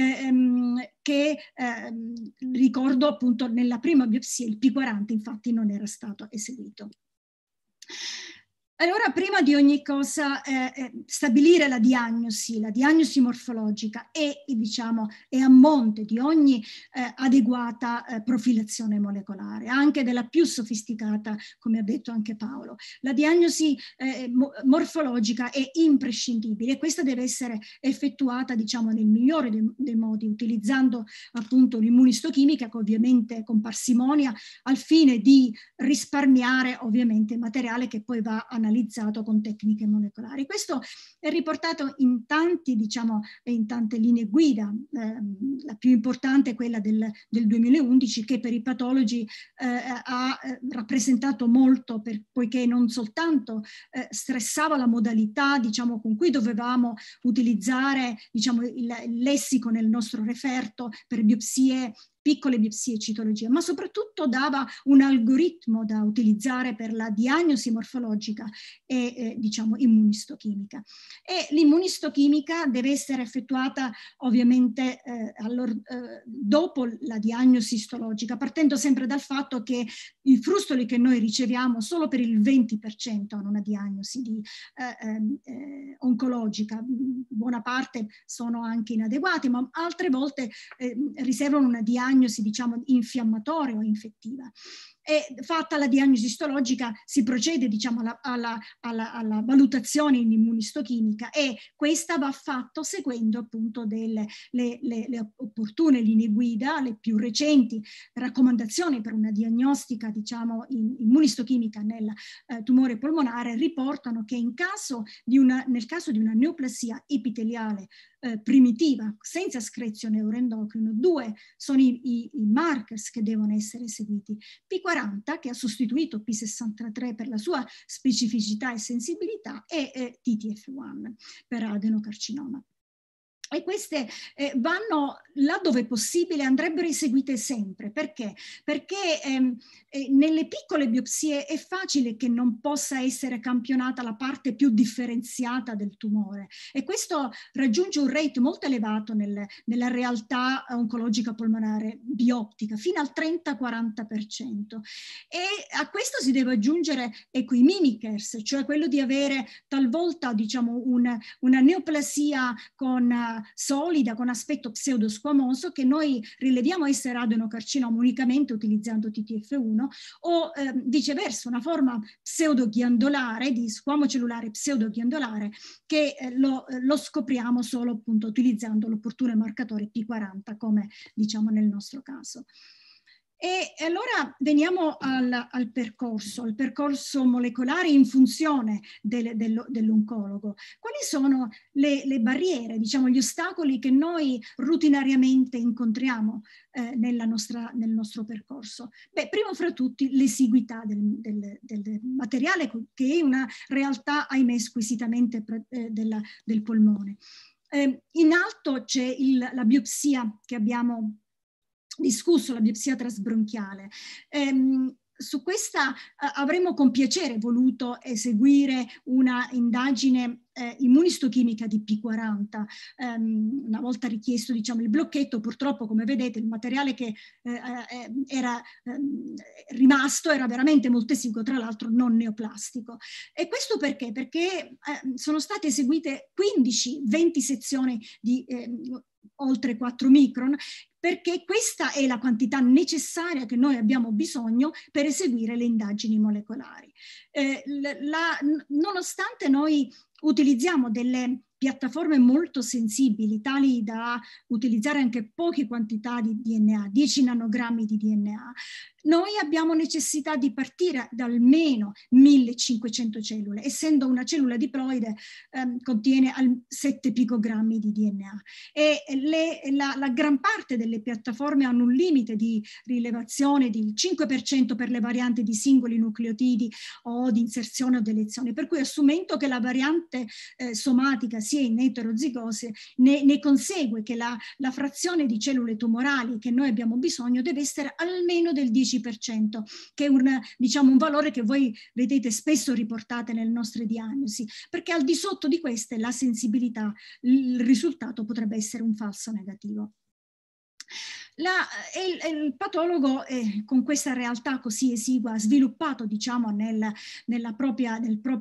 che ricordo appunto nella prima biopsia il P40 infatti non era stato eseguito. Allora, prima di ogni cosa, stabilire la diagnosi morfologica diciamo, è a monte di ogni adeguata profilazione molecolare, anche della più sofisticata, come ha detto anche Paolo. La diagnosi morfologica è imprescindibile, e questa deve essere effettuata, diciamo, nel migliore dei modi, utilizzando appunto l'immunistochimica, che ovviamente con parsimonia, al fine di risparmiare ovviamente il materiale che poi va analizzato con tecniche molecolari. Questo è riportato in tanti, diciamo, in tante linee guida. La più importante è quella del 2011, che per i patologi ha rappresentato molto, poiché non soltanto stressava la modalità, diciamo, con cui dovevamo utilizzare, diciamo, il lessico nel nostro referto per biopsie, piccole biopsie e citologia, ma soprattutto dava un algoritmo da utilizzare per la diagnosi morfologica e diciamo immunistochimica. E l'immunistochimica deve essere effettuata ovviamente dopo la diagnosi istologica, partendo sempre dal fatto che i frustoli che noi riceviamo solo per il 20% hanno una diagnosi oncologica, buona parte sono anche inadeguati, ma altre volte riservano una diagnosi, diciamo, infiammatoria o infettiva. E fatta la diagnosi istologica si procede, diciamo, alla valutazione in immunistochimica, e questa va fatta seguendo appunto le opportune linee guida, le più recenti raccomandazioni per una diagnostica, diciamo, in immunistochimica nel tumore polmonare riportano che nel caso di una neoplasia epiteliale primitiva senza screzio neuroendocrino, 2 sono i markers che devono essere eseguiti: P40, che ha sostituito P63 per la sua specificità e sensibilità, e TTF1 per adenocarcinoma. E queste vanno, là dove possibile, andrebbero eseguite sempre. Perché? Perché nelle piccole biopsie è facile che non possa essere campionata la parte più differenziata del tumore, e questo raggiunge un rate molto elevato nella realtà oncologica polmonare bioptica, fino al 30-40%. E a questo si deve aggiungere i mimickers, cioè quello di avere talvolta, diciamo, una neoplasia solida, con aspetto pseudosquamoso, che noi rileviamo essere adenocarcinoma unicamente utilizzando TTF1, o viceversa una forma pseudoghiandolare, di squamo cellulare pseudoghiandolare, che lo scopriamo solo appunto utilizzando l'opportuno marcatore P40, come diciamo nel nostro caso. E allora veniamo al percorso molecolare in funzione dell'oncologo. Quali sono le barriere, diciamo, gli ostacoli che noi rutinariamente incontriamo nel nostro percorso? Beh, primo fra tutti l'esiguità del materiale, che è una realtà, ahimè, squisitamente del polmone. In alto c'è la biopsia che abbiamo discusso, la biopsia trasbronchiale. su questa avremmo con piacere voluto eseguire una indagine immunistochimica di P40, una volta richiesto, diciamo, il blocchetto. Purtroppo, come vedete, il materiale che era rimasto era veramente molto esiguo, tra l'altro non neoplastico. E questo perché? Perché sono state eseguite 15-20 sezioni di oltre 4 micron, perché questa è la quantità necessaria che noi abbiamo bisogno per eseguire le indagini molecolari. Nonostante noi utilizziamo delle piattaforme molto sensibili, tali da utilizzare anche poche quantità di DNA, 10 nanogrammi di DNA, noi abbiamo necessità di partire da almeno 1500 cellule, essendo una cellula diploide contiene 7 picogrammi di DNA. E la gran parte delle piattaforme hanno un limite di rilevazione del 5% per le varianti di singoli nucleotidi o di inserzione o delezione, per cui assumendo che la variante somatica sia in eterozigose, ne consegue che la frazione di cellule tumorali che noi abbiamo bisogno deve essere almeno del 10%, che è diciamo, un valore che voi vedete spesso riportate nelle nostre diagnosi, perché al di sotto di queste la sensibilità, il risultato potrebbe essere un falso negativo. Il patologo con questa realtà così esigua ha sviluppato, diciamo, nella propria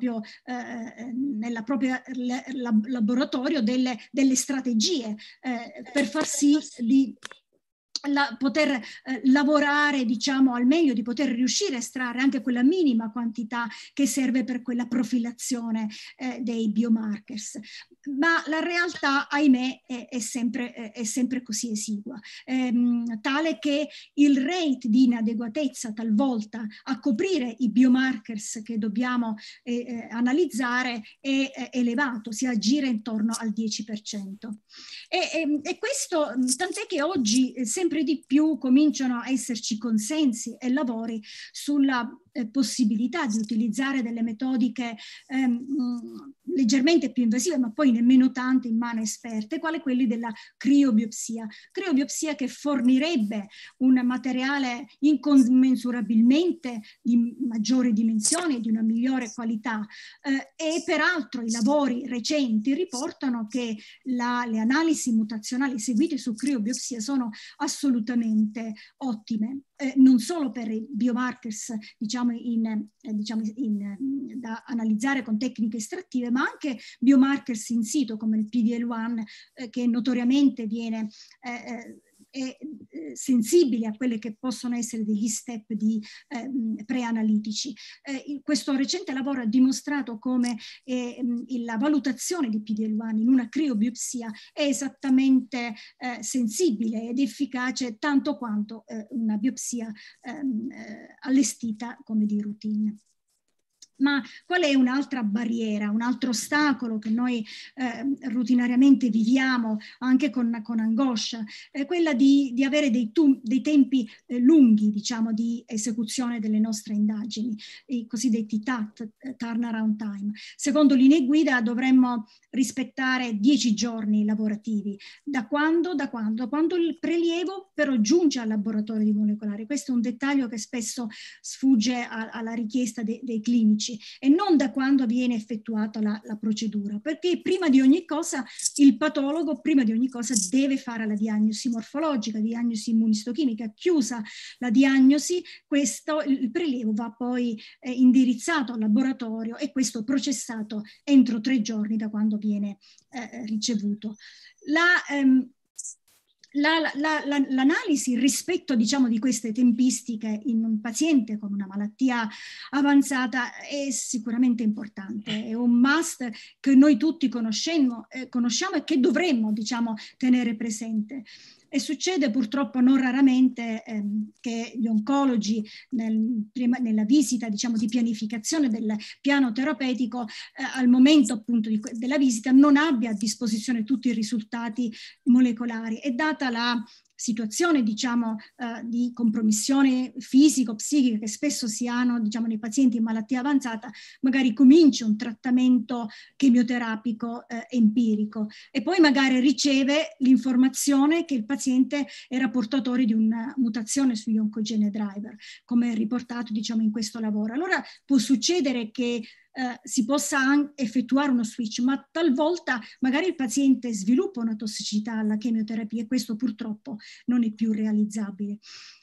laboratorio delle strategie per far sì di poter lavorare, diciamo, al meglio, di poter riuscire a estrarre anche quella minima quantità che serve per quella profilazione dei biomarkers. Ma la realtà, ahimè, è sempre così esigua, tale che il rate di inadeguatezza talvolta a coprire i biomarkers che dobbiamo analizzare è elevato, si aggira intorno al 10%. E questo, tant'è che oggi sempre di più cominciano a esserci consensi e lavori sulla possibilità di utilizzare delle metodiche leggermente più invasive, ma poi nemmeno tanto in mani esperte, quale quelli della criobiopsia che fornirebbe un materiale incommensurabilmente di maggiori dimensioni e di una migliore qualità, e peraltro i lavori recenti riportano che le analisi mutazionali eseguite su criobiopsia sono assolutamente ottime, non solo per i biomarkers, diciamo, da analizzare con tecniche estrattive, ma anche biomarkers in situ come il PDL1, che notoriamente viene sensibile a quelle che possono essere degli step preanalitici. Questo recente lavoro ha dimostrato come la valutazione di PDL1 in una criobiopsia è esattamente sensibile ed efficace tanto quanto una biopsia allestita come di routine. Ma qual è un'altra barriera, un altro ostacolo che noi routinariamente viviamo anche con angoscia? È quella di avere dei tempi lunghi, diciamo, di esecuzione delle nostre indagini, i cosiddetti TAT, turnaround time. Secondo linee guida dovremmo rispettare 10 giorni lavorativi. Da quando? Da quando il prelievo però giunge al laboratorio di molecolare. Questo è un dettaglio che spesso sfugge alla richiesta dei clinici. E non da quando viene effettuata la procedura, perché prima di ogni cosa il patologo deve fare la diagnosi morfologica, diagnosi immunistochimica. Chiusa la diagnosi, il prelievo va poi indirizzato al laboratorio e questo processato entro 3 giorni da quando viene ricevuto. L'analisi rispetto, diciamo, di queste tempistiche in un paziente con una malattia avanzata è sicuramente importante, è un must che noi tutti conosciamo e che dovremmo, diciamo, tenere presente. E succede purtroppo non raramente che gli oncologi nella visita, diciamo, di pianificazione del piano terapeutico, al momento appunto della visita non abbia a disposizione tutti i risultati molecolari, e data la situazione, diciamo, di compromissione fisico-psichica che spesso si hanno, diciamo, nei pazienti in malattia avanzata, magari comincia un trattamento chemioterapico empirico e poi magari riceve l'informazione che il paziente era portatore di una mutazione sugli oncogene driver, come riportato, diciamo, in questo lavoro. Allora può succedere che si possa anche effettuare uno switch, ma talvolta magari il paziente sviluppa una tossicità alla chemioterapia e questo purtroppo non è più realizzabile.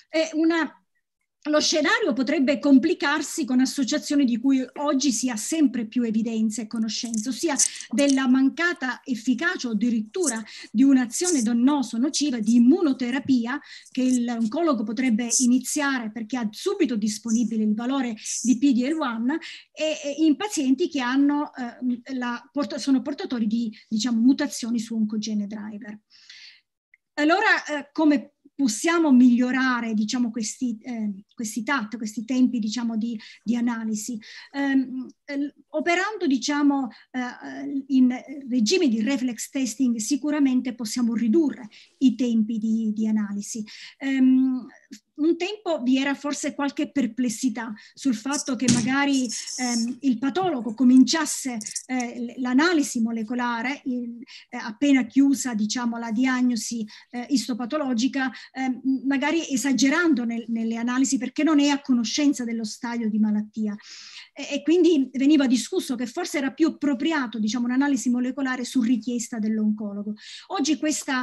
Lo scenario potrebbe complicarsi con associazioni di cui oggi si ha sempre più evidenza e conoscenza, ossia della mancata efficacia o addirittura di un'azione dannosa o nociva di immunoterapia che l'oncologo potrebbe iniziare perché ha subito disponibile il valore di PD-L1 e in pazienti che hanno, sono portatori di, diciamo, mutazioni su oncogene driver. Allora, come possiamo migliorare, diciamo, questi TAT, questi tempi, diciamo, di analisi, operando, diciamo, in regime di reflex testing sicuramente possiamo ridurre i tempi di analisi. Un tempo vi era forse qualche perplessità sul fatto che magari il patologo cominciasse l'analisi molecolare appena chiusa, diciamo, la diagnosi istopatologica, magari esagerando nelle analisi perché non è a conoscenza dello stadio di malattia. E quindi veniva discusso che forse era più appropriato, diciamo, un'analisi molecolare su richiesta dell'oncologo. Oggi questa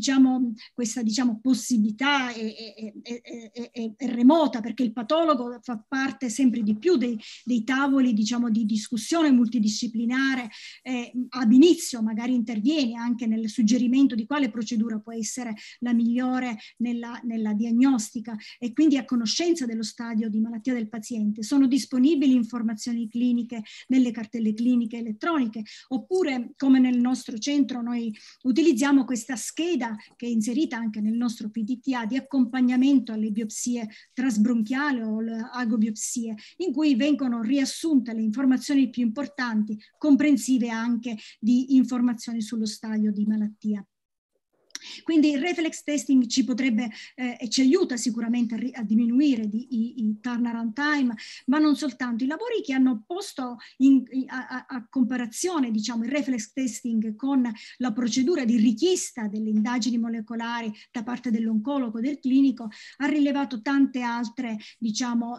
possibilità è remota perché il patologo fa parte sempre di più dei tavoli, diciamo, di discussione multidisciplinare, ab inizio magari interviene anche nel suggerimento di quale procedura può essere la migliore nella diagnostica e quindi a conoscenza dello stadio di malattia del paziente. Sono disponibili informazioni cliniche nelle cartelle cliniche elettroniche, oppure come nel nostro centro noi utilizziamo questa scheda che è inserita anche nel nostro PDTA di accompagnamento alle biopsie trasbronchiali o le agobiopsie, in cui vengono riassunte le informazioni più importanti, comprensive anche di informazioni sullo stadio di malattia. Quindi il reflex testing ci potrebbe e ci aiuta sicuramente a diminuire i turnaround time, ma non soltanto. I lavori che hanno posto a comparazione, diciamo, il reflex testing con la procedura di richiesta delle indagini molecolari da parte dell'oncologo, del clinico, ha rilevato tante altre, diciamo,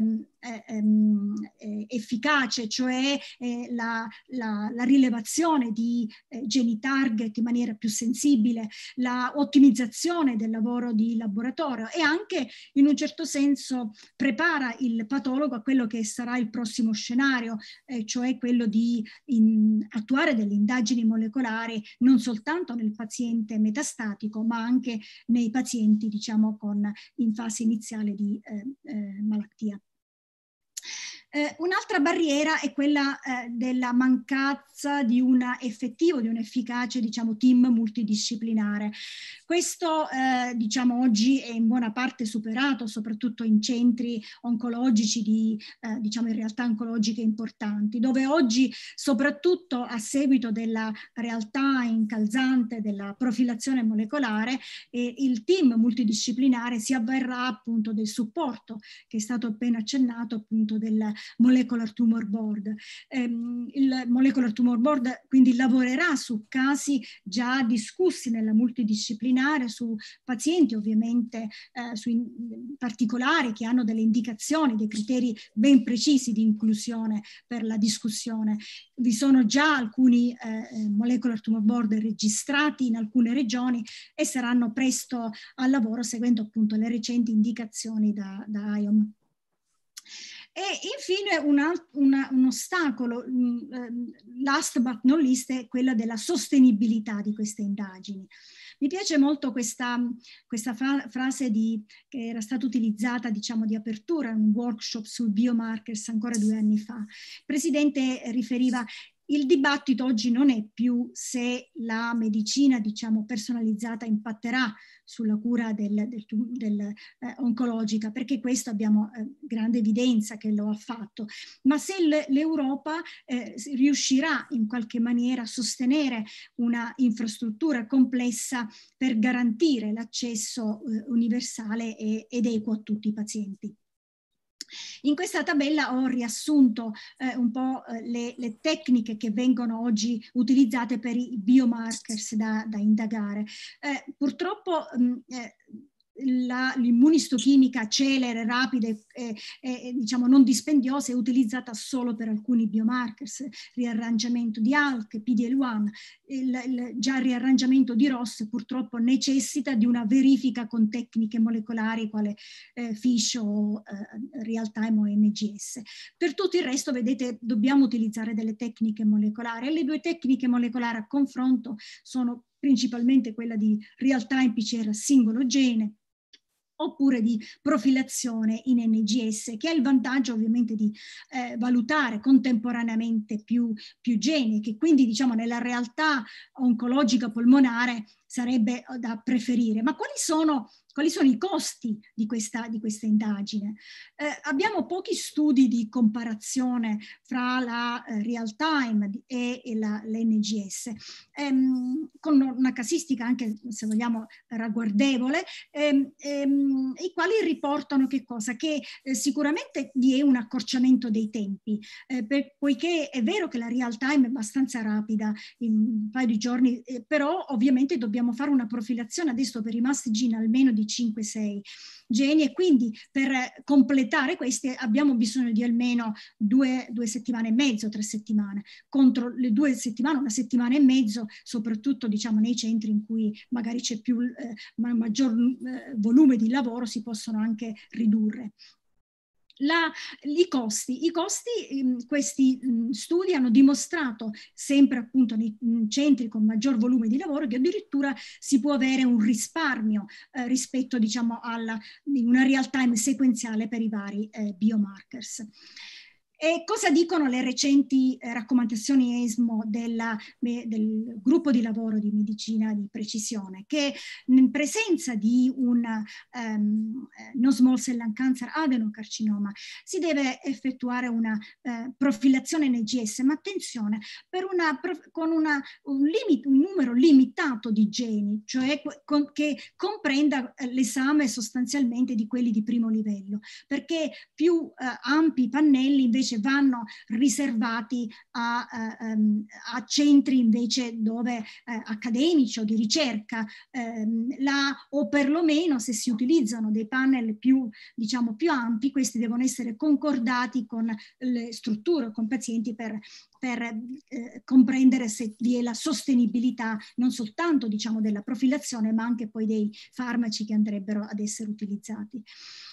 efficace, cioè la rilevazione di geni target in maniera più sensibile, la ottimizzazione del lavoro di laboratorio e anche in un certo senso prepara il patologo a quello che sarà il prossimo scenario, cioè quello di attuare delle indagini molecolari non soltanto nel paziente metastatico ma anche nei pazienti, diciamo, in fase iniziale di malattia. Un'altra barriera è quella della mancanza di un effettivo, di un efficace, diciamo, team multidisciplinare. Questo, diciamo, oggi è in buona parte superato, soprattutto in centri oncologici diciamo, in realtà oncologiche importanti, dove oggi, soprattutto a seguito della realtà incalzante della profilazione molecolare, il team multidisciplinare si avverrà appunto del supporto che è stato appena accennato, appunto del Molecular Tumor Board. Il Molecular Tumor Board quindi lavorerà su casi già discussi nella multidisciplinare, su pazienti ovviamente particolari che hanno delle indicazioni, dei criteri ben precisi di inclusione per la discussione. Vi sono già alcuni Molecular Tumor Board registrati in alcune regioni e saranno presto al lavoro seguendo appunto le recenti indicazioni da IOM. E infine un ostacolo, last but not least, è quella della sostenibilità di queste indagini. Mi piace molto questa frase che era stata utilizzata, diciamo, di apertura in un workshop sui biomarkers ancora 2 anni fa. Il presidente riferiva: Il dibattito oggi non è più se la medicina, diciamo, personalizzata impatterà sulla cura oncologica, perché questo abbiamo grande evidenza che lo ha fatto, ma se l'Europa riuscirà in qualche maniera a sostenere una infrastruttura complessa per garantire l'accesso universale ed equo a tutti i pazienti. In questa tabella ho riassunto un po' le tecniche che vengono oggi utilizzate per i biomarkers da indagare. Purtroppo l'immunistochimica celere, rapida e diciamo non dispendiosa è utilizzata solo per alcuni biomarkers, riarrangiamento di ALK, PDL1, già il riarrangiamento di ROS purtroppo necessita di una verifica con tecniche molecolari quale FISH o real-time o NGS. Per tutto il resto, vedete, dobbiamo utilizzare delle tecniche molecolari, e le due tecniche molecolari a confronto sono principalmente quella di real-time PCR singolo gene, oppure di profilazione in NGS, che ha il vantaggio ovviamente di valutare contemporaneamente più geni, che quindi diciamo nella realtà oncologica polmonare sarebbe da preferire. Ma quali sono i costi di questa indagine? Abbiamo pochi studi di comparazione fra la real time e l'NGS, con una casistica anche, se vogliamo, ragguardevole, i quali riportano che cosa? Che sicuramente vi è un accorciamento dei tempi, poiché è vero che la real time è abbastanza rapida, in un paio di giorni, però ovviamente dobbiamo fare una profilazione adesso per i must gene almeno di 5-6 geni, e quindi per completare questi abbiamo bisogno di almeno 2 settimane e mezzo, 3 settimane, contro le 2 settimane, 1 settimana e mezzo, soprattutto diciamo nei centri in cui magari c'è più maggior volume di lavoro, si possono anche ridurre. I costi, questi studi hanno dimostrato sempre appunto nei centri con maggior volume di lavoro che addirittura si può avere un risparmio rispetto diciamo alla una real time sequenziale per i vari biomarkers. E cosa dicono le recenti raccomandazioni ESMO del gruppo di lavoro di medicina di precisione? Che in presenza di un non small cell lung cancer adenocarcinoma si deve effettuare una profilazione NGS, ma attenzione, con un numero limitato di geni, cioè che comprenda l'esame sostanzialmente di quelli di primo livello, perché più ampi pannelli invece vanno riservati a centri invece dove accademici o di ricerca, o perlomeno se si utilizzano dei panel più ampi, questi devono essere concordati con le strutture, con pazienti per comprendere se vi è la sostenibilità non soltanto diciamo della profilazione, ma anche poi dei farmaci che andrebbero ad essere utilizzati.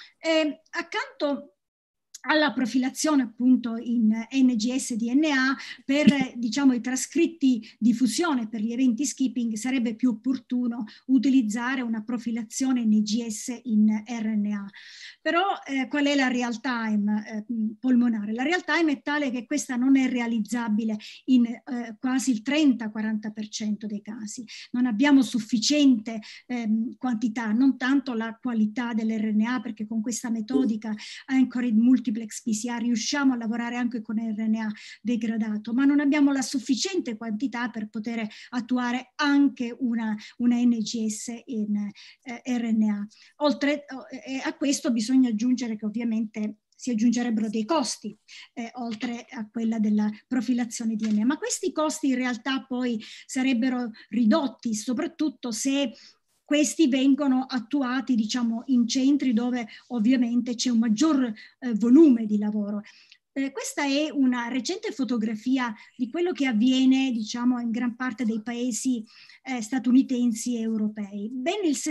Accanto alla profilazione appunto in NGS-DNA per diciamo i trascritti di fusione per gli eventi skipping sarebbe più opportuno utilizzare una profilazione NGS in RNA. Però qual è la real time polmonare? La real time è tale che questa non è realizzabile in quasi il 30-40% dei casi. Non abbiamo sufficiente quantità, non tanto la qualità dell'RNA, perché con questa metodica Anchored Multiplex PCR riusciamo a lavorare anche con RNA degradato, ma non abbiamo la sufficiente quantità per poter attuare anche una NGS in RNA. Oltre a questo bisogna aggiungere che ovviamente si aggiungerebbero dei costi oltre a quella della profilazione DNA, ma questi costi in realtà poi sarebbero ridotti soprattutto se questi vengono attuati, diciamo, in centri dove ovviamente c'è un maggior volume di lavoro. Questa è una recente fotografia di quello che avviene, diciamo, in gran parte dei paesi statunitensi e europei. Ben il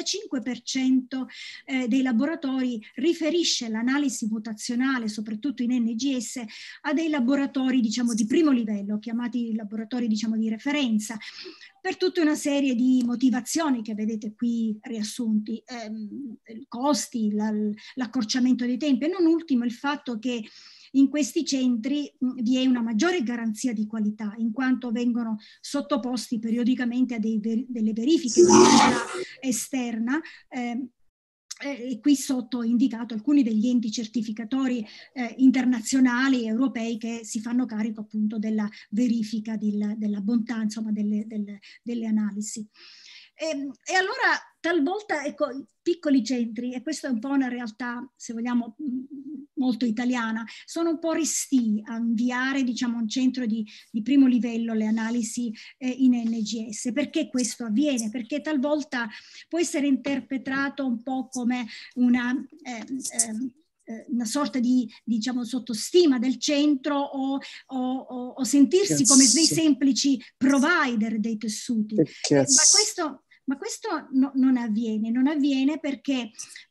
65% dei laboratori riferisce l'analisi mutazionale, soprattutto in NGS, a dei laboratori, diciamo, di primo livello, chiamati laboratori, diciamo, di referenza, per tutta una serie di motivazioni che vedete qui riassunti, costi, l'accorciamento dei tempi, e non ultimo il fatto che in questi centri vi è una maggiore garanzia di qualità, in quanto vengono sottoposti periodicamente a delle verifiche di natura esterna, e qui sotto ho indicato alcuni degli enti certificatori internazionali e europei che si fanno carico appunto della verifica della bontà, insomma, delle analisi. E allora talvolta, ecco, piccoli centri, e questa è un po' una realtà, se vogliamo, molto italiana, sono un po' restii a inviare, diciamo, a un centro di primo livello le analisi in NGS. Perché questo avviene? Perché talvolta può essere interpretato un po' come una sorta di, diciamo, sottostima del centro o sentirsi come dei semplici provider dei tessuti. Ma questo non avviene perché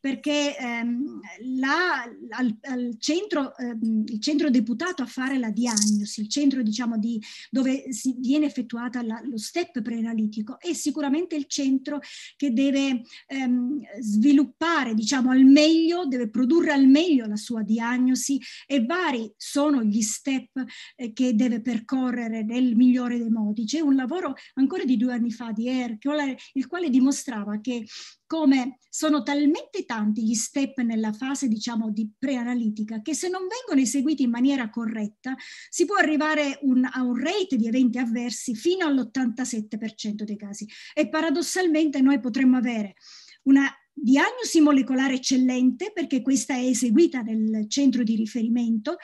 il centro deputato a fare la diagnosi, il centro, diciamo, dove viene effettuata lo step preanalitico, è sicuramente il centro che deve sviluppare, diciamo, al meglio, deve produrre al meglio la sua diagnosi, e vari sono gli step che deve percorrere nel migliore dei modi. C'è un lavoro ancora di 2 anni fa di Ercole, il quale dimostrava che come sono talmente tanti gli step nella fase, diciamo, di preanalitica, che se non vengono eseguiti in maniera corretta si può arrivare a un rate di eventi avversi fino all'87% dei casi, e paradossalmente noi potremmo avere una diagnosi molecolare eccellente, perché questa è eseguita nel centro di riferimento,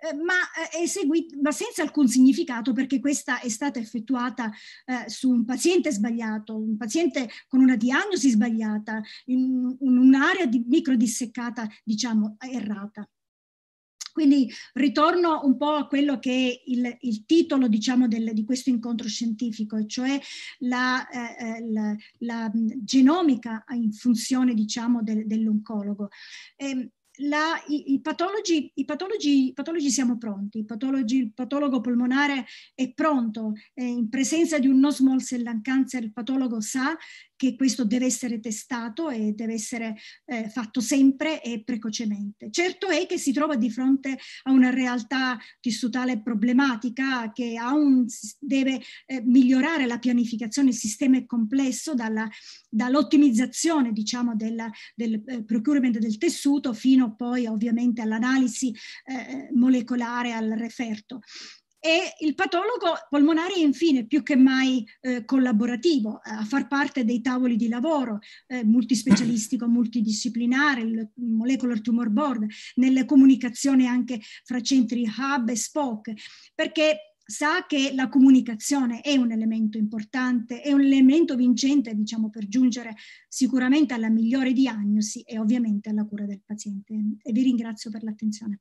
ma senza alcun significato, perché questa è stata effettuata su un paziente sbagliato, un paziente con una diagnosi sbagliata, in un'area microdisseccata, diciamo, errata. Quindi ritorno un po' a quello che è il titolo, diciamo, di questo incontro scientifico, cioè la genomica in funzione, diciamo, dell'oncologo. I patologi siamo pronti, il patologo polmonare è pronto, in presenza di un non small cell lung cancer il patologo sa che questo deve essere testato e deve essere fatto sempre e precocemente. Certo è che si trova di fronte a una realtà tissutale problematica che deve migliorare la pianificazione. Il sistema è complesso, dall'ottimizzazione, diciamo, del procurement del tessuto fino poi ovviamente all'analisi molecolare, al referto. E il patologo polmonare è infine più che mai collaborativo, a far parte dei tavoli di lavoro multispecialistico, multidisciplinare, il Molecular Tumor Board, nelle comunicazioni anche fra centri hub e spoke, perché sa che la comunicazione è un elemento importante, è un elemento vincente, diciamo, per giungere sicuramente alla migliore diagnosi e ovviamente alla cura del paziente. E vi ringrazio per l'attenzione.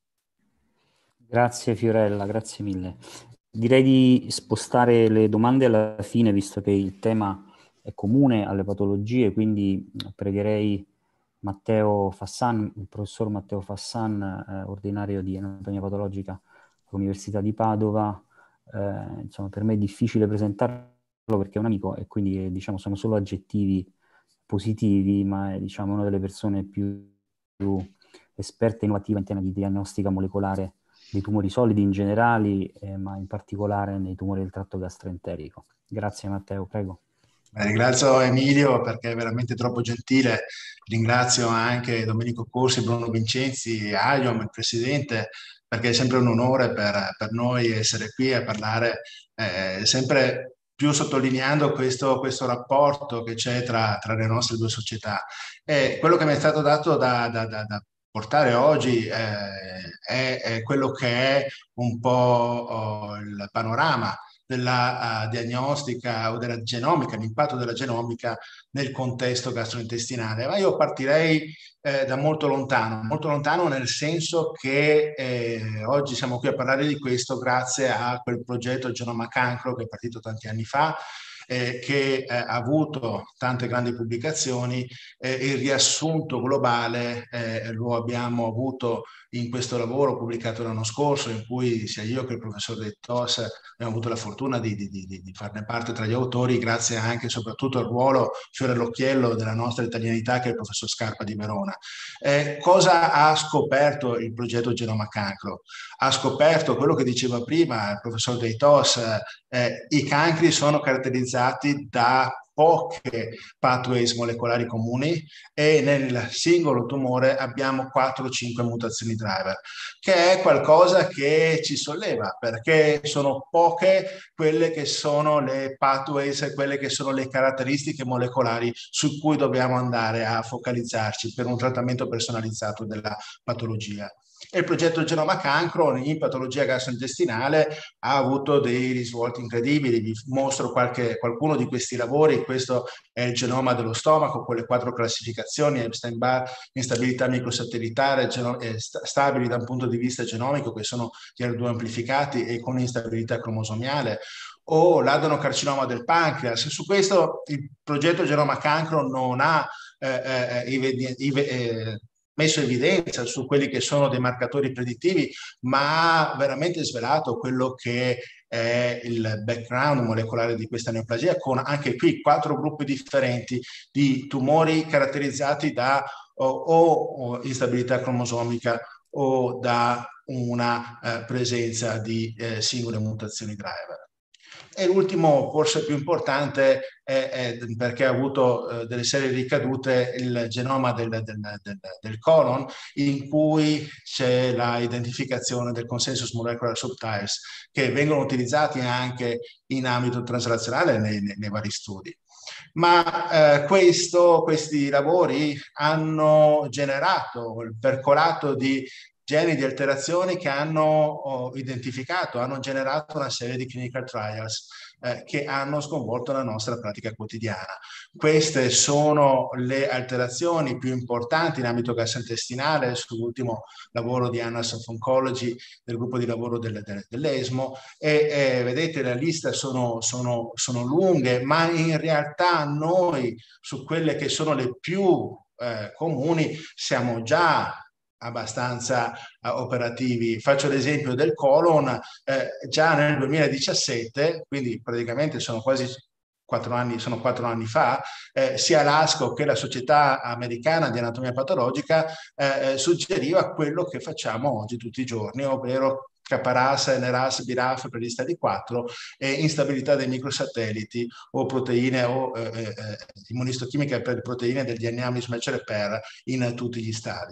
Grazie Fiorella, grazie mille. Direi di spostare le domande alla fine, visto che il tema è comune alle patologie, quindi pregherei Matteo Fassan, il professor Matteo Fassan, ordinario di anatomia patologica all'Università di Padova. Insomma, per me è difficile presentarlo perché è un amico e quindi, diciamo, sono solo aggettivi positivi, ma è, diciamo, una delle persone più esperte e innovative in tema di diagnostica molecolare dei tumori solidi in generale, ma in particolare nei tumori del tratto gastroenterico. Grazie Matteo, prego. Ringrazio Emilio perché è veramente troppo gentile. Ringrazio anche Domenico Corsi, Bruno Vincenzi, Aiom, il presidente, perché è sempre un onore per noi essere qui a parlare, sempre più sottolineando questo rapporto che c'è tra le nostre due società. E quello che mi è stato dato da portare oggi è quello che è un po' il panorama della diagnostica o della genomica, l'impatto della genomica nel contesto gastrointestinale. Ma io partirei da molto lontano nel senso che oggi siamo qui a parlare di questo grazie a quel progetto Genoma Cancro che è partito tanti anni fa, che ha avuto tante grandi pubblicazioni. Il riassunto globale lo abbiamo avuto in questo lavoro pubblicato l'anno scorso, in cui sia io che il professor De Tos abbiamo avuto la fortuna di farne parte tra gli autori, grazie anche e soprattutto al ruolo fiore all'occhiello della nostra italianità, che è il professor Scarpa di Verona. Cosa ha scoperto il progetto Genoma Cancro? Ha scoperto quello che diceva prima il professor De Tos: i cancri sono caratterizzati da poche pathways molecolari comuni e nel singolo tumore abbiamo 4-5 mutazioni driver, che è qualcosa che ci solleva, perché sono poche quelle che sono le pathways, quelle che sono le caratteristiche molecolari su cui dobbiamo andare a focalizzarci per un trattamento personalizzato della patologia. E il progetto Genoma Cancro in patologia gastrointestinale ha avuto dei risvolti incredibili. Vi mostro qualcuno di questi lavori. Questo è il genoma dello stomaco con le 4 classificazioni: Epstein-Barr, instabilità microsatellitare, stabili da un punto di vista genomico, che sono gli HER2 amplificati e con instabilità cromosomiale, o l'adenocarcinoma del pancreas. Su questo il progetto Genoma Cancro non ha messo evidenza su quelli che sono dei marcatori predittivi, ma ha veramente svelato quello che è il background molecolare di questa neoplasia, con anche qui 4 gruppi differenti di tumori caratterizzati da o instabilità cromosomica o da una presenza di singole mutazioni driver. E l'ultimo, forse più importante, perché ha avuto delle serie ricadute, il genoma del colon, in cui c'è la identificazione del consensus molecular subtypes, che vengono utilizzati anche in ambito translazionale nei vari studi. Ma questi lavori hanno generato il percolato di geni di alterazioni che hanno identificato, hanno generato una serie di clinical trials che hanno sconvolto la nostra pratica quotidiana. Queste sono le alterazioni più importanti in ambito gastrointestinale, sull'ultimo lavoro di Annals of Oncology del gruppo di lavoro dell'ESMO, e vedete la lista sono lunghe, ma in realtà noi su quelle che sono le più comuni siamo già abbastanza operativi. Faccio l'esempio del colon. Già nel 2017, quindi praticamente sono quasi 4 anni fa, sia l'ASCO che la Società Americana di Anatomia Patologica suggeriva quello che facciamo oggi tutti i giorni, ovvero Caparas, NRAS, BRAF per lista di 4 e instabilità dei microsatelliti o proteine o immunistochimica per proteine del DNA mismatch repair in tutti gli stadi.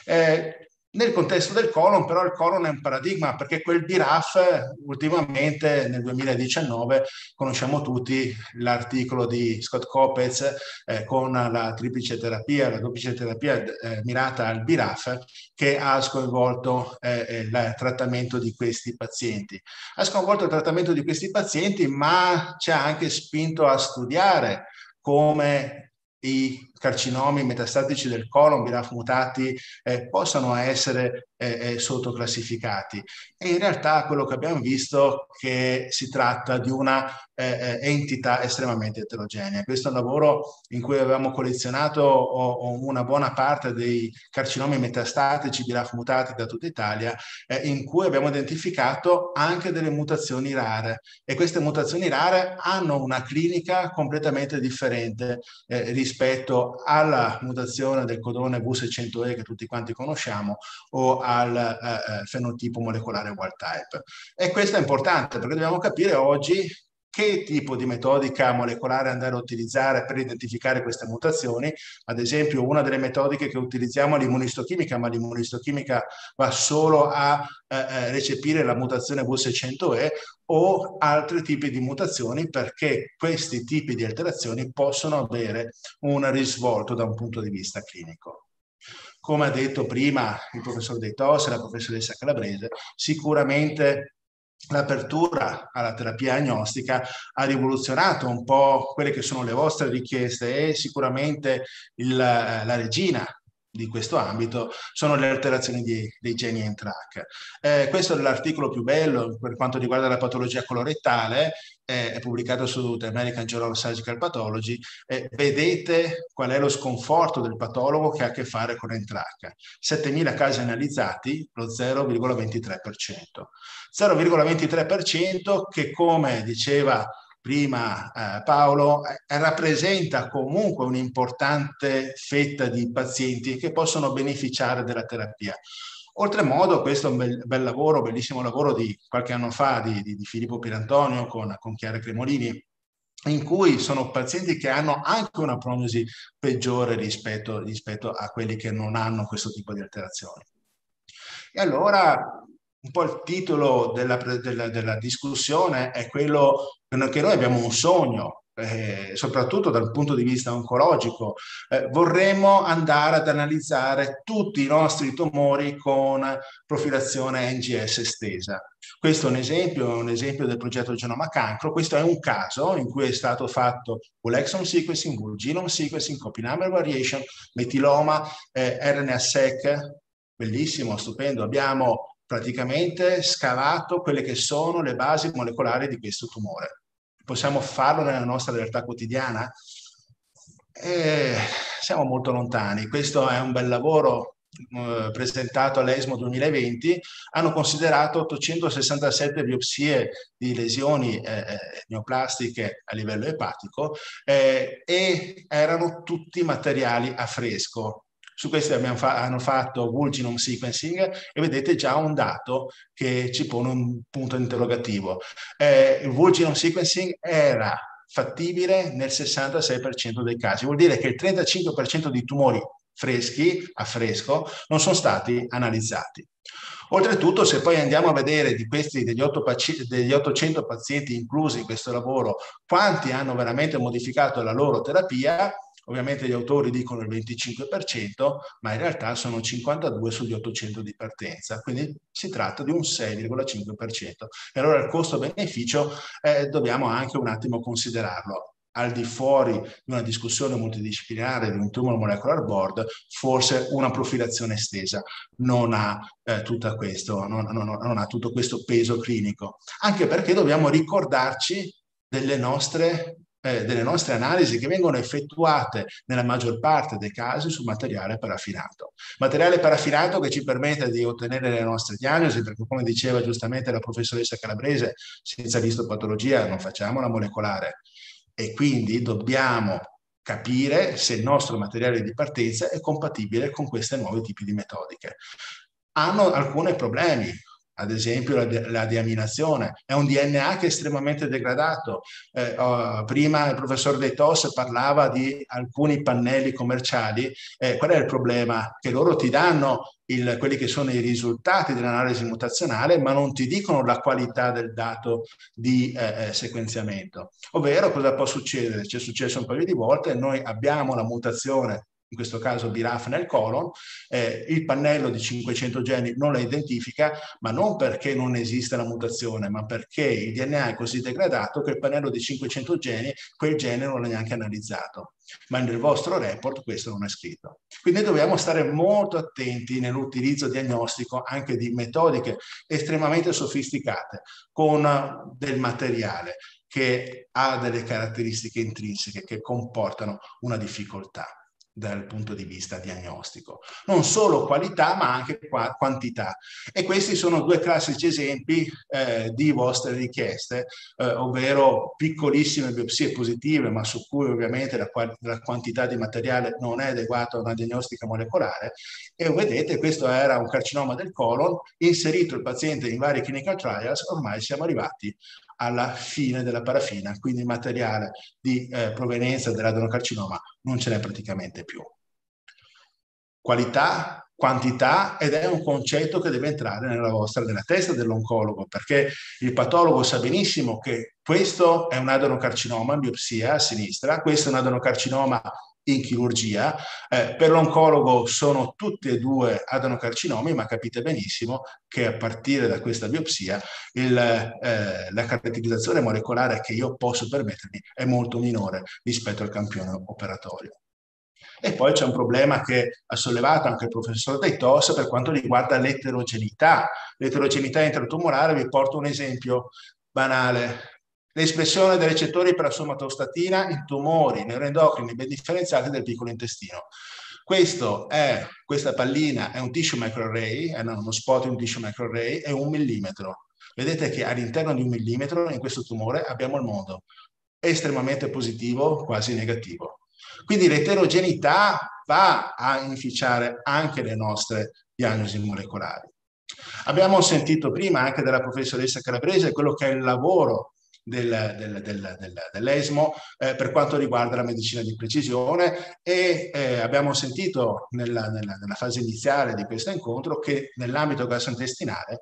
Nel contesto del colon, però, il colon è un paradigma, perché quel BRAF ultimamente nel 2019 conosciamo tutti l'articolo di Scott Kopetz con la triplice terapia, la duplice terapia mirata al BRAF, che ha sconvolto il trattamento di questi pazienti. Ha sconvolto il trattamento di questi pazienti, ma ci ha anche spinto a studiare come i carcinomi metastatici del colon, BRAF mutati, possano essere sottoclassificati. E in realtà quello che abbiamo visto è che si tratta di una entità estremamente eterogenea. Questo è un lavoro in cui avevamo collezionato una buona parte dei carcinomi metastatici BRAF mutati da tutta Italia, in cui abbiamo identificato anche delle mutazioni rare, e queste mutazioni rare hanno una clinica completamente differente rispetto alla mutazione del codone V600E che tutti quanti conosciamo o al fenotipo molecolare wild type. E questo è importante perché dobbiamo capire oggi che tipo di metodica molecolare andare a utilizzare per identificare queste mutazioni. Ad esempio, una delle metodiche che utilizziamo è l'immunistochimica, ma l'immunistochimica va solo a recepire la mutazione V600E o altri tipi di mutazioni, perché questi tipi di alterazioni possono avere un risvolto da un punto di vista clinico. Come ha detto prima il professor De Tos e la professoressa Calabrese, sicuramente l'apertura alla terapia agnostica ha rivoluzionato un po' quelle che sono le vostre richieste, e sicuramente la regina di questo ambito sono le alterazioni dei geni NTRK. Questo è l'articolo più bello per quanto riguarda la patologia colorettale, è pubblicato su The American Journal of Surgical Pathology. Vedete qual è lo sconforto del patologo che ha a che fare con NTRK. 7.000 casi analizzati, lo 0,23%. 0,23% che, come diceva prima Paolo, rappresenta comunque un'importante fetta di pazienti che possono beneficiare della terapia. Oltremodo, questo è un bel lavoro, bellissimo lavoro di qualche anno fa di Filippo Pierantonio con Chiara Cremolini, in cui sono pazienti che hanno anche una prognosi peggiore rispetto a quelli che non hanno questo tipo di alterazioni. E allora un po' il titolo della discussione è quello che noi abbiamo un sogno, soprattutto dal punto di vista oncologico. Vorremmo andare ad analizzare tutti i nostri tumori con profilazione NGS estesa. Questo è un esempio del progetto Genoma Cancro. Questo è un caso in cui è stato fatto whole exome sequencing, whole genome sequencing, copy number variation, metiloma, RNA-seq, bellissimo, stupendo. Abbiamo praticamente scavato quelle che sono le basi molecolari di questo tumore. Possiamo farlo nella nostra realtà quotidiana? Siamo molto lontani. Questo è un bel lavoro presentato all'ESMO 2020. Hanno considerato 867 biopsie di lesioni neoplastiche a livello epatico e erano tutti materiali a fresco. Su questi hanno fatto whole genome sequencing e vedete già un dato che ci pone un punto interrogativo. Il whole genome sequencing era fattibile nel 66% dei casi, vuol dire che il 35% di tumori freschi, a fresco, non sono stati analizzati. Oltretutto, se poi andiamo a vedere degli 800 pazienti inclusi in questo lavoro, quanti hanno veramente modificato la loro terapia, ovviamente gli autori dicono il 25%, ma in realtà sono 52 sugli 800 di partenza, quindi si tratta di un 6,5%. E allora il costo-beneficio dobbiamo anche un attimo considerarlo. Al di fuori di una discussione multidisciplinare di un tumor molecular board, forse una profilazione estesa non ha tutto questo peso clinico, anche perché dobbiamo ricordarci delle nostre analisi che vengono effettuate nella maggior parte dei casi su materiale paraffinato. Materiale paraffinato che ci permette di ottenere le nostre diagnosi, perché come diceva giustamente la professoressa Calabrese, senza l'istopatologia non facciamo la molecolare. E quindi dobbiamo capire se il nostro materiale di partenza è compatibile con questi nuovi tipi di metodiche. Hanno alcuni problemi, ad esempio la deaminazione. È un DNA che è estremamente degradato. Prima il professor De Tos parlava di alcuni pannelli commerciali. Qual è il problema? Che loro ti danno quelli che sono i risultati dell'analisi mutazionale, ma non ti dicono la qualità del dato di sequenziamento. Ovvero, cosa può succedere? Ci è successo un paio di volte, noi abbiamo la mutazione, in questo caso BRAF nel colon, il pannello di 500 geni non la identifica, ma non perché non esiste la mutazione, ma perché il DNA è così degradato che il pannello di 500 geni, quel gene non l'ha neanche analizzato. Ma nel vostro report questo non è scritto. Quindi dobbiamo stare molto attenti nell'utilizzo diagnostico anche di metodiche estremamente sofisticate con del materiale che ha delle caratteristiche intrinseche che comportano una difficoltà dal punto di vista diagnostico. Non solo qualità, ma anche quantità. E questi sono due classici esempi di vostre richieste, ovvero piccolissime biopsie positive, ma su cui ovviamente la quantità di materiale non è adeguata a una diagnostica molecolare. E vedete, questo era un carcinoma del colon, inserito il paziente in vari clinical trials, ormai siamo arrivati alla fine della paraffina, quindi il materiale di provenienza dell'adenocarcinoma non ce n'è praticamente più. Qualità, quantità, ed è un concetto che deve entrare nella testa dell'oncologo, perché il patologo sa benissimo che questo è un adenocarcinoma in biopsia a sinistra, questo è un adenocarcinoma in chirurgia. Per l'oncologo sono tutti e due adenocarcinomi, ma capite benissimo che a partire da questa biopsia la caratterizzazione molecolare che io posso permettermi è molto minore rispetto al campione operatorio. E poi c'è un problema che ha sollevato anche il professor Deitos per quanto riguarda l'eterogeneità. L'eterogeneità intratumorale, vi porto un esempio banale. L'espressione dei recettori per la somatostatina in tumori neuroendocrini ben differenziati del piccolo intestino. Questa pallina è un tissue microarray, è uno spot di un tissue microarray, è 1 millimetro. Vedete che all'interno di 1 millimetro in questo tumore abbiamo il mondo estremamente positivo, quasi negativo. Quindi l'eterogeneità va a inficiare anche le nostre diagnosi molecolari. Abbiamo sentito prima anche dalla professoressa Calabrese quello che è il lavoro dell'ESMO per quanto riguarda la medicina di precisione e abbiamo sentito nella fase iniziale di questo incontro che nell'ambito gastrointestinale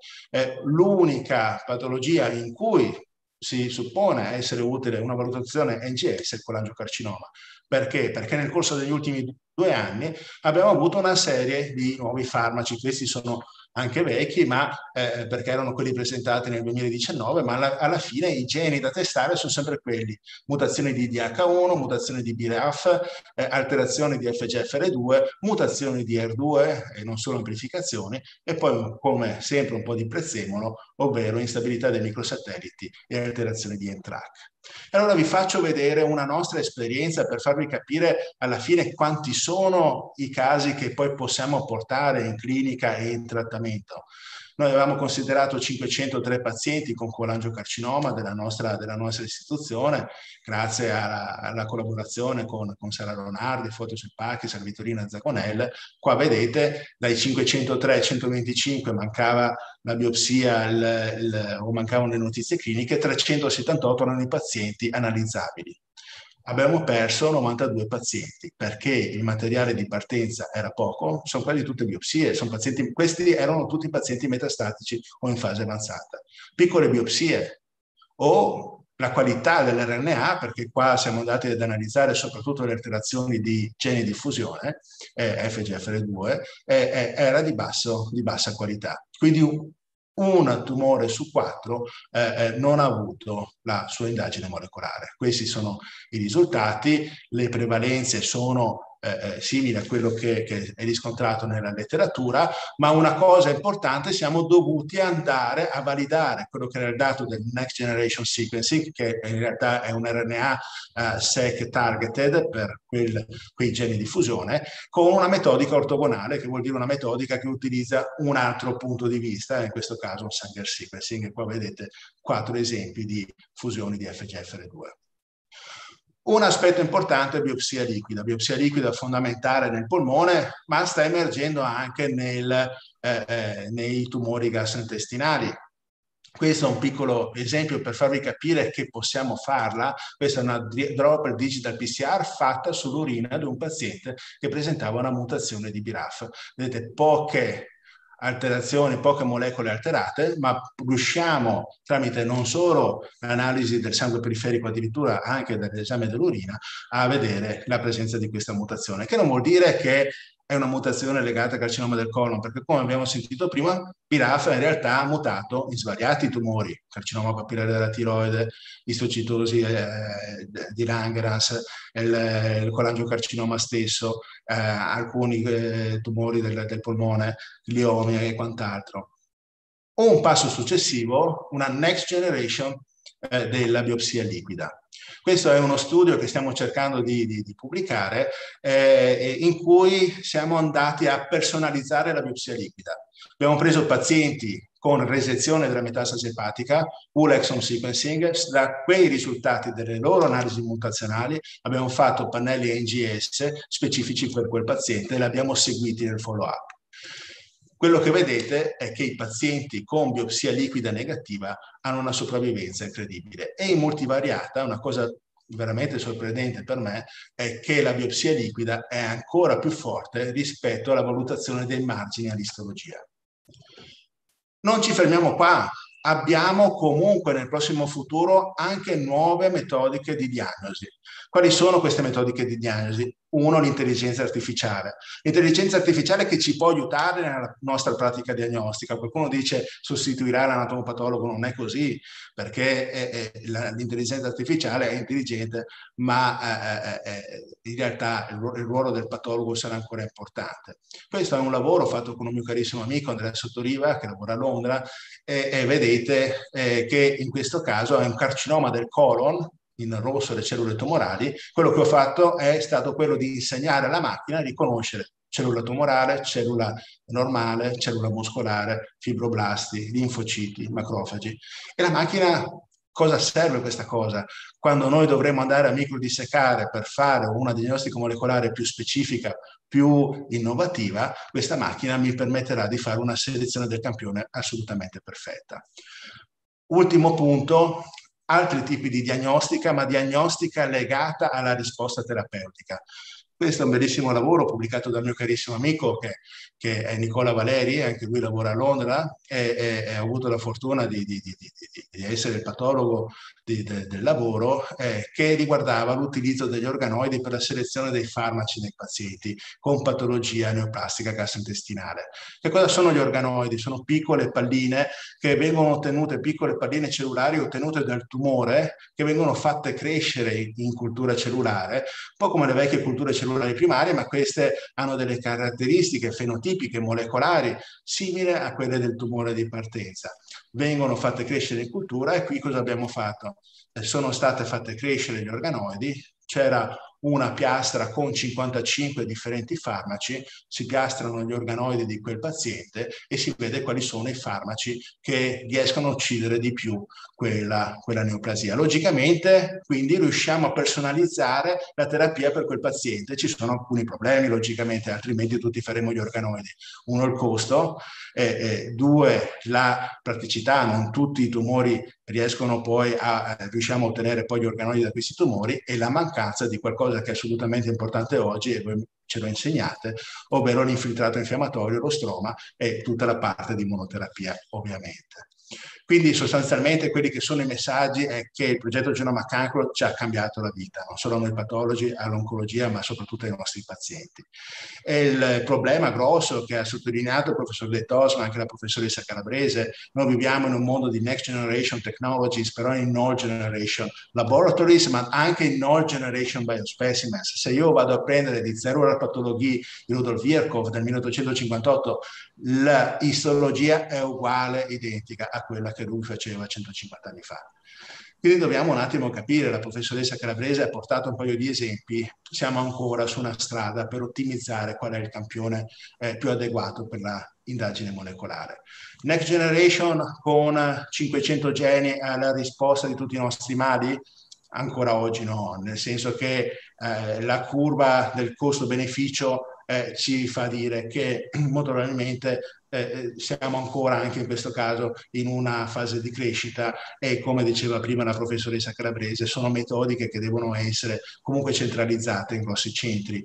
l'unica patologia in cui si suppone essere utile una valutazione NGS è il colangiocarcinoma. Perché? Perché nel corso degli ultimi 2 anni abbiamo avuto una serie di nuovi farmaci, questi sono anche vecchi, ma perché erano quelli presentati nel 2019, ma alla fine i geni da testare sono sempre quelli: mutazioni di DH1, mutazioni di BRAF, alterazioni di FGFR2, mutazioni di ER2 e non solo amplificazioni, e poi come sempre un po' di prezzemolo, ovvero instabilità dei microsatelliti e alterazioni di NTRK. Allora vi faccio vedere una nostra esperienza per farvi capire alla fine quanti sono i casi che poi possiamo portare in clinica e in trattamento. Noi avevamo considerato 503 pazienti con colangiocarcinoma della nostra istituzione, grazie alla collaborazione con Sara Ronardi, Fotoselpaki, Vittorina Zagonel. Qua vedete, dai 503 ai 125 mancava la biopsia o mancavano le notizie cliniche, 378 erano i pazienti analizzabili. Abbiamo perso 92 pazienti perché il materiale di partenza era poco, sono quasi tutte biopsie, questi erano tutti pazienti metastatici o in fase avanzata. Piccole biopsie o la qualità dell'RNA, perché qua siamo andati ad analizzare soprattutto le alterazioni di geni di fusione, FGFR2, era di bassa qualità. Quindi un tumore su 4 non ha avuto la sua indagine molecolare. Questi sono i risultati, le prevalenze sono simili a quello che è riscontrato nella letteratura, ma una cosa importante: siamo dovuti andare a validare quello che era il dato del Next Generation Sequencing, che in realtà è un RNA seq targeted per quei geni di fusione, con una metodica ortogonale, che vuol dire una metodica che utilizza un altro punto di vista, in questo caso un Sanger sequencing, e qua vedete 4 esempi di fusioni di FGFR2. Un aspetto importante è biopsia liquida. Biopsia liquida fondamentale nel polmone, ma sta emergendo anche nei tumori gastrointestinali. Questo è un piccolo esempio per farvi capire che possiamo farla. Questa è una droplet digital PCR fatta sull'urina di un paziente che presentava una mutazione di BRAF. Vedete, poche alterazioni, poche molecole alterate, ma riusciamo tramite non solo l'analisi del sangue periferico, addirittura anche dall'esame dell'urina, a vedere la presenza di questa mutazione, che non vuol dire che è una mutazione legata al carcinoma del colon, perché come abbiamo sentito prima, BRAF in realtà ha mutato in svariati tumori: carcinoma papillare della tiroide, istocitosi di Langerhans, il colangiocarcinoma stesso, alcuni tumori del polmone, gliomi e quant'altro. Un passo successivo, una next generation della biopsia liquida. Questo è uno studio che stiamo cercando di pubblicare, in cui siamo andati a personalizzare la biopsia liquida. Abbiamo preso pazienti con resezione della metastasi epatica, whole exome sequencing. Da quei risultati delle loro analisi mutazionali abbiamo fatto pannelli NGS specifici per quel paziente e li abbiamo seguiti nel follow-up. Quello che vedete è che i pazienti con biopsia liquida negativa hanno una sopravvivenza incredibile, e in multivariata una cosa veramente sorprendente per me è che la biopsia liquida è ancora più forte rispetto alla valutazione dei margini all'istologia. Non ci fermiamo qua, abbiamo comunque nel prossimo futuro anche nuove metodiche di diagnosi. Quali sono queste metodiche di diagnosi? Uno, l'intelligenza artificiale. L'intelligenza artificiale che ci può aiutare nella nostra pratica diagnostica. Qualcuno dice sostituirà l'anatomopatologo, non è così, perché l'intelligenza artificiale è intelligente, ma in realtà il ruolo del patologo sarà ancora importante. Questo è un lavoro fatto con un mio carissimo amico Andrea Sottoriva, che lavora a Londra, e vedete che in questo caso è un carcinoma del colon, in rosso le cellule tumorali. Quello che ho fatto è stato quello di insegnare alla macchina a riconoscere cellula tumorale, cellula normale, cellula muscolare, fibroblasti, linfociti, macrofagi. E la macchina, cosa serve questa cosa? Quando noi dovremo andare a microdissecare per fare una diagnostica molecolare più specifica, più innovativa, questa macchina mi permetterà di fare una selezione del campione assolutamente perfetta. Ultimo punto, altri tipi di diagnostica, ma diagnostica legata alla risposta terapeutica. Questo è un bellissimo lavoro pubblicato dal mio carissimo amico che è Nicola Valeri, anche lui lavora a Londra e ha avuto la fortuna di essere il patologo del lavoro, che riguardava l'utilizzo degli organoidi per la selezione dei farmaci nei pazienti con patologia neoplastica gastrointestinale. Che cosa sono gli organoidi? Sono piccole palline che vengono ottenute, piccole palline cellulari ottenute dal tumore, che vengono fatte crescere in cultura cellulare, un po' come le vecchie culture cellulari primarie, ma queste hanno delle caratteristiche fenotipiche molecolari simili a quelle del tumore di partenza. Vengono fatte crescere in cultura e qui cosa abbiamo fatto? Sono state fatte crescere gli organoidi, c'era una piastra con 55 differenti farmaci, si piastrano gli organoidi di quel paziente e si vede quali sono i farmaci che riescono a uccidere di più quella neoplasia. Logicamente, quindi, riusciamo a personalizzare la terapia per quel paziente. Ci sono alcuni problemi, logicamente, altrimenti tutti faremo gli organoidi. Uno, il costo, due, la praticità, non tutti i tumori riescono poi riusciamo a ottenere poi gli organoidi da questi tumori, e la mancanza di qualcosa che è assolutamente importante oggi, e voi ce lo insegnate, ovvero l'infiltrato infiammatorio, lo stroma e tutta la parte di immunoterapia, ovviamente. Quindi sostanzialmente quelli che sono i messaggi è che il progetto Genoma Cancro ci ha cambiato la vita, non solo a noi patologi, all'oncologia, ma soprattutto ai nostri pazienti. E il problema grosso che ha sottolineato il professor De Tos, ma anche la professoressa Calabrese, noi viviamo in un mondo di next generation technologies, però in null generation laboratories, ma anche in null generation biospecimens. Se io vado a prendere di Cellular Pathology di Rudolf Virchow del 1858, la istologia è uguale, identica a quella che lui faceva 150 anni fa. Quindi dobbiamo un attimo capire, la professoressa Calabrese ha portato un paio di esempi, siamo ancora su una strada per ottimizzare qual è il campione più adeguato per la indagine molecolare. Next Generation con 500 geni alla risposta di tutti i nostri mali? Ancora oggi no, nel senso che la curva del costo-beneficio ci fa dire che molto probabilmente siamo ancora anche in questo caso in una fase di crescita, e come diceva prima la professoressa Calabrese, sono metodiche che devono essere comunque centralizzate in grossi centri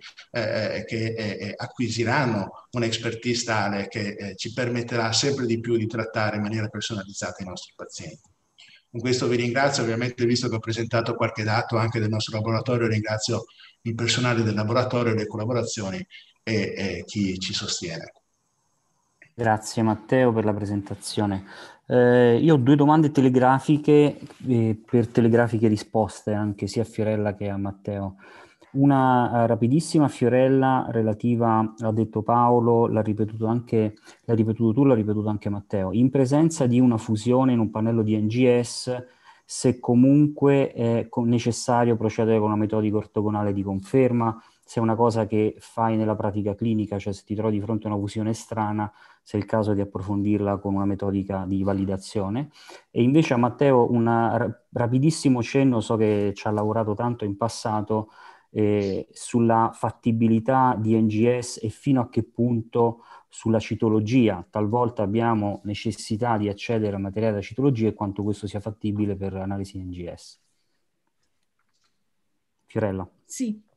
che acquisiranno un'expertise tale che ci permetterà sempre di più di trattare in maniera personalizzata i nostri pazienti. Con questo vi ringrazio, ovviamente, visto che ho presentato qualche dato anche del nostro laboratorio, ringrazio il personale del laboratorio, le collaborazioni e chi ci sostiene. Grazie Matteo per la presentazione. Io ho due domande telegrafiche, per telegrafiche risposte anche sia a Fiorella che a Matteo. Una rapidissima, Fiorella, relativa, l'ha detto Paolo, l'ha ripetuto tu, l'ha ripetuto anche Matteo. In presenza di una fusione in un pannello di NGS, se comunque è necessario procedere con una metodica ortogonale di conferma, se è una cosa che fai nella pratica clinica, cioè se ti trovi di fronte a una fusione strana, se è il caso di approfondirla con una metodica di validazione. E invece a Matteo un rapidissimo cenno, so che ci ha lavorato tanto in passato, sulla fattibilità di NGS e fino a che punto sulla citologia. Talvolta abbiamo necessità di accedere a materiale da citologia e quanto questo sia fattibile per analisi NGS. Fiorella. Sì.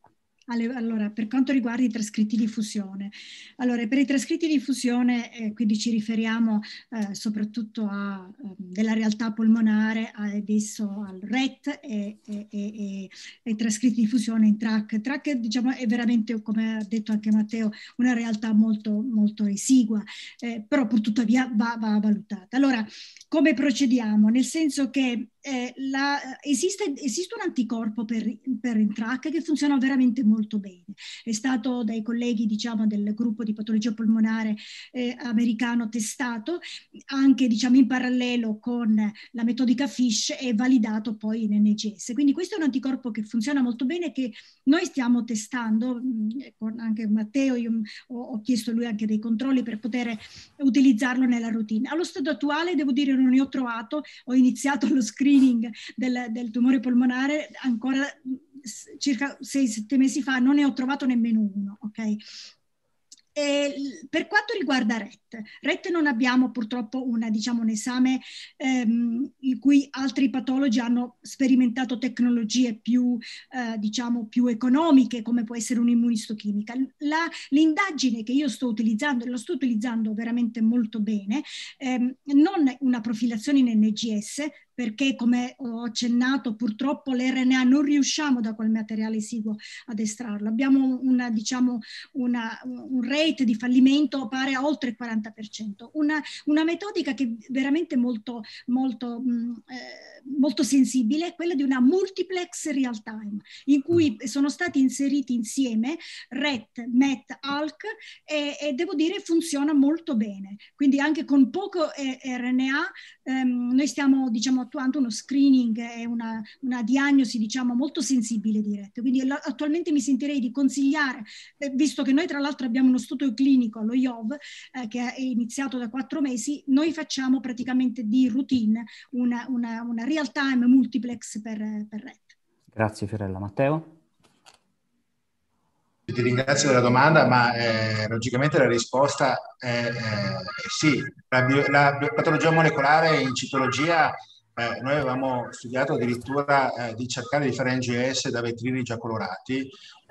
Allora, per quanto riguarda i trascritti di fusione, allora, per i trascritti di fusione, quindi ci riferiamo soprattutto della realtà polmonare, adesso al RET e ai trascritti di fusione in TRAC. TRAC, diciamo, è veramente, come ha detto anche Matteo, una realtà molto, molto esigua, però pur tuttavia va valutata. Allora, come procediamo? Nel senso che esiste un anticorpo per il TRAC che funziona veramente molto bene. È stato dai colleghi, diciamo, del gruppo di patologia polmonare americano testato anche, diciamo, in parallelo con la metodica FISH e validato poi in NGS. Quindi questo è un anticorpo che funziona molto bene, che noi stiamo testando con anche Matteo. Io ho chiesto a lui anche dei controlli per poter utilizzarlo nella routine. Allo stato attuale, devo dire, non ne ho trovato. Ho iniziato lo screening del tumore polmonare ancora circa 6-7 mesi fa, non ne ho trovato nemmeno uno, ok? E per quanto riguarda RET non abbiamo purtroppo un esame in cui altri patologi hanno sperimentato tecnologie più, diciamo, più economiche, come può essere un'immunistochimica. L'indagine che io sto utilizzando, e lo sto utilizzando veramente molto bene, non una profilazione in NGS, perché come ho accennato purtroppo l'RNA non riusciamo da quel materiale esiguo ad estrarlo. Abbiamo un rate di fallimento pari a oltre il 40%. Una metodica che è veramente molto sensibile è quella di una multiplex real time, in cui sono stati inseriti insieme RET, MET, ALK e devo dire funziona molto bene. Quindi anche con poco RNA noi stiamo, diciamo, attuando uno screening e una diagnosi, diciamo, molto sensibile di RET. Quindi attualmente mi sentirei di consigliare, visto che noi tra l'altro abbiamo uno studio clinico allo IOV che è iniziato da 4 mesi, noi facciamo praticamente di routine una real time multiplex per RET. Grazie Fiorella. Matteo? Ti ringrazio della domanda, ma logicamente la risposta è sì. La patologia molecolare in citologia, noi avevamo studiato addirittura di cercare di fare NGS da vetrini già colorati.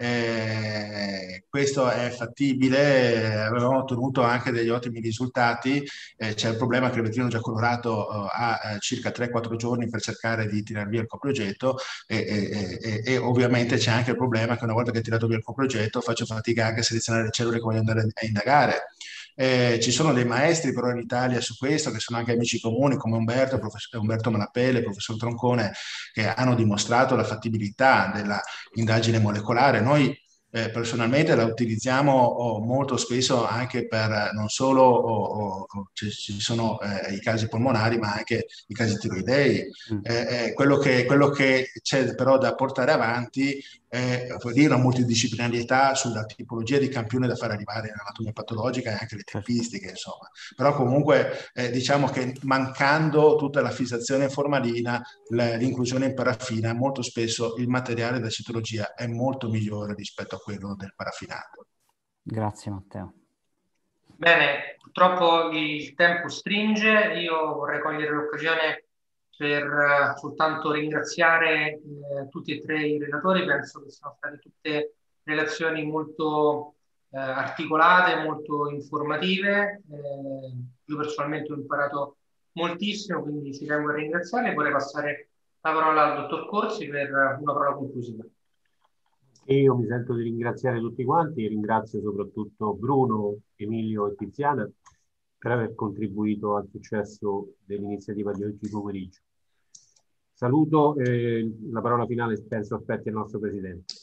Questo è fattibile, avevamo ottenuto anche degli ottimi risultati. C'è il problema che il vetrino già colorato ha circa 3-4 giorni per cercare di tirar via il coprogetto e ovviamente c'è anche il problema che una volta che ho tirato via il coprogetto faccio fatica anche a selezionare le cellule che voglio andare a indagare. Ci sono dei maestri però in Italia su questo, che sono anche amici comuni, come Umberto Manapelle, professor Troncone, che hanno dimostrato la fattibilità della indagine molecolare. Noi personalmente la utilizziamo molto spesso anche per non solo ci sono i casi polmonari, ma anche i casi tiroidei. Quello che c'è però da portare avanti vuol dire una multidisciplinarietà sulla tipologia di campione da far arrivare nell'anatomia patologica e anche le tempistiche, insomma. Però comunque diciamo che mancando tutta la fissazione formalina, l'inclusione in paraffina, molto spesso il materiale da citologia è molto migliore rispetto a quello del paraffinato. Grazie Matteo. Bene, purtroppo il tempo stringe. Io vorrei cogliere l'occasione per soltanto ringraziare tutti e 3 i relatori. Penso che siano state tutte relazioni molto articolate, molto informative. Io personalmente ho imparato moltissimo, quindi ci tengo a ringraziare. Vorrei passare la parola al dottor Corsi per una parola conclusiva. E io mi sento di ringraziare tutti quanti, ringrazio soprattutto Bruno, Emilio e Tiziana per aver contribuito al successo dell'iniziativa di oggi pomeriggio. Saluto e la parola finale penso aspetti al nostro Presidente.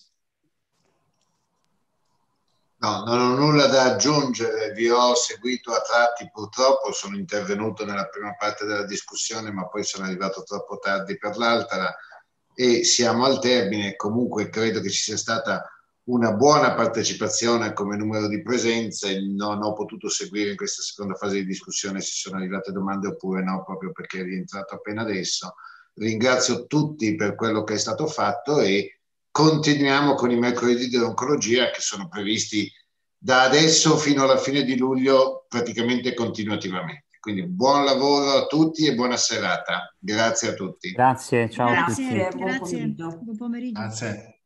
No, non ho nulla da aggiungere, vi ho seguito a tratti, purtroppo sono intervenuto nella prima parte della discussione ma poi sono arrivato troppo tardi per l'altra e siamo al termine. Comunque credo che ci sia stata una buona partecipazione come numero di presenze. Non ho potuto seguire in questa seconda fase di discussione se sono arrivate domande oppure no, proprio perché è rientrato appena adesso. Ringrazio tutti per quello che è stato fatto e continuiamo con i mercoledì dell'oncologia che sono previsti da adesso fino alla fine di luglio praticamente continuativamente. Quindi buon lavoro a tutti e buona serata. Grazie a tutti. Grazie, ciao a tutti. Buon pomeriggio. Buon pomeriggio. Grazie.